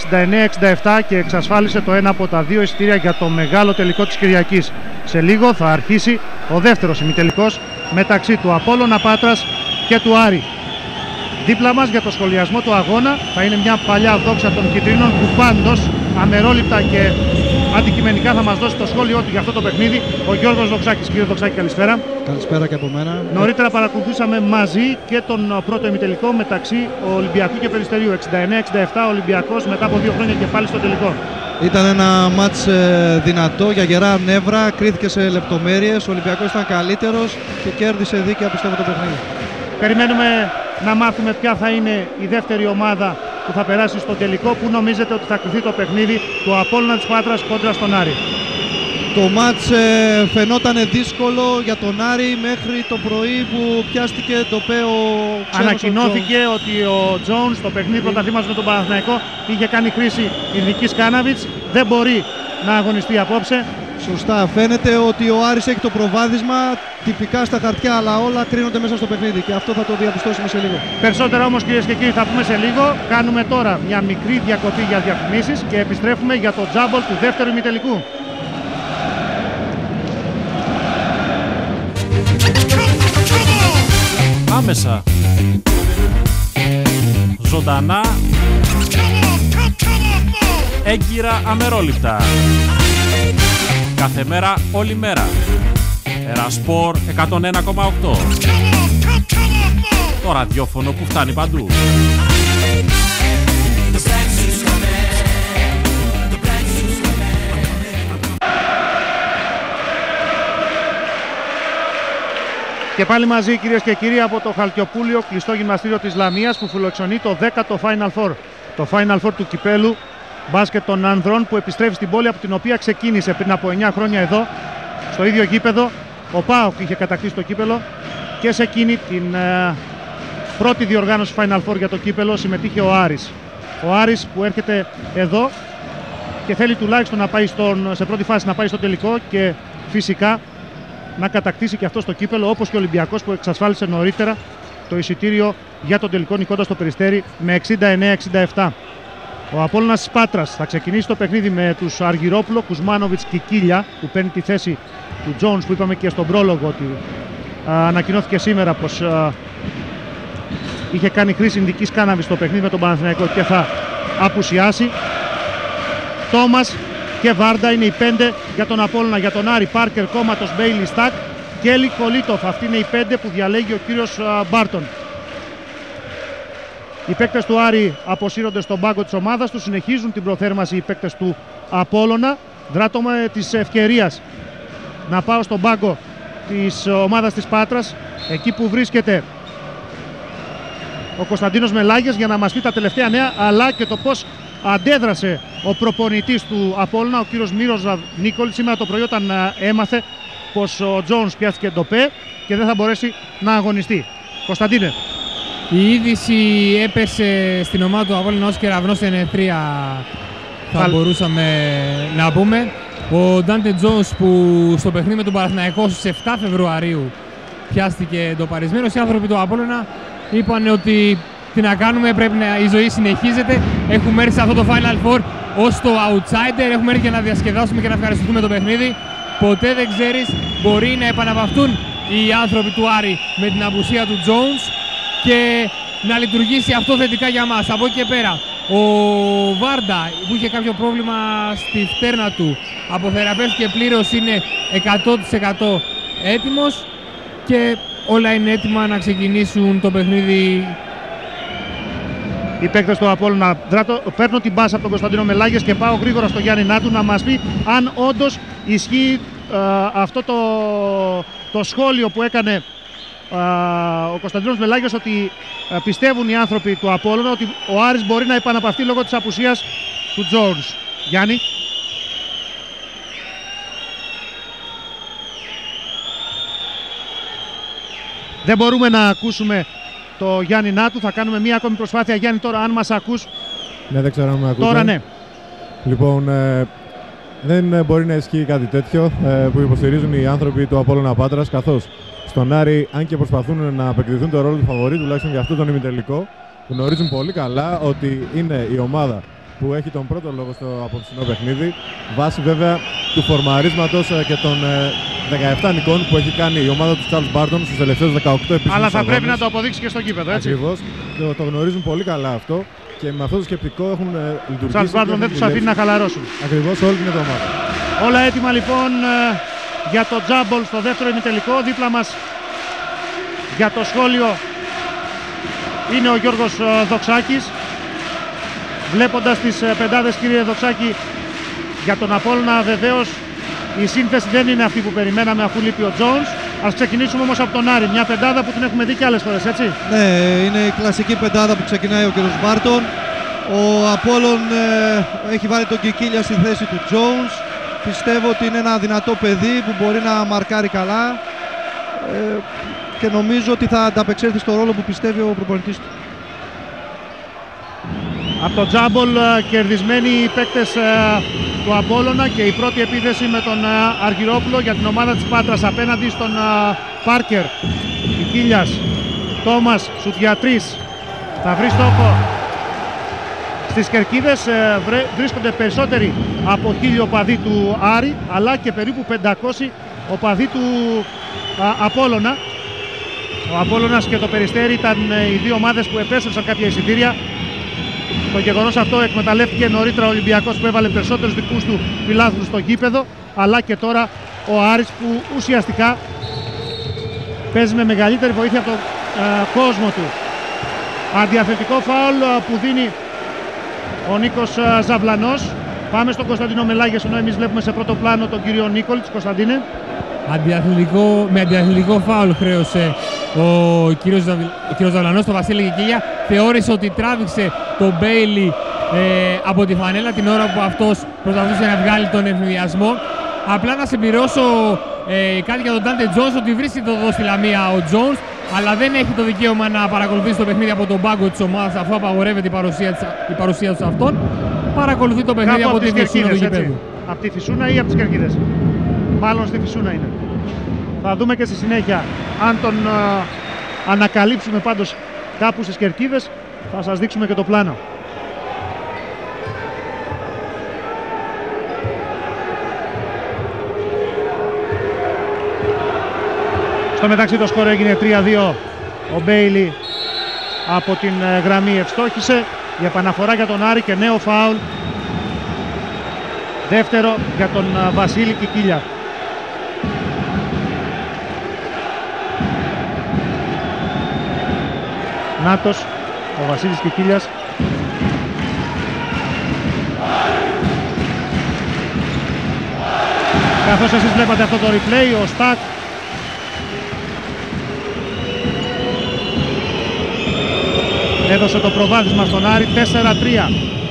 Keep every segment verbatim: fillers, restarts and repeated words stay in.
εξήντα εννέα εξήντα επτά και εξασφάλισε το ένα από τα δύο εισιτήρια για το μεγάλο τελικό της Κυριακής. Σε λίγο θα αρχίσει ο δεύτερος ημιτελικός μεταξύ του Απόλλωνα Πάτρας και του Άρη. Δίπλα μας για το σχολιασμό του αγώνα θα είναι μια παλιά δόξα των κυτρίνων που πάντως αμερόληπτα και αντικειμενικά θα μας δώσει το σχόλιο του για αυτό το παιχνίδι ο Γιώργος Δοξάκης. Κύριε Δοξάκη, καλησπέρα. Καλησπέρα και από μένα. Νωρίτερα παρακολουθήσαμε μαζί και τον πρώτο ημιτελικό μεταξύ Ολυμπιακού και Περιστερίου. εξήντα εννέα εξήντα επτά Ολυμπιακός μετά από δύο χρόνια και πάλι στο τελικό. Ήταν ένα μάτς ε, δυνατό για γερά νεύρα, κρίθηκε σε λεπτομέρειες. Ο Ολυμπιακός ήταν καλύτερος και κέρδισε δίκαια, πιστεύω, το παιχνίδι. Περιμένουμε να μάθουμε ποια θα είναι η δεύτερη ομάδα που θα περάσει στο τελικό. Πού νομίζετε ότι θα κρυθεί το παιχνίδι του Απόλλωνα της Πάτρας κόντρα στον Άρη? Το μάτς ε, φαινόταν δύσκολο για τον Άρη μέχρι το πρωί που πιάστηκε το πέο. Ανακοινώθηκε ο ότι ο Τζόουνς στο παιχνίδι πρωταθλήματος με τον Παναθηναϊκό είχε κάνει χρήση ειδικής κάναβιτς. Δεν μπορεί να αγωνιστεί απόψε. Σωστά, φαίνεται ότι ο Άρης έχει το προβάδισμα τυπικά στα χαρτιά, αλλά όλα κρίνονται μέσα στο παιχνίδι και αυτό θα το διαπιστώσουμε σε λίγο. Περισσότερα όμως, κυρίες και κύριοι, θα πούμε σε λίγο. Κάνουμε τώρα μια μικρή διακοπή για διαφημίσεις και επιστρέφουμε για το τζάμπολ του δεύτερου ημιτελικού. Άμεσα, ζωντανά, έγκυρα, αμερόληπτα. Κάθε μέρα, όλη μέρα. Ερασπορ εκατόν ένα κόμμα οκτώ. Το ραδιόφωνο που φτάνει παντού. Και πάλι μαζί, κυρίες και κύριοι, από το Χαλκιοπούλιο, κλειστό γυμναστήριο της Λαμίας που φιλοξενεί το δέκατο Final Four. Το Final Four του κυπέλου μπάσκετ των ανδρών που επιστρέφει στην πόλη από την οποία ξεκίνησε πριν από εννιά χρόνια εδώ, στο ίδιο γήπεδο. Ο ΠΑΟΚ είχε κατακτήσει το κύπελο και σε εκείνη την ε, πρώτη διοργάνωση Final Four για το κύπελο συμμετείχε ο Άρης. Ο Άρης που έρχεται εδώ και θέλει τουλάχιστον να πάει στον, σε πρώτη φάση να πάει στο τελικό και φυσικά να κατακτήσει και αυτό το κύπελο, όπως και ο Ολυμπιακός που εξασφάλισε νωρίτερα το εισιτήριο για τον τελικό νικώντας το Περιστέρι με εξήντα εννέα εξήντα επτά. Ο Απόλλωνας της Πάτρας θα ξεκινήσει το παιχνίδι με τους Αργυρόπουλο, Κουσμάνοβιτς και Κίλια που παίρνει τη θέση του Τζόουνς που είπαμε και στον πρόλογο ότι α, ανακοινώθηκε σήμερα πως α, είχε κάνει χρήση ειδικής κάναβης στο παιχνίδι με τον Παναθηναϊκό και θα απουσιάσει. Τόμας και Βάρντα είναι οι πέντε για τον Απόλλωνα. Για τον Άρη, Πάρκερ, Κόμματος, Μπέιλι, Στακ, Κέλι, Κολίτοφ. Αυτοί είναι οι πέντε που διαλέγει ο κύριος α, Μπάρτον. Οι παίκτες του Άρη αποσύρονται στον πάγκο της ομάδας του, συνεχίζουν την προθέρμανση οι παίκτες του Απόλλωνα. Δράτω με της ευκαιρίας να πάω στον πάγκο της ομάδας της Πάτρας, εκεί που βρίσκεται ο Κωνσταντίνος Μελάγιας, για να μας πει τα τελευταία νέα αλλά και το πώς αντέδρασε ο προπονητής του Απόλλωνα, ο κύριος Μύρος Νίκολη, σήμερα το πρωί όταν έμαθε πως ο Τζόουνς πιάστηκε ντοπέ και δεν θα μπορέσει να αγωνιστεί. Κωνσταντίνε. Η είδηση έπεσε στην ομάδα του Απόλλωνα ως κεραυνός στην εθρία, θα Καλ... μπορούσαμε να πούμε. Ο Ντάντε Τζόουνς που στο παιχνίδι με τον Παναθηναϊκό στις επτά Φεβρουαρίου πιάστηκε ντοπαρισμένος. Οι άνθρωποι του Απόλλωνα είπαν ότι τι να κάνουμε, πρέπει να, η ζωή συνεχίζεται. Έχουμε έρθει σε αυτό το Final Four ως το outsider, έχουμε έρθει για να διασκεδάσουμε και να ευχαριστηθούμε το παιχνίδι. Ποτέ δεν ξέρεις, μπορεί να επαναπαυτούν οι άνθρωποι του Άρη με την απουσία του Τζόουνς και να λειτουργήσει αυτό θετικά για μας. Από εκεί και πέρα, ο Βάρντα που είχε κάποιο πρόβλημα στη φτέρνα του αποθεραπεύτηκε πλήρως, είναι εκατό τοις εκατό έτοιμος και όλα είναι έτοιμα να ξεκινήσουν το παιχνίδι. Οι παίκτες του Απόλλωνα. Παίρνω την μπάσα από τον Κωνσταντίνο Μελάγιας και πάω γρήγορα στο Γιάννη Νάτου να μας πει αν όντως ισχύει ε, αυτό το, το σχόλιο που έκανε ο Κωνσταντίνος Μελάγιος, ότι πιστεύουν οι άνθρωποι του Απόλλωνα ότι ο Άρης μπορεί να επαναπαυτεί λόγω της απουσίας του Τζόουνς. Γιάννη. Δεν μπορούμε να ακούσουμε το Γιάννη Νάτου. Θα κάνουμε μία ακόμη προσπάθεια. Γιάννη, τώρα αν μας ακούς. Ναι, δεν ξέρω αν με ακούτε. Τώρα ναι. Λοιπόν, ε, δεν μπορεί να ισχύει κάτι τέτοιο ε, που υποστηρίζουν οι άνθρωποι του Απόλλωνα Πάτρας, καθώς στον Άρη, αν και προσπαθούν να απεκδηθούν το ρόλο του φαβορί, τουλάχιστον για αυτό τον ημιτελικό, γνωρίζουν πολύ καλά ότι είναι η ομάδα που έχει τον πρώτο λόγο στο απόψινό παιχνίδι, βάσει βέβαια του φορμαρίσματος και των δεκαεπτά νικών που έχει κάνει η ομάδα του Charles Barton στους τελευταίους δεκαοκτώ επίσημους Αλλά θα αγώνες. πρέπει να το αποδείξει και στο γήπεδο, έτσι. Ακριβώς, το, το γνωρίζουν πολύ καλά αυτό και με αυτό το σκεπτικό έχουν λειτουργήσει. Charles Barton δεν τους αφήνει να χαλαρώσουν. Ακριβώς, όλη την εβδομάδα. Όλα έτοιμα λοιπόν για το τζάμπολ στο δεύτερο ημιτελικό. Δίπλα μας για το σχόλιο είναι ο Γιώργος Δοξάκης. Βλέποντας τις πεντάδες, κύριε Δοξάκη, για τον Απόλλωνα βεβαίως η σύνθεση δεν είναι αυτή που περιμέναμε αφού λείπει ο Jones. Ας ξεκινήσουμε όμως από τον Άρη, μια πεντάδα που την έχουμε δει και άλλες φορές, έτσι. Ναι, είναι η κλασική πεντάδα που ξεκινάει ο κ. Μπάρτον. Ο Απόλλων ε, έχει βάλει τον Κικίλια στη θέση του Jones. Πιστεύω ότι είναι ένα δυνατό παιδί που μπορεί να μαρκάρει καλά ε, και νομίζω ότι θα ανταπεξέλθει στο ρόλο που πιστεύει ο προπονητής του. Από το τζάμπολ κερδισμένοι οι παίκτες του Απόλλωνα και η πρώτη επίθεση με τον Αργυρόπουλο για την ομάδα της Πάτρας απέναντι στον Πάρκερ. Κικίλιας, Τόμας, Σουτιατρής, θα βρει στόχο στις κερκίδες. Βρίσκονται περισσότεροι από χίλιοι οπαδοί του Άρη, αλλά και περίπου πεντακόσιοι οπαδοί του Απόλλωνα. Ο Απόλλωνας και το Περιστέρι ήταν οι δύο ομάδες που επέστρεψαν κάποια εισιτήρια. Το γεγονός αυτό εκμεταλλεύτηκε νωρίτερα ο Ολυμπιακός που έβαλε περισσότερους δικούς του φιλάθλους στο γήπεδο, αλλά και τώρα ο Άρης που ουσιαστικά παίζει με μεγαλύτερη βοήθεια από τον ε, κόσμο του. Αντιαθλητικό φάουλ που δίνει ο Νίκος Ζαβλανός. Πάμε στον Κωνσταντίνο Μελάγες, ενώ εμείς βλέπουμε σε πρώτο πλάνο τον κύριο Νίκολιτς. Κωνσταντίνε. Αντιαθλητικό, με αντιαθλητικό φάουλ χρέωσε ο κύριος, Ζαβ... ο κύριος Ζαβλανός, τον Βασίλη Κικίλια. Θεώρησε ότι τράβηξε τον Μπέιλι ε, από τη φανέλα την ώρα που αυτός προσπαθούσε να βγάλει τον εμφυδιασμό. Απλά να συμπληρώσω ε, κάτι για τον Ντάντε Τζόνς, ότι βρίσκεται εδώ στη Λαμία ο Τζόνς, αλλά δεν έχει το δικαίωμα να παρακολουθήσει το παιχνίδι από τον πάγκο της ομάδας, αφού απαγορεύεται η παρουσία, της, η παρουσία του σε αυτόν. Παρακολουθεί το παιχνίδι από, από τη φυσούνα του γηπέδου. Από τη φυσούνα ή από τις κερκίδες? Μάλλον στη φυσούνα είναι. Θα δούμε και στη συνέχεια αν τον α, ανακαλύψουμε πάντως κάπου στις κερκίδες. Θα σας δείξουμε και το πλάνο. Στο μεταξύ το σκορ έγινε τρία δύο. Ο Μπέιλι από την γραμμή ευστόχησε. Η επαναφορά για τον Άρη και νέο φάουλ. Δεύτερο για τον Βασίλη Κικίλια. Νάτος, ο Βασίλης Κικίλιας. Καθώς εσείς βλέπατε αυτό το replay, ο Στακ έδωσε το προβάδισμα στον Άρη τέσσερα τρία.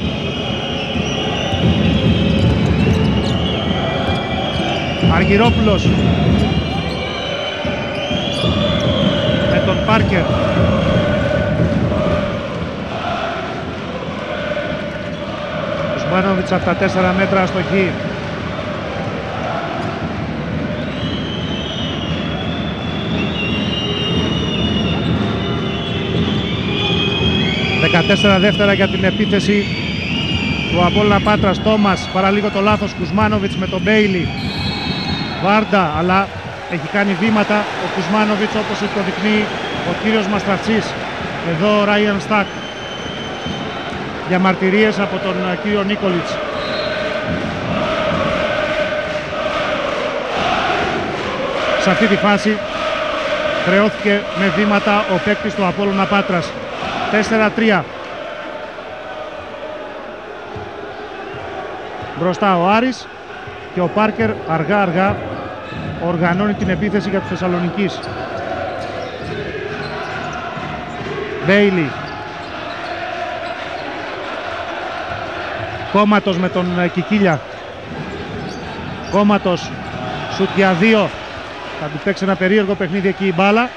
Αργυρόπουλος με τον Πάρκερ. Κουσμάνοβιτς από τα τέσσερα μέτρα αστοχή. δεκατέσσερα δεύτερα για την επίθεση του Απόλλωνα Πάτρας. Τόμας, παραλίγο το λάθος. Κουσμάνοβιτς με τον Μπέιλι. Βάρντα, αλλά έχει κάνει βήματα ο Κουσμάνοβιτς, όπως υποδεικνύει ο κύριος Μαστρατσής. Εδώ ο Ράιαν Στακ για μαρτυρίες από τον κύριο Νίκολιτς. Σε αυτή τη φάση χρεώθηκε με βήματα ο παίκτης του Απόλλωνα Πάτρας. τέσσερα τρία. Μπροστά ο Άρης και ο Πάρκερ αργά αργά οργανώνει την επίθεση για τους Θεσσαλονικείς. Μπέιλι. Κόμματος με τον Κικίλια. Κόμματος, σουτ για δύο. Θα του παίξει ένα περίεργο παιχνίδι εκεί η μπάλα.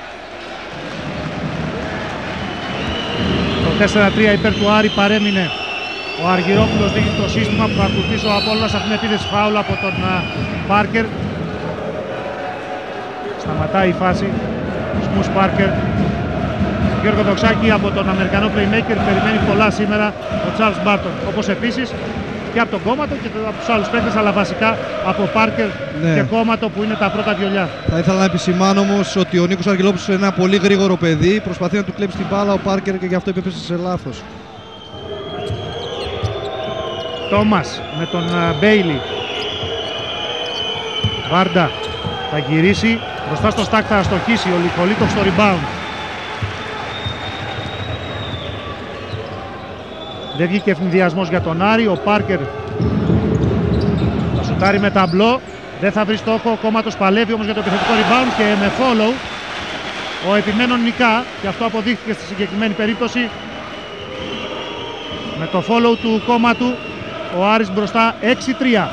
Το τέσσερα τρία υπέρ του Άρη παρέμεινε. Ο Αργυρόπουλος δείχνει το σύστημα που θα ακολουθήσει ο Απόλλωνας. Αυτήν την επίθεση φάουλ από τον Πάρκερ. Σταματάει η φάση. Σμους Πάρκερ. Ο κ. Γιώργο Δοξάκη, από τον Αμερικανό playmaker περιμένει πολλά σήμερα ο Charles Barton. Όπως επίσης και από τον Κόμματο και από τους άλλους παίκτες, αλλά βασικά από Πάρκερ Ναι. και Κόμματο που είναι τα πρώτα βιολιά. Θα ήθελα να επισημάνω όμως ότι ο Νίκος Αργυλόπουλος είναι ένα πολύ γρήγορο παιδί. Προσπαθεί να του κλέψει την μπάλα ο Πάρκερ και γι' αυτό έπεσε σε λάθος. Τόμας με τον Μπέιλι. Βάρντα θα γυρίσει. Μπροστά στο Στακ θα αστοχίσει. Ο Λικολίτοφ στο rebound. Δεν βγήκε ευνηδιασμός για τον Άρη. Ο Πάρκερ θα σουτάρει με ταμπλό. Δεν θα βρει στόχο. Ο Κόμματος παλεύει όμως για το επιθετικό rebound και με follow. Ο επιμένων νικά, και αυτό αποδείχθηκε στη συγκεκριμένη περίπτωση. Με το follow του Κόμματου ο Άρης μπροστά έξι τρία.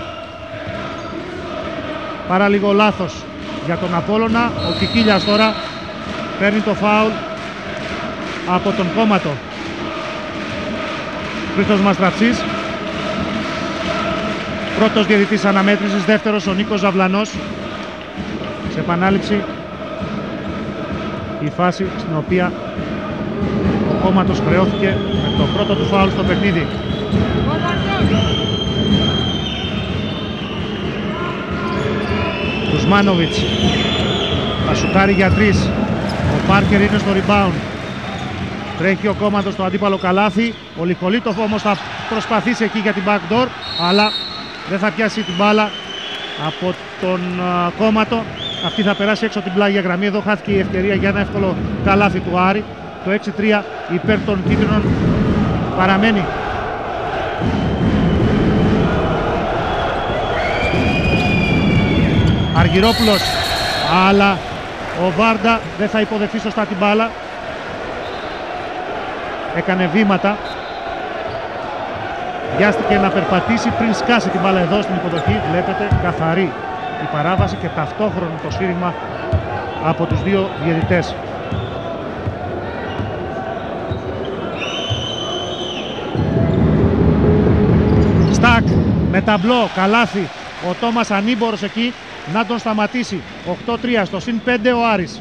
Παρά λίγο λάθος για τον Απόλλωνα. Ο Κικίλιας τώρα παίρνει το φάουλ από τον Κόμματο. Χρήστος Μαστρατσής, πρώτος διαιτητής αναμέτρησης, δεύτερος ο Νίκος Ζαβλανός. Σε επανάληψη η φάση στην οποία ο Κόμματος χρεώθηκε με το πρώτο του φάουλ στο παιχνίδι. Κουσμάνοβιτς θα σουτάρει για τρεις. Ο Πάρκερ είναι στο rebound. Τρέχει ο Κόμματος στο αντίπαλο καλάθι. Ο Λικολίτοφ όμως θα προσπαθήσει εκεί για την backdoor, αλλά δεν θα πιάσει την μπάλα από τον uh, Κόμματο. Αυτή θα περάσει έξω την πλάγια γραμμή. Εδώ χάθηκε η ευκαιρία για ένα εύκολο καλάθι του Άρη. Το έξι τρία υπέρ των κίτρινων παραμένει. Αργυρόπουλος, αλλά ο Βάρντα δεν θα υποδεχθεί σωστά την μπάλα. Έκανε βήματα. Βιάστηκε να περπατήσει πριν σκάσει την μπάλα εδώ στην υποδοχή. Βλέπετε καθαρή η παράβαση και ταυτόχρονο το σφύριγμα από τους δύο διαιτητές. Στακ με ταμπλό, καλάθι. Ο Τόμας ανήμπορος εκεί να τον σταματήσει. οκτώ τρία στο συν πέντε ο Άρης.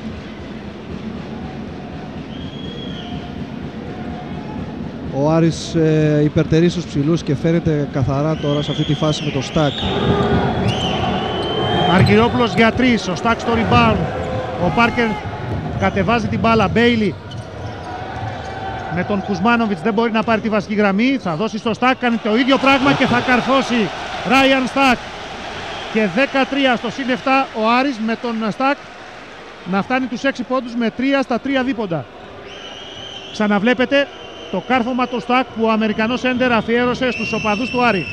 Ο Άρης ε, υπερτερεί στους ψηλούς και φαίνεται καθαρά τώρα σε αυτή τη φάση με το Στακ. Αργυρόπουλος για τρεις, ο Στακ στο rebound. Ο Πάρκερ κατεβάζει την μπάλα. Μπέιλι με τον Κουσμάνοβιτς δεν μπορεί να πάρει τη βασική γραμμή. Θα δώσει στο Στακ, κάνει το ίδιο πράγμα και θα καρφώσει. Ράιαν Στακ. Και δέκα τρία στο συν επτά ο Άρης με τον Στακ να φτάνει τους έξι πόντους με τρία στα τρία δίποντα. Ξαναβλέπετε το κάρφωμα του Στακ που ο Αμερικανός έντερ αφιέρωσε στους οπαδούς του Άρη.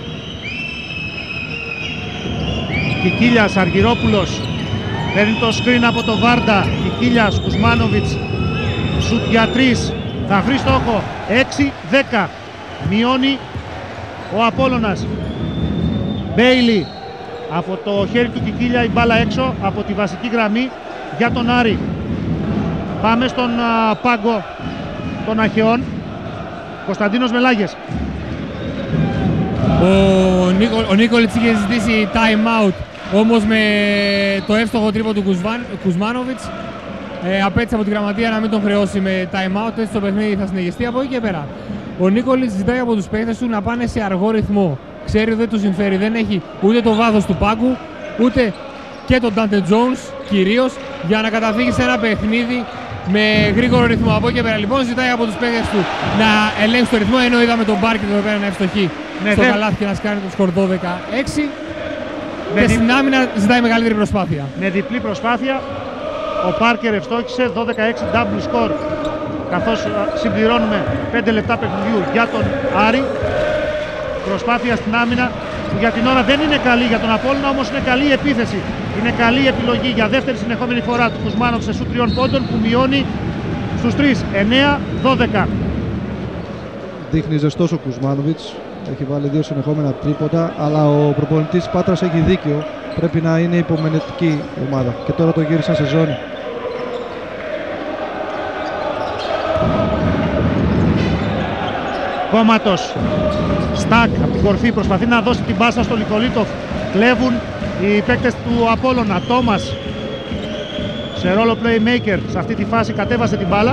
Κικίλιας, Αργυρόπουλος παίρνει το screen από το Βάρντα. Κικίλιας, Κουσμάνοβιτς, σουτ για τρεις, θα βρει στόχο. έξι δέκα, μειώνει ο Απόλλωνας. Μπέιλι, από το χέρι του Κικίλια η μπάλα έξω από τη βασική γραμμή για τον Άρη. Πάμε στον α, πάγκο των Αχαιών. Κωνσταντίνος Μελάγες. Ο, Νίκο, ο Νίκολιτς είχε ζητήσει time out, όμως με το εύστοχο τρίπο του Κουσβάν, Κουσμάνοβιτς ε, απέτυχε από τη γραμματεία να μην τον χρεώσει με time out, έτσι το παιχνίδι θα συνεχιστεί από εκεί και πέρα. Ο Νίκολιτς ζητάει από τους παίκτες του να πάνε σε αργό ρυθμό. Ξέρει ότι δεν του συμφέρει, δεν έχει ούτε το βάθος του πάγκου, ούτε και τον Ντάντε Τζόουνς κυρίως, για να καταφύγει σε ένα παιχνίδι με γρήγορο ρυθμό. Από εκεί και πέρα λοιπόν ζητάει από τους παίκτες του να ελέγξει το ρυθμό, ενώ είδαμε τον Μπάρκετ εδώ πέρα να ευστοχεί Ναι, στο δε... καλάθι και να σκάνει το σκορ δώδεκα έξι. Με Και δι... στην άμυνα ζητάει μεγαλύτερη προσπάθεια. Με διπλή προσπάθεια ο Πάρκερ ευστόχησε, δώδεκα έξι double score, καθώς συμπληρώνουμε πέντε λεπτά παιχνιδιού για τον Άρη. Προσπάθεια στην άμυνα που για την ώρα δεν είναι καλή για τον Απόλλωνα, όμως είναι καλή η επίθεση. Είναι καλή η επιλογή για δεύτερη συνεχόμενη φορά του Κουσμάνοβ σε σουτ τριών πόντων που μειώνει στους τρεις, εννέα δώδεκα. Δείχνει ζεστός ο Κουσμάνοβιτς, έχει βάλει δύο συνεχόμενα τρίποτα, αλλά ο προπονητής Πάτρας έχει δίκιο, πρέπει να είναι υπομονετική η ομάδα και τώρα το γύρισαν σε ζώνη. Κόμματος, Στακ από την κορφή προσπαθεί να δώσει την πάσα στο Λικολίτοφ. Κλέβουν οι παίκτες του Απόλλωνα. Τόμας σε ρόλο playmaker. Σε αυτή τη φάση κατέβασε την μπάλα.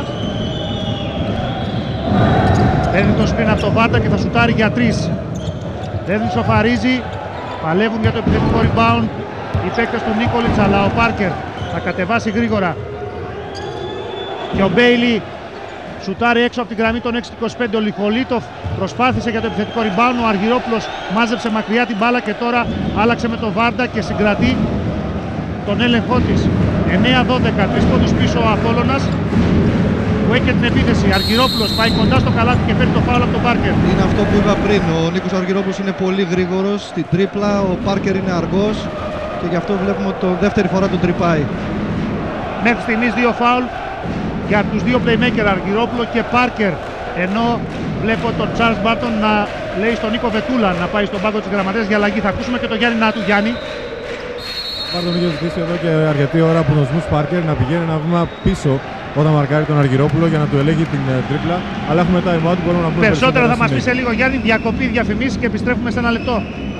Παίρνει το σπίν από το Βάρντα και θα σουτάρει για τρεις. Δεν ισοφαρίζει. Παλεύουν για το επιθετικό rebound οι παίκτες του Νίκολιτς, αλλά ο Πάρκερ θα κατεβάσει γρήγορα. Και ο Μπέιλι σουτάρει έξω από την γραμμή των έξι είκοσι πέντε. Ο Λιχολίτοφ προσπάθησε για το επιθετικό rebound. Ο Αργυρόπουλος μάζεψε μακριά την μπάλα και τώρα άλλαξε με το Βάρντα και συγκρατεί τον έλεγχό της. εννέα δώδεκα, τρεις πόντους πίσω ο Απόλλωνας που έχει και την επίθεση. Αργυρόπουλος πάει κοντά στο καλάθι και παίρνει το φάουλ από τον Πάρκερ. Είναι αυτό που είπα πριν. Ο Νίκος Αργυρόπουλος είναι πολύ γρήγορος στην τρίπλα. Ο Πάρκερ είναι αργός και γι' αυτό βλέπουμε ότι το δεύτερη φορά τον τρυπάει. Μέχρι στιγμής δύο φάουλ για τους δύο playmaker, Αργυρόπουλο και Πάρκερ. Ενώ βλέπω τον Charles Barton να λέει στον Νίκο Βετούλα να πάει στον πάγκο της γραμματέας για αλλαγή. Θα ακούσουμε και τον Γιάννη Νάτου. Γιάννη. Barton είχε ζητήσει εδώ και αρκετή ώρα από τον Σμους Πάρκερ να πηγαίνει ένα βήμα πίσω όταν μαρκάρει τον Αργυρόπουλο για να του ελέγχει την uh, τρίπλα. Αλλά έχουμε time out, μπορούμε να πούμε περισσότερα θα μας πει σε λίγο, Γιάννη. Διακοπή, διαφημίσεις και επιστρέφουμε σε ένα λεπτό.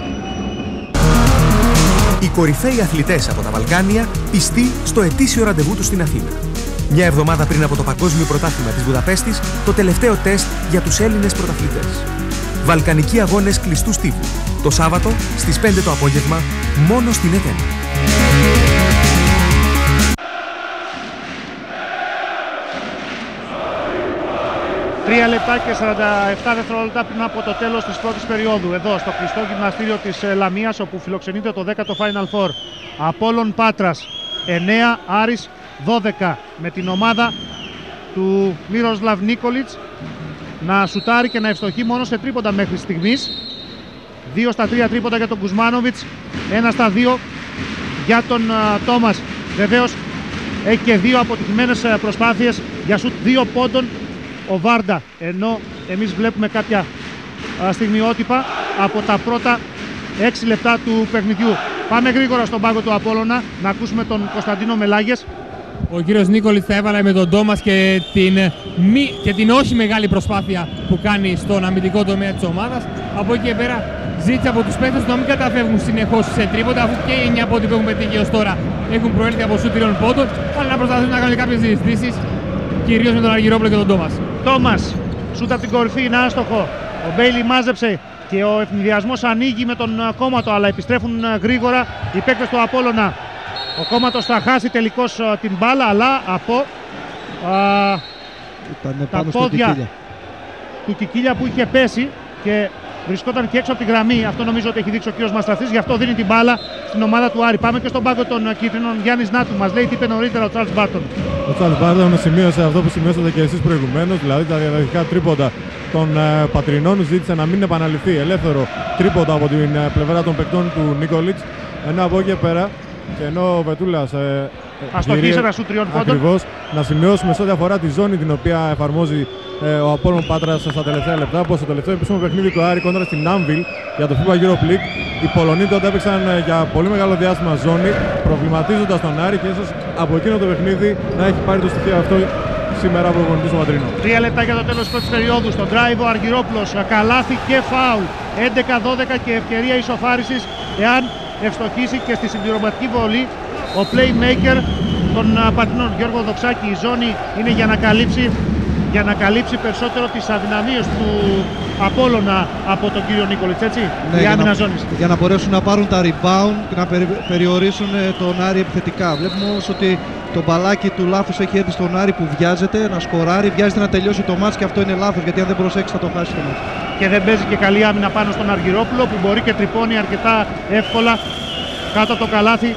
Οι κορυφαίοι αθλητές από τα Βαλκάνια πιστοί στο ετήσιο ραντεβού τους στην Αθήνα. Μια εβδομάδα πριν από το Παγκόσμιο Πρωτάθλημα της Βουδαπέστης, το τελευταίο τεστ για τους Έλληνες πρωταθλητές. Βαλκανικοί αγώνες κλειστού στίβου. Το Σάββατο στις πέντε το απόγευμα, μόνο στην ΕΤΕΝ. Τρία λεπτά και σαράντα επτά δευτερόλεπτα πριν από το τέλος της πρώτης περίοδου. Εδώ στο κλειστό γυμναστήριο της Λαμίας, όπου φιλοξενείται το δέκατο Final Four. Απόλλων Πάτρας εννέα, Άρης δώδεκα. Με την ομάδα του Μύροσλαβ Νίκολιτς να σουτάρει και να ευστοχεί μόνο σε τρίποντα μέχρι στιγμής. δύο στα τρία τρίποντα για τον Κουσμάνοβιτς, ένα στα δύο για τον uh, Τόμας. Βεβαίως έχει και δύο αποτυχημένες uh, προσπάθειες για σουτ δύο πόντων ο Βάρντα, ενώ εμείς βλέπουμε κάποια uh, στιγμιότυπα από τα πρώτα έξι λεπτά του παιχνιδιού. Πάμε γρήγορα στον πάγκο του Απόλλωνα να ακούσουμε τον Κωνσταντίνο Μελάγες. Ο κύριος Νίκολιτς θα έβαλε με τον Τόμας και την, μη, και την όχι μεγάλη προσπάθεια που κάνει στον αμυντικό τομέα της ομάδας. Από εκεί και πέρα ζήτησε από τους παίκτες να μην καταφεύγουν συνεχώς σε τρίποτα, αφού και οι εννιά πόντοι που έχουν πετύχει ως τώρα έχουν προέλθει από σουτ τριών πόντων, αλλά να προσπαθούν να κάνουν κάποιες συζητήσεις, κυρίως με τον Αργυρόπουλο και τον Τόμας. Τόμας, σουτ από την κορυφή, είναι άστοχο. Ο Μπέιλι μάζεψε και ο ευνηδιασμός ανοίγει με τον Κόμματο, αλλά επιστρέφουν γρήγορα οι παίκτες του Απόλλωνα. Ο Κόμματος θα χάσει τελικώς την μπάλα, αλλά από α, τα πόδια Κικίλια. του Κικίλια που είχε πέσει και βρισκόταν και έξω από τη γραμμή. Αυτό νομίζω ότι έχει δείξει ο κύριος Μαστραθής, γι' αυτό δίνει την μπάλα στην ομάδα του Άρη. Πάμε και στον πάγκο των κίτρινων. Γιάννης Νάτου μας λέει τι είπε νωρίτερα ο Charles Barton. Ο Charles Barton σημείωσε αυτό που σημειώσατε και εσείς προηγουμένως, δηλαδή τα διαδοχικά τρίποντα των ε, πατρινών. Ζήτησε να μην επαναληφθεί ελεύθερο τρίποντα από την ε, πλευρά των παικτών του Νίκολιτς. Ενώ από εκεί πέρα, και ενώ ο Βετούλας ε, αστοχήσε ένα σουτ τριών πόντων. Ακριβώς, να σημειώσουμε σε ό,τι αφορά τη ζώνη την οποία εφαρμόζει ε, ο Απόλλων Πάτρας στα τελευταία λεπτά, πως στο τελευταίο επίσημο παιχνίδι του Άρη κόντρα στην Άμβιλ για το φίμπα Europe League, οι Πολωνοί τότε έπαιξαν ε, για πολύ μεγάλο διάστημα ζώνη, προβληματίζοντας τον Άρη και ίσως από εκείνο το παιχνίδι να έχει πάρει το στοιχείο αυτό σήμερα από προπονητής ο Πατρίνο. Τρία λεπτά για το τέλος της πρώτης περίοδου. Στον drive ο Αργυρόπουλος, καλάθι και φάουλ. έντεκα δώδεκα και ευκαιρία ισοφάρισης εάν ευστοχίσει και στη συμπληρωματική βολή ο playmaker των Πατρινών. Γιώργο Δοξάκη, η ζώνη είναι για να καλύψει, για να καλύψει περισσότερο τις αδυναμίες του Απόλλωνα από τον κύριο Νίκολιτς, έτσι, ναι, η άμυνα για ζώνης. Να, για να μπορέσουν να πάρουν τα rebound και να περι, περιορίσουν τον Άρη επιθετικά. Βλέπουμε όμως ότι το μπαλάκι του λάθος έχει έρθει στον Άρη που βιάζεται να σκοράρει, βιάζεται να τελειώσει το μάτς και αυτό είναι λάθος, γιατί αν δεν προσέξει θα το χάσει το μάτς. Και δεν παίζει και καλή άμυνα πάνω στον Αργυρόπουλο που μπορεί και τρυπώνει αρκετά εύκολα κάτω από το καλάθι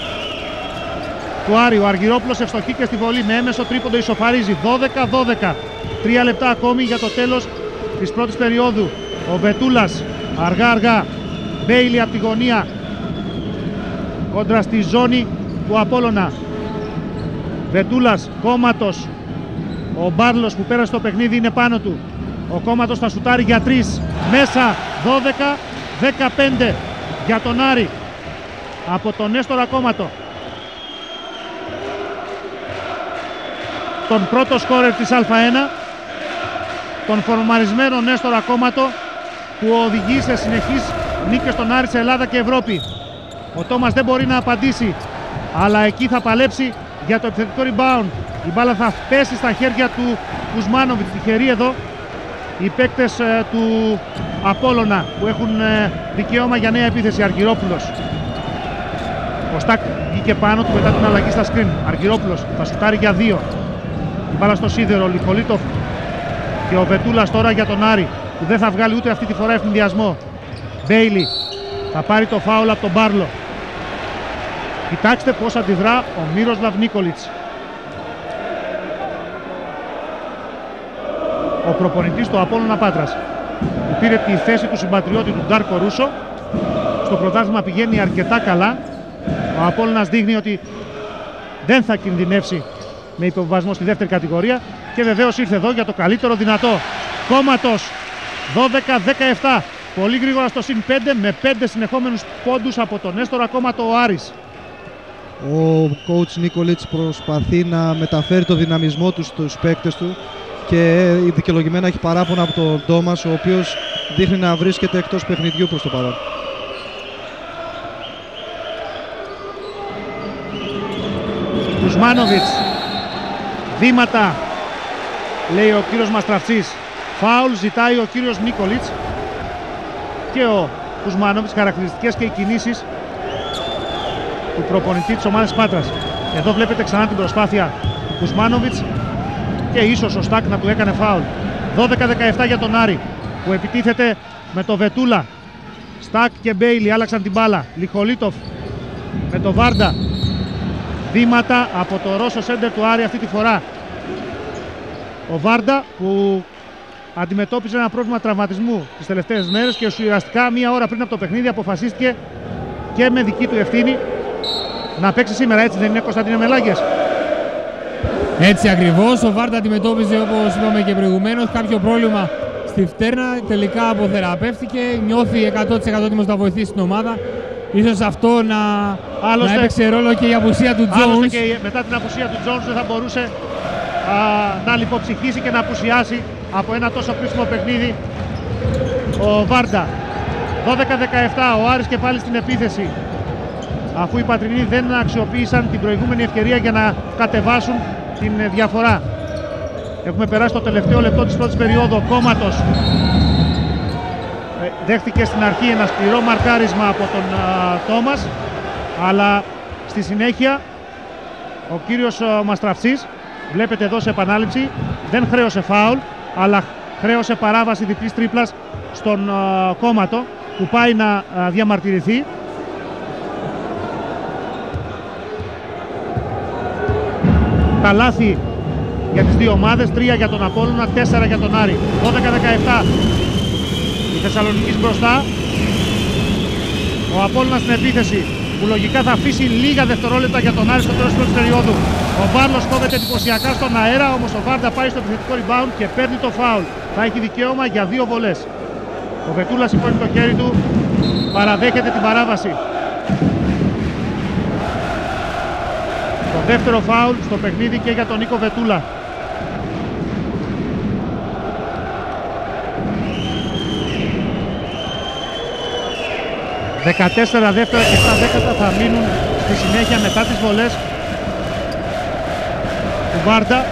του Άρη. Ο Αργυρόπουλος ευστοχεί και στη βολή με έμεσο τρίποντο, ισοφαρίζει δώδεκα δώδεκα. Τρία λεπτά ακόμη για το τέλος της πρώτης περίοδου. Ο Βετούλας αργά αργά, Μπέιλι από τη γωνία κόντρα στη ζώνη του Απόλλωνα. Βετούλας, Κόμματος, ο Μπάρλος που πέρασε το παιχνίδι είναι πάνω του. Ο Κόμματος θα σουτάρει για τρεις, μέσα, δώδεκα δεκαπέντε για τον Άρη από τον Νέστορα Κόμματο, τον πρώτο σκόρερ της Α1, τον φορμαρισμένο Νέστορα Κόμματο που οδηγεί σε συνεχείς νίκες στον Άρη σε Ελλάδα και Ευρώπη. Ο Τόμας δεν μπορεί να απαντήσει, αλλά εκεί θα παλέψει για το επιθετικό rebound. Η μπάλα θα πέσει στα χέρια του Κουσμάνοβιτς. Τυχεροί εδώ οι παίκτες ε, του Απόλλωνα που έχουν ε, δικαίωμα για νέα επίθεση. Αργυρόπουλος. Ο Στακ βγήκε πάνω του μετά την αλλαγή στα screen. Αργυρόπουλος θα σουτάρει για δύο. Η μπάλα στο σίδερο. Λιχολίτοφ και ο Βετούλας τώρα για τον Άρη που δεν θα βγάλει ούτε αυτή τη φορά ευνηδιασμό. Μπέιλι θα πάρει το φάουλ από τον Μπάρλο. Κοιτάξτε πώς αντιδρά ο Μύροσλαβ Νίκολιτς. Ο προπονητής του Απόλλωνα Πάτρας που πήρε τη θέση του συμπατριώτη του Ντάρκο Ρούσο. Στο πρωτάθλημα πηγαίνει αρκετά καλά. Ο Απόλλωνας δείχνει ότι δεν θα κινδυνεύσει με υποβιβασμό στη δεύτερη κατηγορία και βεβαίως ήρθε εδώ για το καλύτερο δυνατό. Κόμματος δώδεκα δεκαεπτά. Πολύ γρήγορα στο συν πέντε με πέντε συνεχόμενους πόντους από τον Νέστορα Κόμματο ο Άρης. Ο coach Νίκολιτς προσπαθεί να μεταφέρει το δυναμισμό του στους παίκτες του και δικαιολογημένα έχει παράπονα από τον Ντόμας, ο οποίος δείχνει να βρίσκεται εκτός παιχνιδιού προς το παρόν. Κουσμάνοβιτς. Βήματα, λέει ο κύριος Μαστραφτσής. Φάουλ ζητάει ο κύριος Νίκολιτς και ο Κουσμάνοβιτς. Χαρακτηριστικές και οι κινήσεις του προπονητή της ομάδας Πάτρας. Εδώ βλέπετε ξανά την προσπάθεια του Κουσμάνοβιτς και ίσως ο Στακ να του έκανε φάουλ. δώδεκα δεκαεπτά για τον Άρη που επιτίθεται με το Βετούλα. Στακ και Μπέιλι άλλαξαν την μπάλα. Λιχολίτοφ με το Βάρντα. Βήματα από το Ρώσο σέντερ του Άρη αυτή τη φορά. Ο Βάρντα που αντιμετώπιζε ένα πρόβλημα τραυματισμού τις τελευταίες μέρες και ουσιαστικά μία ώρα πριν από το παιχνίδι αποφασίστηκε και με δική του ευθύνη να παίξει σήμερα, έτσι δεν είναι, Κωνσταντίνε Μελάγκες? Έτσι ακριβώς, ο Βάρντα αντιμετώπιζε, όπως είπαμε και προηγουμένως, κάποιο πρόβλημα στη φτέρνα, τελικά αποθεραπεύτηκε, νιώθει εκατό τοις εκατό έτοιμος να βοηθήσει την ομάδα. Ίσως αυτό να, να έπαιξε ρόλο και η απουσία του Jones. Άλλωστε και μετά την απουσία του Jones δεν θα μπορούσε α, να λιποψυχήσει και να απουσιάσει από ένα τόσο κρίσιμο παιχνίδι ο Βάρντα. δώδεκα δεκαεπτά, ο Άρης και πάλι στην επίθεση, αφού οι Πατρινοί δεν αξιοποίησαν την προηγούμενη ευκαιρία για να κατεβάσουν την διαφορά. Έχουμε περάσει το τελευταίο λεπτό της πρώτης περίοδου. Ο Κόμματος δέχτηκε στην αρχή ένα σκληρό μαρκάρισμα από τον α, Τόμας, αλλά στη συνέχεια ο κύριος α, Μαστραφτσής, βλέπετε εδώ σε επανάληψη, δεν χρέωσε φάουλ, αλλά χρέωσε παράβαση διπλής τρίπλας στον α, Κόμματο που πάει να α, διαμαρτυρηθεί. Τα λάθη για τις δύο ομάδες, τρία για τον Απόλλωνα, τέσσερα για τον Άρη. δώδεκα δεκαεπτά. Η Θεσσαλονίκης μπροστά. Ο Απόλλωνας στην επίθεση που λογικά θα αφήσει λίγα δευτερόλεπτα για τον Άρη στο τέλος της πρώτης περίοδου. Ο Βάρλος κόβεται εντυπωσιακά στον αέρα, όμως ο Βάρντα πάει στο επιθετικό rebound και παίρνει το φάουλ. Θα έχει δικαίωμα για δύο βολές. Ο Βετούλας σηκώνει το χέρι του, παραδέχεται την παράβαση. Το δεύτερο φάουλ στο παιχνίδι και για τον Νίκο Βετούλα. δεκατέσσερα δεύτερα και επτά δέκατα θα μείνουν στη συνέχεια μετά τις βολές του Βάρντα.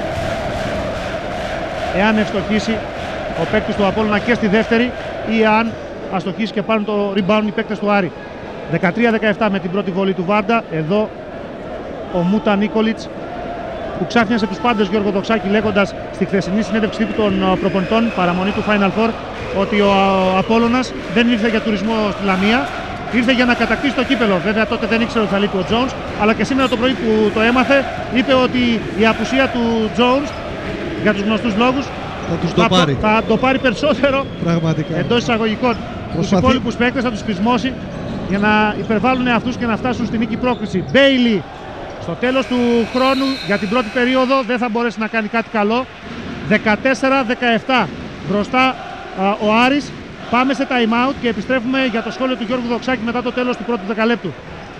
Εάν ευστοχίσει ο παίκτης του Απόλλωνα και στη δεύτερη ή αν αστοχίσει και πάρουν το rebound οι παίκτες του Άρη. δεκατρία δεκαεπτά με την πρώτη βολή του Βάρντα. Εδώ ο Μούτα Νίκολιτς που ξάφνιασε τους πάντες, Γιώργο Δοξάκη, λέγοντας στη χθεσινή συνέντευξη τύπου των προπονητών παραμονή του Final Four ότι ο Απόλλωνας δεν ήρθε για τουρισμό στη Λαμία, ήρθε για να κατακτήσει το κύπελο. Βέβαια τότε δεν ήξερε ότι θα λείπει ο Jones, αλλά και σήμερα το πρωί που το έμαθε είπε ότι η απουσία του Jones για τους γνωστούς λόγους θα, τους το, πάρει. θα το πάρει περισσότερο εντός εισαγωγικών. Προσπαθεί... Τους υπόλοιπους παίκτες θα τους πεισμώσει για να υπερβάλλουν αυτούς και να φτάσουν στην νίκη πρόκριση. Μπέιλι στο τέλος του χρόνου για την πρώτη περίοδο δεν θα μπορέσει να κάνει κάτι καλό. δεκατέσσερα δεκαεπτά μπροστά α, ο Άρης. Πάμε σε time out και επιστρέφουμε για το σχόλιο του Γιώργου Δοξάκη μετά το τέλος του πρώτου δεκαλέπτου.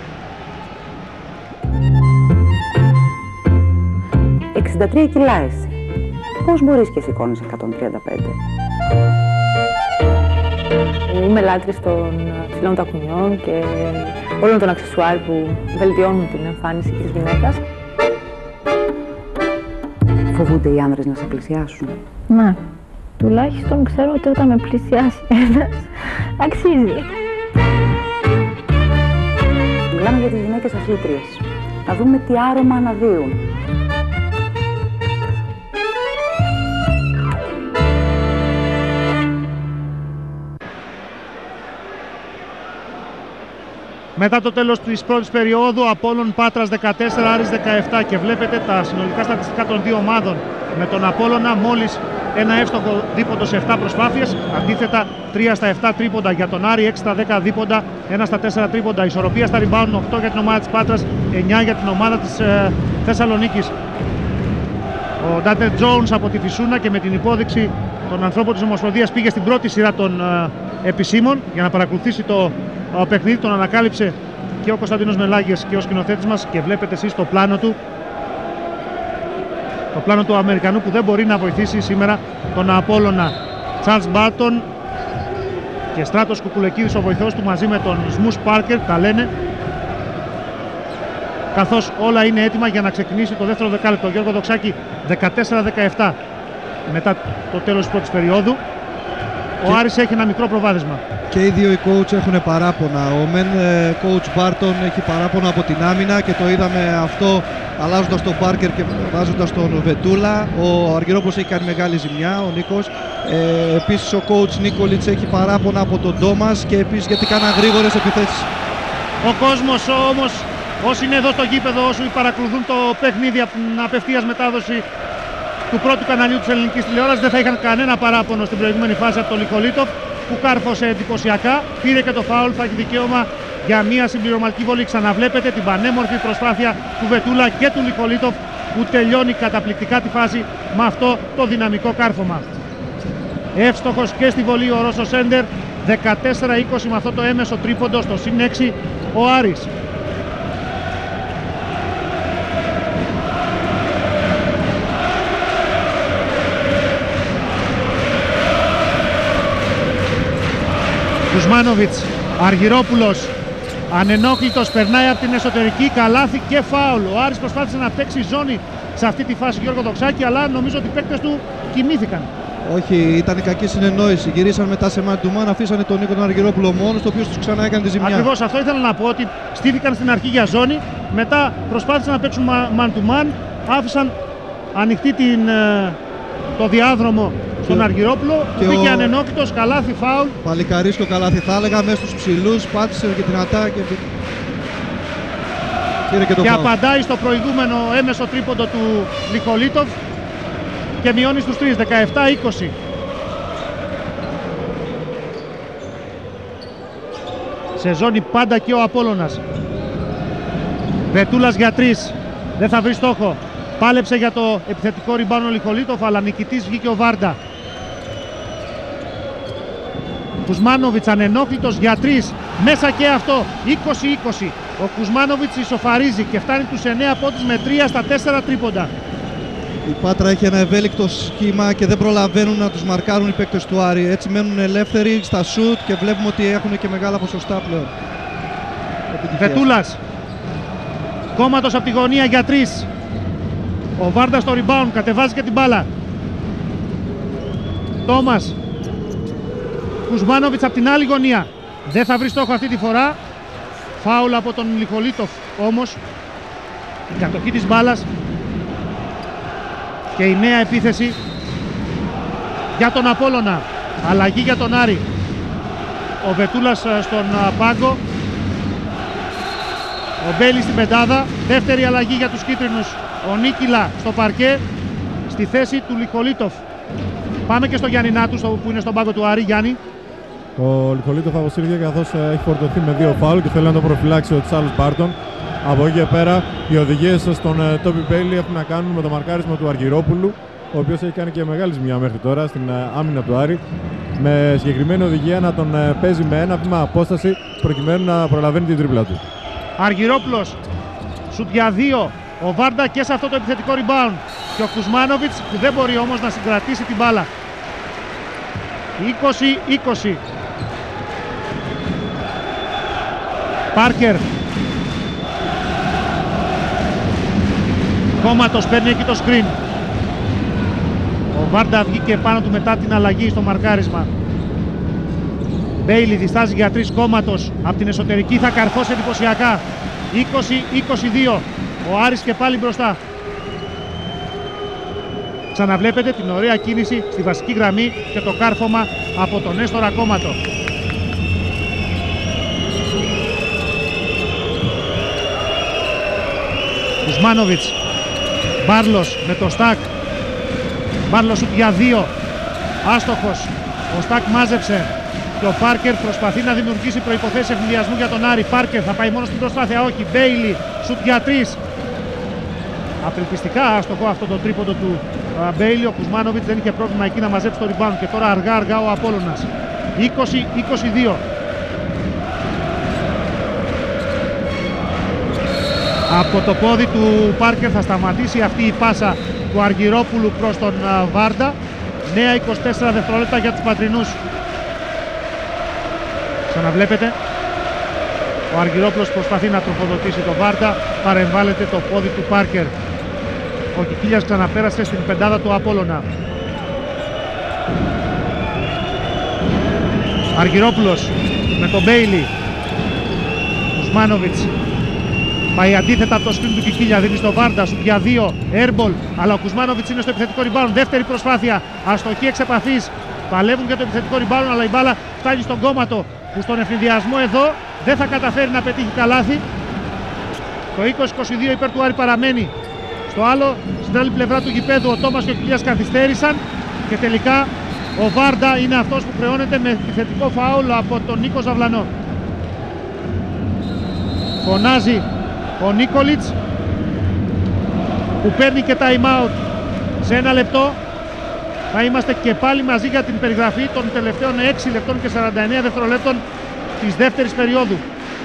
εξήντα τρία κιλά εσύ. Πώς μπορείς και σηκώνεις εκατόν τριάντα πέντε? Είμαι λάτρης των ψηλών τακουνιών και όλων των αξεσουάρ που βελτιώνουν την εμφάνιση της γυναίκας. φοβούνται οι άνδρες να σε πλησιάσουν? Ναι. Τουλάχιστον ξέρω ότι όταν με πλησιάσει ένας, αξίζει. Μιλάμε για τις γυναίκες αθλήτριες. Να δούμε τι άρωμα αναδύουν. Μετά το τέλος της πρώτης περίοδου, Απόλλων Πάτρας δεκατέσσερα, Άρης δεκαεπτά, και βλέπετε τα συνολικά στατιστικά των δύο ομάδων. Με τον Απόλλωνα μόλις ένα εύστοχο δίποντο σε επτά προσπάθειες, αντίθετα τρία στα επτά τρίποντα για τον Άρη, έξι στα δέκα δίποντα, ένα στα τέσσερα τρίποντα. Ισορροπία στα rebound, οκτώ για την ομάδα της Πάτρας, εννιά για την ομάδα της ε, Θεσσαλονίκης. Ο Ντάντε Τζόουνς από τη Φυσούνα και με την υπόδειξη των ανθρώπων της Ομοσπονδίας πήγε στην πρώτη σειρά των ε, επισήμων για να παρακολουθήσει το ε, παιχνίδι. Τον ανακάλυψε και ο Κωνσταντίνος Μελάγης και ο σκηνοθέτης μας, και βλέπετε εσείς το πλάνο του. Το πλάνο του Αμερικανού που δεν μπορεί να βοηθήσει σήμερα τον Απόλλωνα. Τσάρλς Μπάρτον και Στράτος Κουκουλεκίδης ο βοηθός του, μαζί με τον Σμους Πάρκερ, τα λένε, καθώς όλα είναι έτοιμα για να ξεκινήσει το δεύτερο δεκάλεπτο. Γιώργο Δοξάκη, δεκατέσσερα δεκαεπτά μετά το τέλος της πρώτης περίοδου. Ο και... Άρης έχει ένα μικρό προβάδισμα. Και οι δύο οι coach έχουν παράπονα. Ο μεν coach Μπάρτον έχει παράπονα από την άμυνα και το είδαμε αυτό αλλάζοντας τον Πάρκερ και βάζοντας τον Βετούλα. Ο Αργυρόπουλος έχει κάνει μεγάλη ζημιά, ο Νίκος. Ε, επίσης ο coach Νίκολιτς έχει παράπονα από τον Τόμας και επίσης γιατί κάναν γρήγορες επιθέσεις. Ο κόσμος όμως, όσοι είναι εδώ στο γήπεδο, όσοι παρακολουθούν το παιχνίδι από την απευθείας μετάδοση του πρώτου καναλιού της ελληνικής τηλεόρασης, δεν θα είχαν κανένα παράπονο στην προηγούμενη φάση από τον Νικολίτοφ, που κάρφωσε εντυπωσιακά, πήρε και το φάουλ, θα έχει δικαίωμα για μια συμπληρωματική βολή. Ξαναβλέπετε την πανέμορφη προσπάθεια του Βετούλα και του Νικολίτοφ, που τελειώνει καταπληκτικά τη φάση με αυτό το δυναμικό κάρφωμα. Εύστοχος και στη βολή ο Ρώσος Σέντερ, δεκατέσσερα είκοσι με αυτό το έμεσο τρίποντο, στο συν έξι ο Άρης. Κουσμάνοβιτς, Αργυρόπουλος, ανενόχλητος, περνάει από την εσωτερική, καλάθι και φάουλ. Ο Άρης προσπάθησε να παίξει ζώνη σε αυτή τη φάση, Γιώργο Δοξάκη, αλλά νομίζω ότι οι παίκτες του κοιμήθηκαν. Όχι, ήταν η κακή συνεννόηση. Γυρίσαν μετά σε man to man, αφήσανε τον Νίκο τον Αργυρόπουλο μόνος, το οποίο τους ξανά έκανε τη ζημιά. Ακριβώς αυτό ήθελα να πω, ότι στήθηκαν στην αρχή για ζώνη, μετά προσπάθησαν να παίξουν man to man, άφησαν ανοιχτή την, το διάδρομο στον Αργυρόπουλο, και πήγε ο... ανενόχλητος, καλάθι, φάουλ. Παλικαρίσκο καλάθι θα έλεγα, μέσα στους ψηλούς, πάτησε και την ατάκη και, και, και, και απαντάει στο προηγούμενο έμεσο τρίποντο του Νικολίτοφ και μειώνει στους τρεις, δεκαεπτά είκοσι. Σε ζώνη πάντα και ο Απόλλωνας. Βετούλας για τρεις, δεν θα βρει στόχο. Πάλεψε για το επιθετικό ριμπάνο ο Νικολίτοφ, αλλά νικητής βγήκε ο Βάρντα. Κουσμάνοβιτς ανενόχλητος για τρεις, μέσα και αυτό, είκοσι είκοσι. Ο Κουσμάνοβιτς ισοφαρίζει και φτάνει τους εννέα πόντους με τρία στα τέσσερα τρίποντα. Η Πάτρα έχει ένα ευέλικτο σχήμα και δεν προλαβαίνουν να τους μαρκάρουν οι παίκτες του Άρη. Έτσι μένουν ελεύθεροι στα σουτ και βλέπουμε ότι έχουν και μεγάλα ποσοστά πλέον. Βετούλας, κόμματος από τη γωνία για τρεις. Ο Βάρντα στο rebound, κατεβάζει και την μπάλα. Τόμας. Κουσμάνοβιτς από την άλλη γωνία. Δεν θα βρει στόχο αυτή τη φορά. Φάουλ από τον Νικολίτοφ όμως. Η κατοχή της μπάλας. Και η νέα επίθεση για τον Απόλλωνα. Αλλαγή για τον Άρη. Ο Βετούλας στον πάγκο. Ο Μπέλης στην πεντάδα. Δεύτερη αλλαγή για τους κίτρινους. Ο Νίκηλα στο παρκέ στη θέση του Νικολίτοφ. Πάμε και στο Γιαννινάτου που είναι στον πάγκο του Άρη. Γιάννη. Ο Νικολίτοφ αποσύρθηκε καθώς έχει φορτωθεί με δύο φάουλ και θέλει να το προφυλάξει ο Τσάρλς Μπάρτον. Από εκεί και πέρα οι οδηγίες στον Τόμπι Μπέιλι έχουν να κάνουν με το μαρκάρισμα του Αργυρόπουλου, ο οποίος έχει κάνει και μεγάλη ζημιά μέχρι τώρα στην άμυνα του Άρη, με συγκεκριμένη οδηγία να τον παίζει με ένα βήμα απόσταση προκειμένου να προλαβαίνει την τρίπλα του. Αργυρόπουλος, σουτ για δύο. Ο Βάρντα και σε αυτό το επιθετικό rebound. Και ο Κουσμάνοβιτς που δεν μπορεί όμως να συγκρατήσει την μπάλα. είκοσι είκοσι. Πάρκερ. Κόμματος παίρνει εκεί το screen. Ο Βάρντα βγήκε πάνω του μετά την αλλαγή στο μαρκάρισμα. Μπέιλι διστάζει για τρεις κόμματος. Από την εσωτερική θα καρφώσει εντυπωσιακά. είκοσι είκοσι δύο. Ο Άρης και πάλι μπροστά. Ξαναβλέπετε την ωραία κίνηση στη βασική γραμμή και το κάρφωμα από τον Νέστορα Κόμματο. Κουσμάνοβιτς. Μπάρλος με το Στακ. Μπάρλος σουτ για δύο. Άστοχος. Ο Στακ μάζεψε. Και ο Πάρκερ προσπαθεί να δημιουργήσει προϋποθέσεις ευνηδιασμού για τον Άρη. Πάρκερ θα πάει μόνο στην προσπάθεια. Όχι. Μπέιλι. Σουτ για τρεις. Απελπιστικά άστοχο αυτό το τρίποντο του Μπέιλι. Ο Κουσμάνοβιτς δεν είχε πρόβλημα εκεί να μαζέψει το rebound. Και τώρα αργά αργά ο Απόλλωνας. είκοσι είκοσι δύο. Από το πόδι του Πάρκερ θα σταματήσει αυτή η πάσα του Αργυρόπουλου προς τον Βάρντα. Νέα είκοσι τέσσερα δευτερόλεπτα για τους πατρινούς. Ξαναβλέπετε. Ο Αργυρόπουλος προσπαθεί να τροφοδοτήσει τον Βάρντα. Παρεμβάλλεται το πόδι του Πάρκερ. Ο Κικίλιας ξαναπέρασε στην πεντάδα του Απόλλωνα. Αργυρόπουλος με τον Μπέιλι. Κουσμάνοβιτς. Πάει αντίθετα από το σκριν του Κικίλια, δίνει στο Βάρντα, σου για δύο, airball, αλλά ο Κουσμάνοβιτς είναι στο επιθετικό rebound, δεύτερη προσπάθεια, αστοχή εξ επαφής, παλεύουν για το επιθετικό rebound, αλλά η μπάλα φτάνει στον Κόμματο, που στον ευνηδιασμό εδώ δεν θα καταφέρει να πετύχει καλάθι. Το είκοσι είκοσι δύο υπέρ του Άρη παραμένει. Στο άλλο, στην άλλη πλευρά του γηπέδου, ο Τόμας και ο Κικίλιας καθυστέρησαν και τελικά ο Βάρντα είναι αυτός που χρεώνεται με επιθετικό φάουλ από τον Νίκο Ζαβλανό. Φωνάζει ο Νίκολιτς που παίρνει και time out σε ένα λεπτό. Θα είμαστε και πάλι μαζί για την περιγραφή των τελευταίων έξι λεπτών και σαράντα εννέα δευτερολέπτων της δεύτερης περίοδου.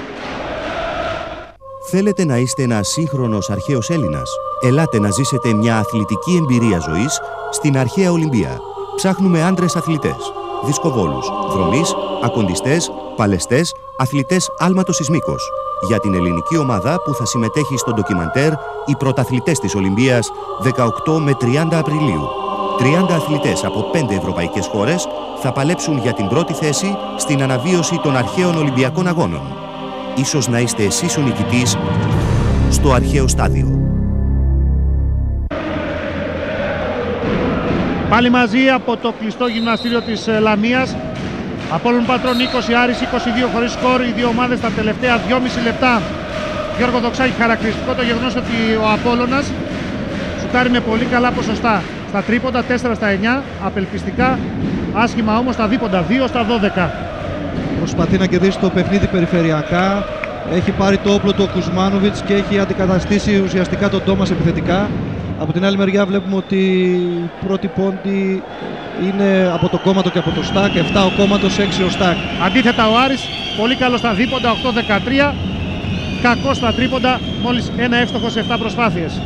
Θέλετε να είστε ένας σύγχρονος αρχαίος Έλληνας? Ελάτε να ζήσετε μια αθλητική εμπειρία ζωής στην Αρχαία Ολυμπία. Ψάχνουμε άντρες αθλητές, δισκοβόλους, δρομείς, ακοντιστές, παλαιστές, αθλητές άλματος σεισμίκος. Για την ελληνική ομάδα που θα συμμετέχει στο ντοκιμαντέρ «Οι πρωταθλητές της Ολυμπίας» δεκαοκτώ με τριάντα Απριλίου. τριάντα αθλητές από πέντε ευρωπαϊκές χώρες θα παλέψουν για την πρώτη θέση στην αναβίωση των αρχαίων Ολυμπιακών Αγώνων. Ίσως να είστε εσείς ο νικητής στο αρχαίο στάδιο. Πάλι μαζί από το κλειστό γυμναστήριο της Λαμίας. Απόλλων Πατρών είκοσι, Άρης είκοσι δύο χωρίς σκορ. Οι δύο ομάδες τα τελευταία δυόμιση λεπτά. Γιώργο Δοξάκη, χαρακτηριστικό το γεγονός ότι ο Απόλλωνας σουτάρει με πολύ καλά ποσοστά. Στα τρίποντα τέσσερα στα εννιά, απελπιστικά άσχημα όμως στα δίποντα δύο στα δώδεκα. Προσπαθεί να κερδίσει το παιχνίδι περιφερειακά. Έχει πάρει το όπλο του ο Κουσμάνοβιτς και έχει αντικαταστήσει ουσιαστικά τον Τόμας επιθετικά. Από την άλλη μεριά βλέπουμε ότι η πρώτη πόντη είναι από το Κόμματο και από το Στακ. επτά ο Κόμματος, έξι ο Στακ. Αντίθετα ο Άρης πολύ καλό στα δίποντα, οκτώ δεκατρία. Κακό στα τρίποντα, μόλις ένα εύστοχο σε επτά προσπάθειες.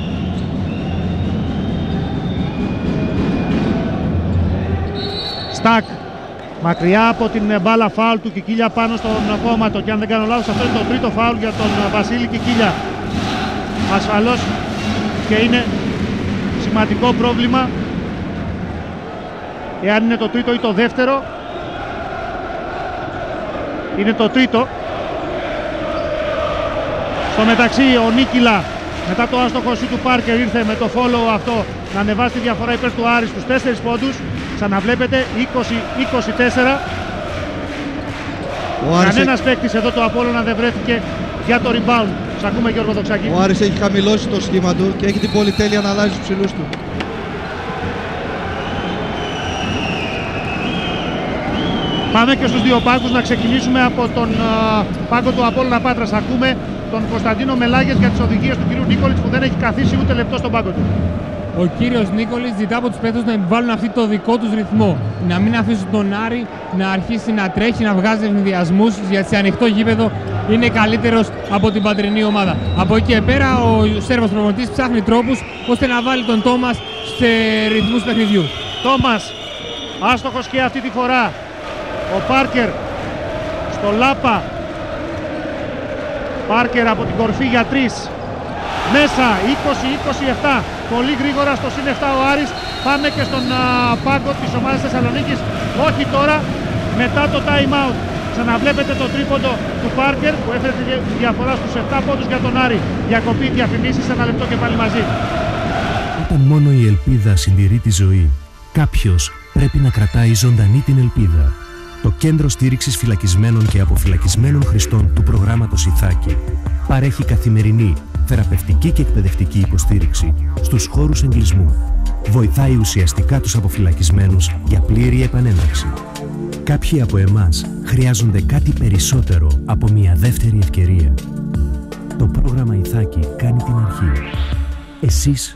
Στακ μακριά από την μπάλα, φάουλ του Κικίλια πάνω στον Κόμματο, και αν δεν κάνω λάθος αυτό είναι το τρίτο φάουλ για τον Βασίλη Κικίλια. Ασφαλώς και είναι σημαντικό πρόβλημα εάν είναι το τρίτο ή το δεύτερο. Είναι το τρίτο. Στο μεταξύ ο Νίκηλα μετά το άστοχο σου του Πάρκερ ήρθε με το follow αυτό να ανεβάσει τη διαφορά υπέρ του Άρη στους τέσσερις πόντους. Ξαναβλέπετε είκοσι είκοσι τέσσερα. Κανένας έχει... παίκτης εδώ το Απόλλωνα δεν βρέθηκε για το rebound. Σας ακούμε, Γιώργο Δοξάκη. Ο Άρης έχει χαμηλώσει το σχήμα του και έχει την πολυτέλεια να αλλάζει τους ψηλούς του. Πάμε και στους δύο πάγκους, να ξεκινήσουμε από τον uh, πάγκο του Απόλλωνα Πάτρας. Ακούμε τον Κωνσταντίνο Μελάγες για τις οδηγίες του κυρίου Νίκολιτς που δεν έχει καθίσει ούτε λεπτό στον πάγκο του. Ο κύριος Νίκολιτς ζητά από τους παίκτες να επιβάλλουν αυτή το δικό τους ρυθμό. Να μην αφήσουν τον Άρη να αρχίσει να τρέχει, να βγάζει ευνηδιασμούς, γιατί σε ανοιχτό γήπεδο είναι καλύτερος από την πατρινή ομάδα. Από εκεί και πέρα ο Σέρβος προπονητής ψάχνει τρόπους ώστε να βάλει τον Τόμας σε ρυθμούς παιχνιδιού. Τόμας, άστοχος και αυτή τη φορά. Ο Πάρκερ στο Λάπα. Πάρκερ από την κορφή για τρεις. Μέσα, είκοσι είκοσι επτά. Πολύ γρήγορα στο συν επτά ο Άρης Πάμε και στον α, πάγκο της ομάδας Θεσσαλονίκης. Όχι τώρα, μετά το time out. Ξαναβλέπετε το τρίποντο του Πάρκερ που έφερε τη διαφορά στους επτά πόντους για τον Άρη. Διακοπή, διαφημίσεις, ένα λεπτό και πάλι μαζί. Όταν μόνο η ελπίδα συντηρεί τη ζωή, κάποιος πρέπει να κρατάει ζωντανή την ελπίδα. Το Κέντρο Στήριξης Φυλακισμένων και Αποφυλακισμένων Χρηστών του προγράμματος Ιθάκη παρέχει καθημερινή, θεραπευτική και εκπαιδευτική υποστήριξη στους χώρους εγκλισμού. Βοηθάει ουσιαστικά τους αποφυλακισμένους για πλήρη επανέναρξη. Κάποιοι από εμάς χρειάζονται κάτι περισσότερο από μια δεύτερη ευκαιρία. Το πρόγραμμα Ιθάκη κάνει την αρχή. Εσείς...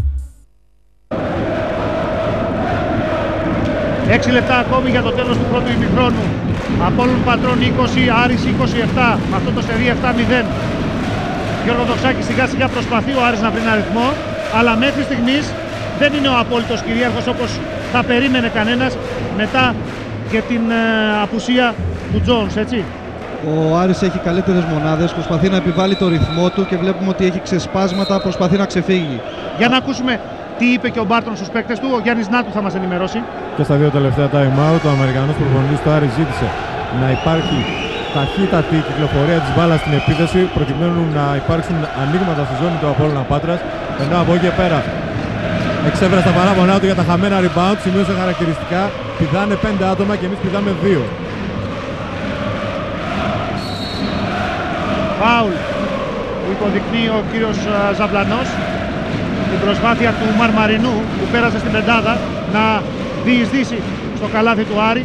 Έξι λεπτά ακόμη για το τέλος του πρώτου ημιχρόνου. Απόλλων Πατρών είκοσι, Άρης είκοσι επτά. Με αυτό το σερί επτά μηδέν. Γιώργο Δοξάκη σιγά σιγά προσπαθεί ο Άρης να βρει ένα αριθμό, αλλά μέχρι στιγμής δεν είναι ο απόλυτος κυρίαρχος όπως θα περίμενε κανένας μετά και την ε, απουσία του Jones, έτσι. Ο Άρης έχει καλύτερες μονάδες, προσπαθεί να επιβάλλει το ρυθμό του και βλέπουμε ότι έχει ξεσπάσματα, προσπαθεί να ξεφύγει. Για να ακούσουμε τι είπε και ο Μπάρτον στους παίκτες του, ο Γιάννης Νάτου θα μας ενημερώσει. Και στα δύο τελευταία time out, ο Αμερικανός προπονητής του Άρη ζήτησε να υπάρχει ταχύτατη κυκλοφορία της μπάλας στην επίθεση προκειμένου να υπάρξουν ανοίγματα στη ζώνη του Απόλλωνα Πάτρας, ενώ από εκεί και πέρα εξέφερε στα παράπονά του για τα χαμένα rebound, σημείωσε χαρακτηριστικά, πηδάνε πέντε άτομα και εμείς πηδάμε δύο. Φάουλ που υποδεικνύει ο κύριος Ζαβλανός, την προσπάθεια του Μαρμαρινού που πέρασε στην πεντάδα να διεισδύσει στο καλάθι του Άρη.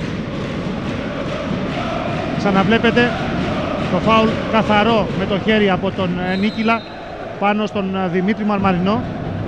Ξαναβλέπετε το φάουλ καθαρό με το χέρι από τον Νίκηλα πάνω στον Δημήτρη Μαρμαρινό,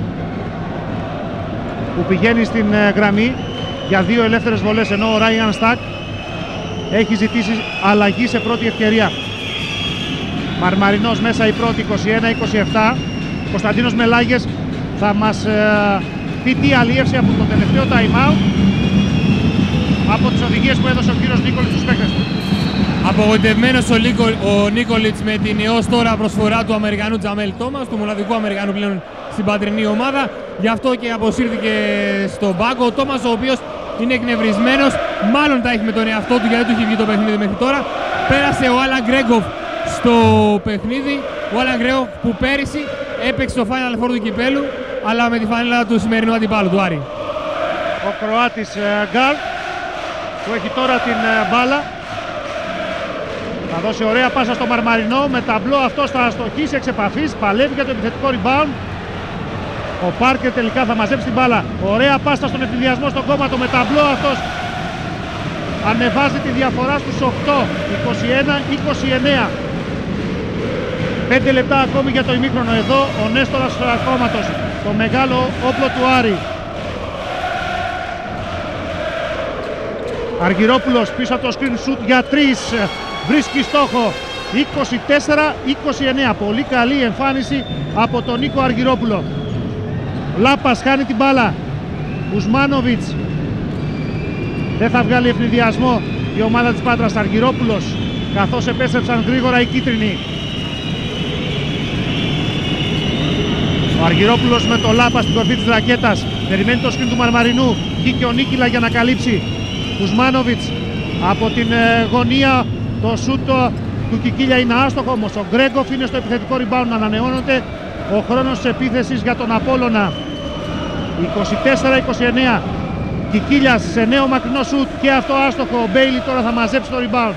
που πηγαίνει στην γραμμή για δύο ελεύθερες βολές, ενώ ο Ράιαν Στακ έχει ζητήσει αλλαγή σε πρώτη ευκαιρία. Μαρμαρινός μέσα η πρώτη, είκοσι ένα είκοσι επτά. Κωνσταντίνος Μελάγες θα μας ε, πει τι αλίευσε από το τελευταίο time out, από τις οδηγίες που έδωσε ο κύριος Νίκολιτς στους παίκτες του. Απογοητευμένος ο, Λίκο, ο Νίκολιτς με την έως τώρα προσφορά του Αμερικανού Τζαμέλ Τόμας, του μοναδικού Αμερικανού πλέον στην πατρινή ομάδα. Γι' αυτό και αποσύρθηκε στον πάγκο. Ο Τόμας, ο οποίος είναι εκνευρισμένος, μάλλον τα έχει με τον εαυτό του γιατί δεν του έχει βγει το παιχνίδι μέχρι τώρα. Πέρασε ο Άλαν Γκρέγκοφ στο παιχνίδι. Ο Άλαν Γκρέγκοφ που πέρυσι έπαιξε στο Final Four του κυπέλου, αλλά με τη φανέλα του σημερινού αντιπάλου του Άρη. Ο Κροάτης Γκάρ που έχει τώρα την μπάλα. Θα δώσει ωραία πάσα στο Μαρμαρινό, με ταμπλό αυτός θα αστοχίσει εξ επαφής, παλεύει για το επιθετικό rebound. Ο Πάρκερ τελικά θα μαζέψει την μπάλα. Ωραία πάσα στον εφηδιασμό στον κόμματο, με ταμπλό αυτός ανεβάζει τη διαφορά στους οκτώ, είκοσι ένα είκοσι εννέα. πέντε λεπτά ακόμη για το ημίχρονο. Εδώ ο Νέστορας Κόμματος, το μεγάλο όπλο του Άρη. Αργυρόπουλος πίσω από το screen shoot για τρεις. Βρίσκει στόχο, είκοσι τέσσερα είκοσι εννέα. Πολύ καλή εμφάνιση από τον Νίκο Αργυρόπουλο. Λάπας χάνει την μπάλα. Ουσμάνοβιτς δεν θα βγάλει ευνηδιασμό η ομάδα της Πάτρας. Αργυρόπουλος, καθώς επέστρεψαν γρήγορα οι κίτρινοι. Ο Αργυρόπουλος με το Λάπα στην κορφή της ρακέτας. Περιμένει το σκριν του Μαρμαρινού. Βγήκε ο Νίκηλα για να καλύψει. Ουσμάνοβιτς από την ε, γωνία. Το σούτ του Κικίλια είναι άστοχο, όμως ο Γκρέγκοφ είναι στο επιθετικό rebound. Ανανεώνεται ο χρόνος της επίθεσης για τον Απόλλωνα. είκοσι τέσσερα είκοσι εννέα. Κικίλιας σε νέο μακρινό σούτ και αυτό άστοχο. Ο Μπέιλι τώρα θα μαζέψει το rebound.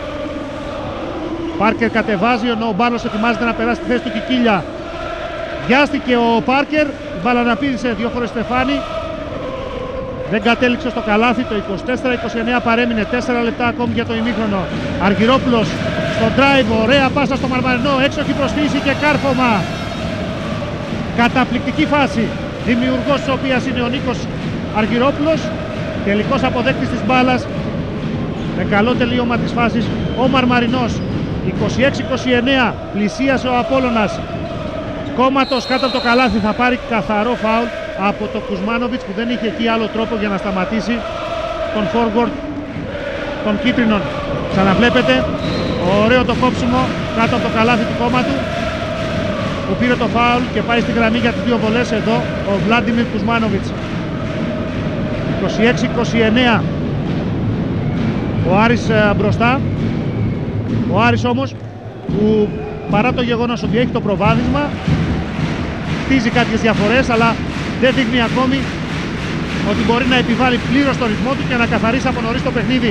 Πάρκερ κατεβάζει, ενώ ο Μπάρλος ετοιμάζεται να περάσει τη θέση του Κικίλια. Βιάστηκε ο Πάρκερ, η μπάλα να πήδησε δύο φορές Στεφάνη. Δεν κατέληξε στο καλάθι, το είκοσι τέσσερα είκοσι εννέα παρέμεινε, τέσσερα λεπτά ακόμη για το ημίχρονο. Αργυρόπουλος στο drive, ωραία πάσα στο Μαρμαρινό, έξοχη προσφύση και κάρφωμα. Καταπληκτική φάση, δημιουργός της οποίας είναι ο Νίκος Αργυρόπουλος, τελικός αποδέκτης της μπάλας, με καλό τελείωμα της φάσης ο Μαρμαρινός. είκοσι έξι είκοσι εννέα, πλησίασε ο Απόλλωνας. Κόμματος κάτω από το καλάθι, θα πάρει καθαρό φάουλ από το Κουσμάνοβιτς που δεν είχε εκεί άλλο τρόπο για να σταματήσει τον forward των κίτρινων. Ξαναβλέπετε ωραίο το κόψιμο κάτω από το καλάθι του κόμματου που πήρε το φάουλ και πάει στη γραμμή για τις δύο βολές. Εδώ ο Βλάντιμιρ Κουσμάνοβιτς. είκοσι έξι είκοσι εννέα ο Άρης ε, μπροστά. Ο Άρης όμως που παρά το γεγονός ότι έχει το προβάδισμα χτίζει κάποιες διαφορές, αλλά δεν δείχνει ακόμη ότι μπορεί να επιβάλλει πλήρως το ρυθμό του και να καθαρίσει από νωρίς το παιχνίδι.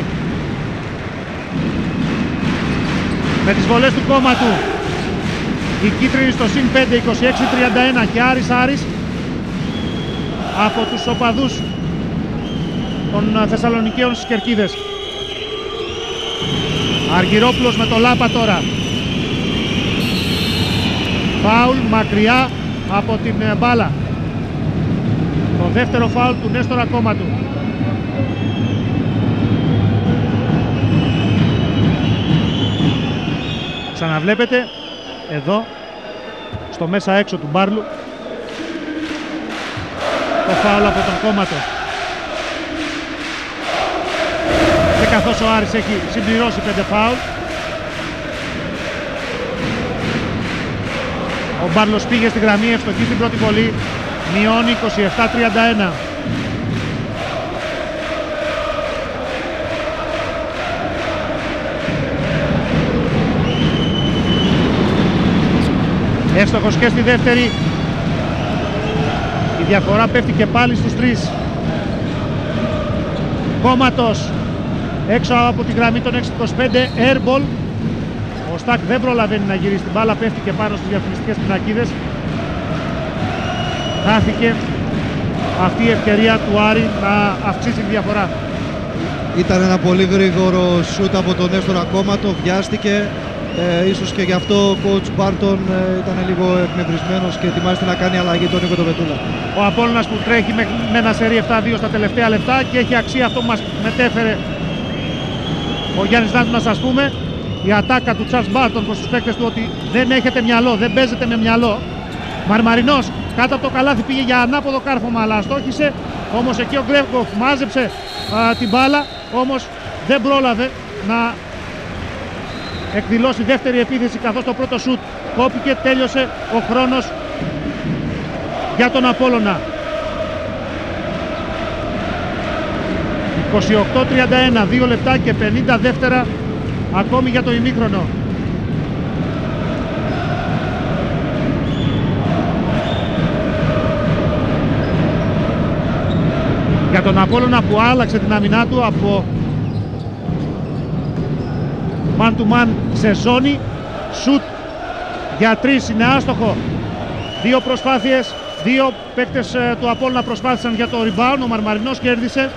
Με τις βολές του κόμματου η κίτρινη στο συν πέντε, είκοσι έξι τριάντα ένα και Άρης Άρης από τους οπαδούς των Θεσσαλονικαίων στις κερκίδες. Αργυρόπουλος με το Λάπα τώρα. Φάουλ μακριά από την μπάλα. Το δεύτερο φάουλ του Νέστορα Κόμματου. Ξαναβλέπετε εδώ στο μέσα έξω του Μπάρλου το φάουλ από τον Κόμματο. Και καθώς ο Άρης έχει συμπληρώσει πέντε φάουλ, ο Μπάρλος πήγε στη γραμμή, ευστοχή στην πρώτη βολή, μειώνει είκοσι επτά τριάντα ένα. Εύστοχος και στη δεύτερη. Η διαφορά πέφτει και πάλι στους τρεις. Κόμματος έξω από τη γραμμή των έξι είκοσι πέντε, airball. Ο Στακ δεν προλαβαίνει να γυρίσει την μπάλα, πέφτει και πάνω στις διαφημιστικές πινακίδες. Χάθηκε αυτή η ευκαιρία του Άρη να αυξήσει τη διαφορά. Ήταν ένα πολύ γρήγορο σούτ από τον Νέστορα Κόμματο, βιάστηκε. Ε, ίσως και γι' αυτό ο coach Μπάρτον ε, ήταν λίγο εκνευρισμένος και ετοιμάζεται να κάνει αλλαγή τον Νίκο Τοβετούλα. Ο Απόλλωνας που τρέχει με, με ένα σερί επτά δύο στα τελευταία λεπτά και έχει αξία αυτό που μας μετέφερε ο Γιάννης Νάτου να σας πούμε. Η ατάκα του Τσάρλς Μπάρτον προς τους παίκτες του ότι δεν έχετε μυαλό, δεν παίζετε με μυαλό. Μαρμαρινός κάτω από το καλάθι πήγε για ανάποδο κάρφωμα, αλλά αστόχησε. Όμως εκεί ο Γκρέγκοφ μάζεψε α, την μπάλα, όμως δεν πρόλαβε να εκδηλώσει δεύτερη επίθεση, καθώς το πρώτο σουτ κόπηκε, τέλειωσε ο χρόνος για τον Απόλλωνα. είκοσι οκτώ τριάντα ένα, δύο λεπτά και πενήντα δεύτερα ακόμη για το ημίχρονο. Για τον Απόλλωνα που άλλαξε την αμυνά του από man to man σε ζώνη, σουτ για τρεις είναι άστοχο. Δύο προσπάθειες, δύο παίκτες ε, του Απόλλωνα προσπάθησαν για το rebound, ο Μαρμαρινός κέρδισε.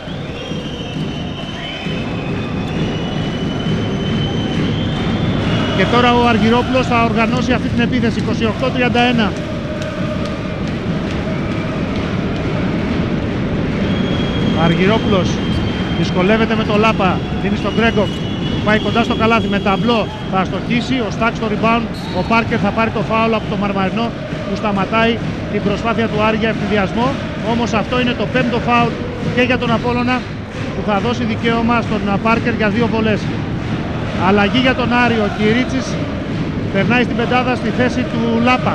Και τώρα ο Αργυρόπουλος θα οργανώσει αυτή την επίθεση. είκοσι οκτώ τριάντα ένα. Αργυρόπουλος δυσκολεύεται με το Λάπα, δίνει στον Γκρέγκοφ, πάει κοντά στο καλάθι με ταμπλό, θα αστοχίσει, ο Στακ στο rebound, ο Πάρκερ θα πάρει το φάουλ από το Μαρμαρινό που σταματάει την προσπάθεια του Άρη για ευθυνδιασμό. Όμως αυτό είναι το πέμπτο φάουλ και για τον Απόλλωνα που θα δώσει δικαίωμα στον Πάρκερ για δύο βολές. Αλλαγή για τον Άρη, ο Κυρίτσης περνάει στην πεντάδα στη θέση του Λάπα.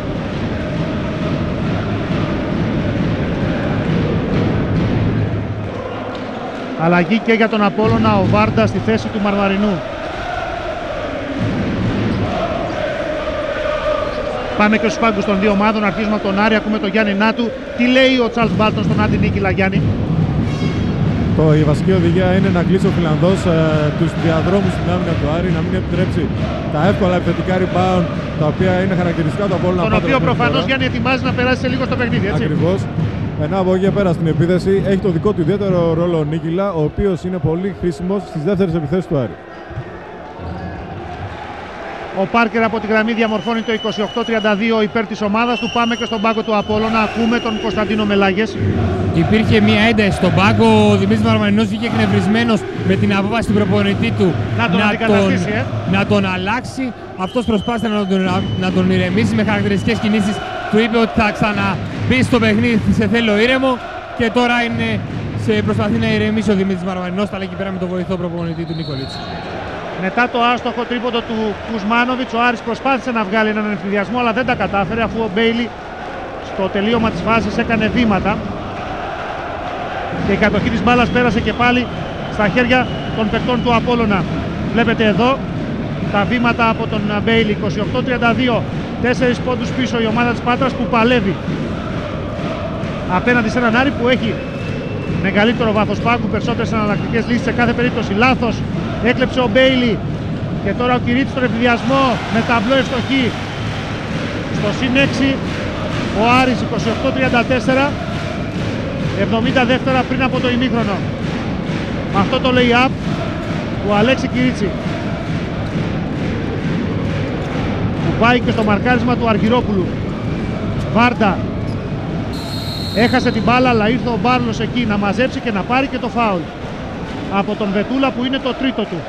Αλλαγή και για τον Απόλλωνα, ο Βάρντα στη θέση του Μαρμαρινού. Πάμε και στους πάγκους των δύο ομάδων, αρχίζουμε από τον Άρη, ακούμε τον Γιάννη Νάτου. Τι λέει ο Τσάρλς Μπάρτον στον Άντι Νίκηλα, Γιάννη? Το, η βασική οδηγία είναι να κλείσει ο Φιλανδός ε, τους διαδρόμους στην άμυνα του Άρη, να μην επιτρέψει τα εύκολα επιθετικά rebound τα οποία είναι χαρακτηριστικά του Απόλλωνα. Τον οποίο προφανώς Γιάννη ετοιμάζει να περάσει σε λίγο στο παιχνίδι, έτσι. Ακριβώς. Ενώ από εκεί πέρα στην επίθεση έχει το δικό του ιδιαίτερο ρόλο ο Νίκηλα, ο οποίος είναι πολύ χρήσιμος στις δεύτερες επιθέσεις του Άρη. Ο Πάρκερ από τη γραμμή διαμορφώνει το είκοσι οκτώ τριάντα δύο υπέρ της ομάδας του. Πάμε και στον πάγκο του Απόλλωνα, ακούμε τον Κωνσταντίνο Μελάγες. Υπήρχε μια ένταση στον πάγκο, ο Δημήτρης Μαρμαρινός βγήκε εκνευρισμένος με την απόφαση του προπονητή του να τον, να τον, ε? να τον αλλάξει. Αυτός προσπάθησε να τον, να τον ηρεμήσει με χαρακτηριστικές κινήσεις. Του είπε ότι θα ξαναμπεί στο παιχνίδι, σε θέλω ήρεμο, και τώρα είναι σε προσπαθεί να ηρεμήσει ο Δημήτρης Μαρμαρινός. Τα λέει εκεί πέρα με τον βοηθό προπονητή του Νικολίτση. Μετά το άστοχο τρίποντο του Κουσμάνοβιτς, ο Άρης προσπάθησε να βγάλει έναν ευθυνδιασμό, αλλά δεν τα κατάφερε, αφού ο Μπέιλι στο τελείωμα της φάσης έκανε βήματα. και η κατοχή της μπάλας πέρασε και πάλι στα χέρια των παικτών του Απόλλωνα. Βλέπετε εδώ τα βήματα από τον Μπέιλι. είκοσι οκτώ τριάντα δύο, τέσσερις πόντους πίσω η ομάδα της Πάτρας που παλεύει απέναντι σε έναν Άρη που έχει μεγαλύτερο βάθος πάγκου, περισσότερες εναλλακτικές λύσεις σε κάθε περίπτωση. Λάθος, έκλεψε ο Μπέιλι και τώρα ο Κυρίτης στον εφηδιασμό με ταμπλό ευστοχή. Στο συν έξι ο Άρης, είκοσι οκτώ τριάντα τέσσερα, εβδομήντα δεύτερα πριν από το ημίχρονο. Με αυτό το lay-up του Αλέξη Κυρίτσι που πάει και στο μαρκάρισμα του Αργυρόπουλου. Βάρντα έχασε την μπάλα, αλλά ήρθε ο Μπάρλος εκεί να μαζέψει και να πάρει και το φάουλ από τον Βετούλα που είναι το τρίτο του.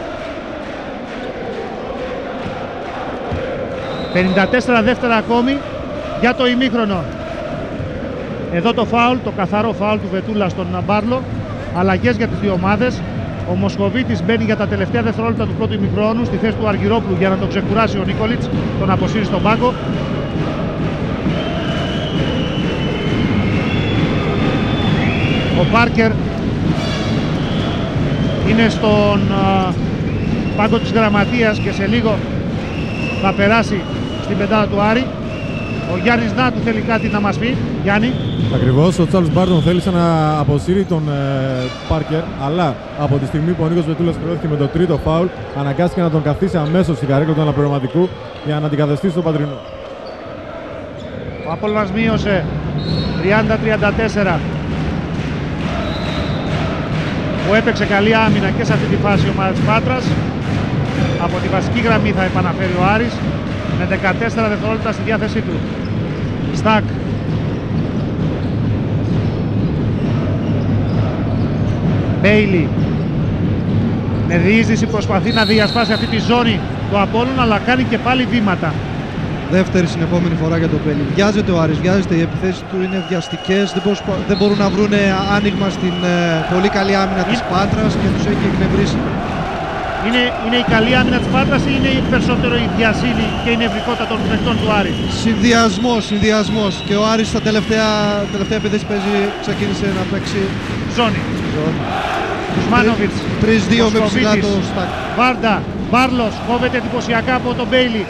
πενήντα τέσσερα δεύτερα ακόμη για το ημίχρονο. Εδώ το φάουλ, το καθαρό φάουλ του Βετούλα στον Μπάρλο. Αλλαγές για τις δύο ομάδες. Ο Μοσχοβίτης μπαίνει για τα τελευταία δευτερόλεπτα του πρώτου ημιχρόνου στη θέση του Αργυρόπουλου για να τον ξεκουράσει ο Νίκολιτς, τον αποσύρει στον πάγκο. Ο Πάρκερ είναι στον uh, πάγκο της Γραμματείας και σε λίγο θα περάσει στην πεντάδα του Άρη. Ο Γιάννης Νάτου θέλει κάτι να μας πει. Γιάννη. Ακριβώς, ο Τσάρλς Μπάρτον θέλησε να αποσύρει τον ε, Πάρκερ, αλλά από τη στιγμή που ο Νίκος Βετούλας κληρώθηκε με το τρίτο φάουλ, αναγκάστηκε να τον καθίσει αμέσως στην καρέκλα του αναπληρωματικού για να αντικαταστήσει τον Πατρινό. Ο Απόλλωνας μείωσε τριάντα τριάντα τέσσερα. Που έπαιξε καλή άμυνα και σε αυτή τη φάση η ομάδα της Πάτρας. Από τη βασική γραμμή θα επαναφέρει ο Άρης με δεκατέσσερα δευτερόλεπτα στη διάθεσή του. Στακ. Μπέιλι με διείσδυση προσπαθεί να διασπάσει αυτή τη ζώνη του Απόλλωνα, αλλά κάνει και πάλι βήματα. Δεύτερη συνεπόμενη φορά για τον Μπέιλι. Βιάζεται ο Άρης, βιάζεται, οι επιθέσεις του είναι βιαστικές, δεν, προσπα... δεν μπορούν να βρουν άνοιγμα στην ε, πολύ καλή άμυνα της Πάτρας και τους έχει εκνευρίσει. Είναι, είναι η καλή άμυνα της Πάτρας ή είναι περισσότερο η βιασύνη και η νευρικότητα των παιχτών του Άρη? Συνδυασμός, συνδυασμός. Και ο Άρης στα τελευταία, τελευταία επίθεση παίζει, ξεκίνησε να παίξει ζώνη. ζώνη. Κουσμάνοβιτς, τρία δύο με ψηλά το στάκ. Βάρντα, Μπάρλος κόβεται εντυπωσιακά από τον Μπέιλι.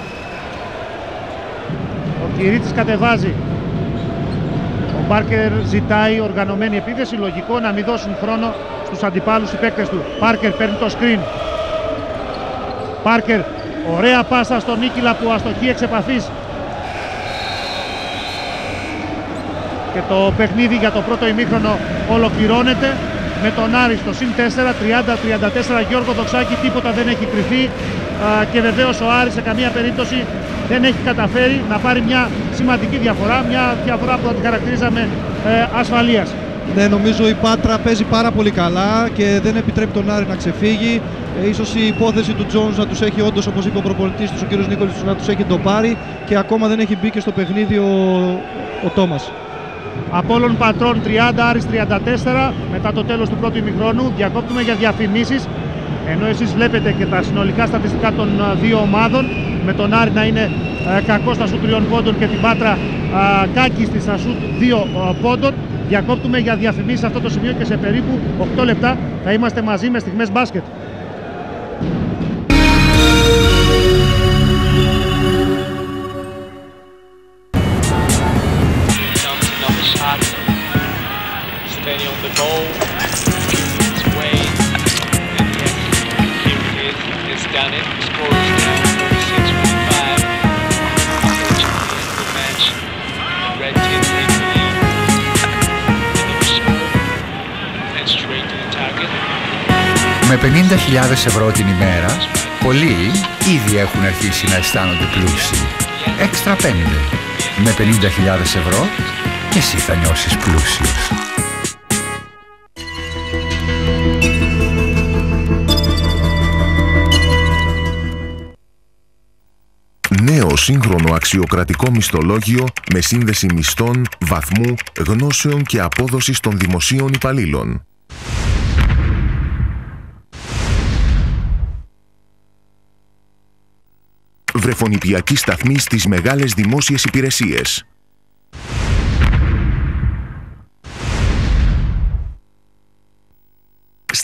Ο Κυρίτσης κατεβάζει. Ο Πάρκερ ζητάει οργανωμένη επίθεση, λογικό να μην δώσουν χρόνο στους αντιπάλους οι παίκτες του. Πάρκερ παίρνει το screen. Πάρκερ, ωραία πάσα στον Νίκηλα που αστοχεί εξ επαφής. Και το παιχνίδι για το πρώτο ημίχρονο ολοκληρώνεται με τον Άρη στο συν τέσσερα, τριάντα τριάντα τέσσερα. Γιώργο Δοξάκη, τίποτα δεν έχει κρυφεί α, και βεβαίως ο Άρης σε καμία περίπτωση δεν έχει καταφέρει να πάρει μια σημαντική διαφορά, μια διαφορά που θα την χαρακτηρίζαμε ε, ασφαλείας. Ναι, νομίζω η Πάτρα παίζει πάρα πολύ καλά και δεν επιτρέπει τον Άρη να ξεφύγει. Ε, ίσως η υπόθεση του Τζόνς να τους έχει όντως, όπως είπε ο προπονητής τους, ο κ. Νίκολης, να τους έχει το πάρει και ακόμα δεν έχει μπει και στο παιχνίδι ο, ο Τόμας. Απόλλων Πατρών τριάντα, Άρης τριάντα τέσσερα μετά το τέλος του πρώτου ημιχρόνου. Διακόπτουμε για διαφημίσεις, ενώ εσείς βλέπετε και τα συνολικά στατιστικά των δύο ομάδων, με τον Άρη να είναι ε, κακό στα σουτ τριών πόντων και την Πάτρα ε, κάκιστη στα σουτ δύο ε, πόντων. Διακόπτουμε για διαφημίσεις σε αυτό το σημείο και σε περίπου οκτώ λεπτά θα είμαστε μαζί με στιγμές μπάσκετ. Με πενήντα χιλιάδες ευρώ την ημέρα, πολλοί ήδη έχουν αρχίσει να αισθάνονται πλούσιοι. Έξτρα πέντε. Με πενήντα χιλιάδες ευρώ και εσύ θα νιώσεις πλούσιος. Νέο σύγχρονο αξιοκρατικό μισθολόγιο με σύνδεση μισθών, βαθμού, γνώσεων και απόδοσης των δημοσίων υπαλλήλων. Βρεφονιπιακή σταθμή στις μεγάλες δημόσιες υπηρεσίες.